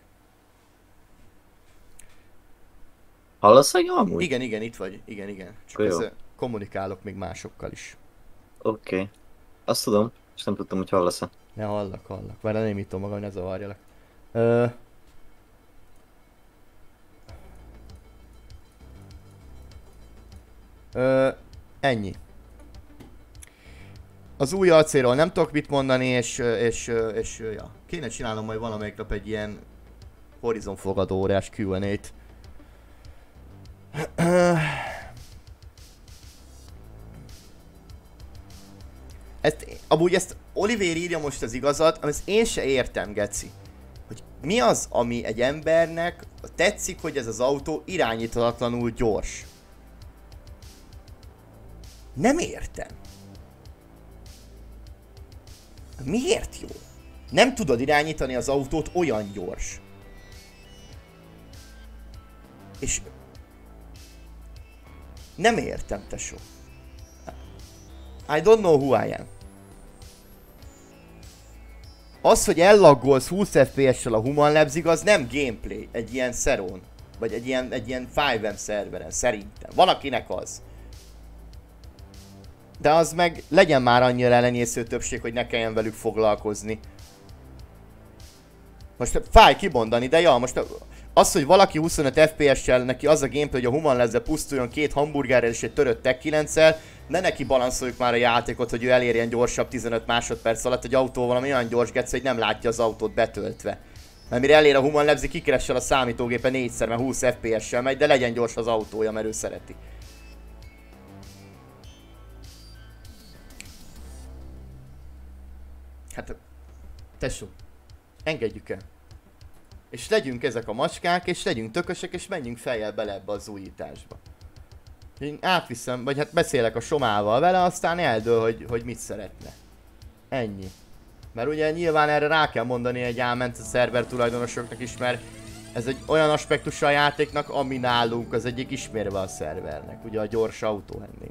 Hallasz engem amúgy? Igen, igen, itt vagy. Igen, igen. Csak jó. ezzel kommunikálok még másokkal is. Oké. Okay. Azt tudom, és nem tudtam, hogy hallasz-e. Ne hallak, hallak. Várj, nem ítom magam, ne zavarjalak. Ö... Ö... Ennyi. Az új acélról nem tudok mit mondani, és, és, és, és ja. Kéne csinálnom majd valamelyik nap egy ilyen Horizon fogadó órás Q and A-t. Ezt, amúgy ezt Oliver írja most az igazat, amit én se értem, geci. Hogy mi az, ami egy embernek tetszik, hogy ez az autó irányítatlanul gyors. Nem értem. Miért jó? Nem tudod irányítani az autót olyan gyors. És... nem értem, tesó. I don't know who I am. Az, hogy ellaggolsz húsz ef pé es-sel a Human Labs-ig, az nem gameplay egy ilyen szerón. Vagy egy ilyen, egy ilyen öt em szerveren, szerintem. Van akinek az. De az meg legyen már annyira elenyésző többség, hogy ne kelljen velük foglalkozni. Most fáj kimondani, de ja, most az, hogy valaki huszonöt ef pé es-sel neki az a gameplay, hogy a Human Labs-e pusztuljon két hamburgerrel és egy törött Tech kilenccel, ne neki balanszoljuk már a játékot, hogy ő elérjen gyorsabb tizenöt másodperc alatt egy autó valami olyan gyors gec, hogy nem látja az autót betöltve. Mert mire elér a Human Labs-i, kikeressel a számítógépen négyszer, mert húsz ef pé es-sel megy, de legyen gyors az autója, mert ő szereti. Hát, tesó, engedjük el. És legyünk ezek a macskák, és legyünk tökösek, és menjünk fejjel bele ebbe az újításba. Én átviszem, vagy hát beszélek a Somával vele, aztán eldől, hogy, hogy mit szeretne. Ennyi. Mert ugye nyilván erre rá kell mondani egy áment a szerver tulajdonosoknak is, mert ez egy olyan aspektusa a játéknak, ami nálunk az egyik ismérve a szervernek. Ugye a gyors autóhandling.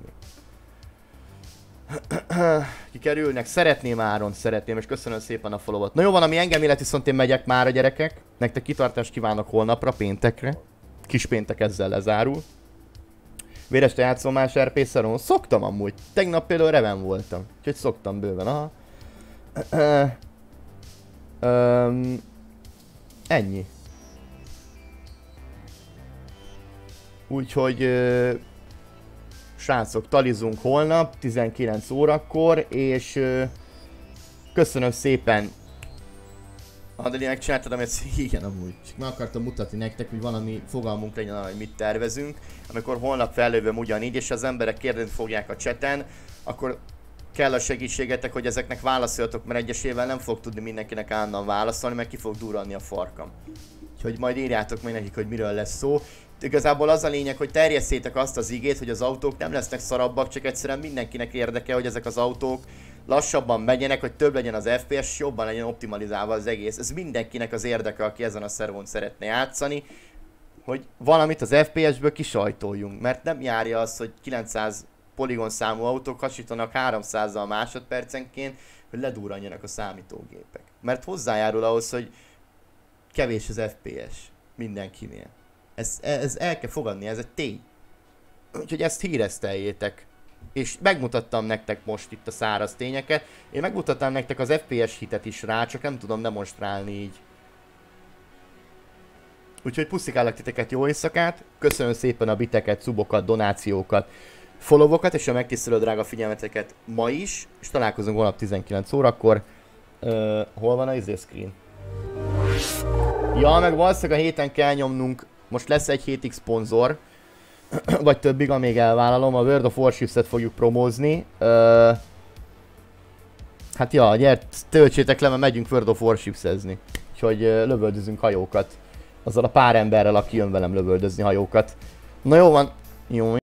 Kikerülnek, szeretném Áron, szeretném, és köszönöm szépen a followot. Na jó van, ami engem illet, viszont én megyek már a gyerekek. Nektek kitartást kívánok holnapra, péntekre. Kis péntek ezzel lezárul. Véres te játszol más er pé szeron? Szoktam amúgy. Tegnap például Reven voltam. Úgyhogy szoktam bőven, aha. um, ennyi. Úgyhogy... Uh, srácok, talizunk holnap tizenkilenc órakor, és ö, köszönöm szépen. Adeli, megcsináltad, amit igen amúgy. Csak meg akartam mutatni nektek, hogy valami fogalmunk legyen arra, hogy mit tervezünk. Amikor holnap fellövöm ugyanígy, és az emberek kérdezni fogják a chaten, akkor kell a segítségetek, hogy ezeknek válaszoljatok, mert egyesével nem fog tudni mindenkinek állandóan válaszolni, mert ki fog durranni a farkam. Úgyhogy majd írjátok meg nekik, hogy miről lesz szó. Igazából az a lényeg, hogy terjesszétek azt az igét, hogy az autók nem lesznek szarabbak, csak egyszerűen mindenkinek érdeke, hogy ezek az autók lassabban megyenek, hogy több legyen az ef pé es, jobban legyen optimalizálva az egész. Ez mindenkinek az érdeke, aki ezen a szervon szeretne játszani, hogy valamit az ef pé es-ből kisajtoljunk, mert nem járja az, hogy kilencszáz poligon számú autók hasítanak háromszázzal másodpercenként, hogy ledurranjanak a számítógépek. Mert hozzájárul ahhoz, hogy kevés az ef pé es mindenkinél. Ez, ez el kell fogadni, ez egy tény. Úgyhogy ezt híreszteljétek. És megmutattam nektek most itt a száraz tényeket. Én megmutattam nektek az ef pé es hitet is rá, csak nem tudom demonstrálni így. Úgyhogy puszikálok titeket, jó éjszakát. Köszönöm szépen a biteket, szubokat, donációkat, followokat és a megtisztelő drága figyelmeteket ma is. És találkozunk holnap tizenkilenc órakor. Uh, hol van a izé screen? Ja, meg valószínűleg a héten kell nyomnunk. Most lesz egy hétig szponzor. Vagy többig, amíg elvállalom. A World of Warships-et fogjuk promózni. Uh, hát ja, gyert, töltsétek le, mert megyünk World of Warships-ezni. Úgyhogy uh, lövöldözünk hajókat. Azzal a pár emberrel, aki jön velem lövöldözni hajókat. Na jó van. Jó.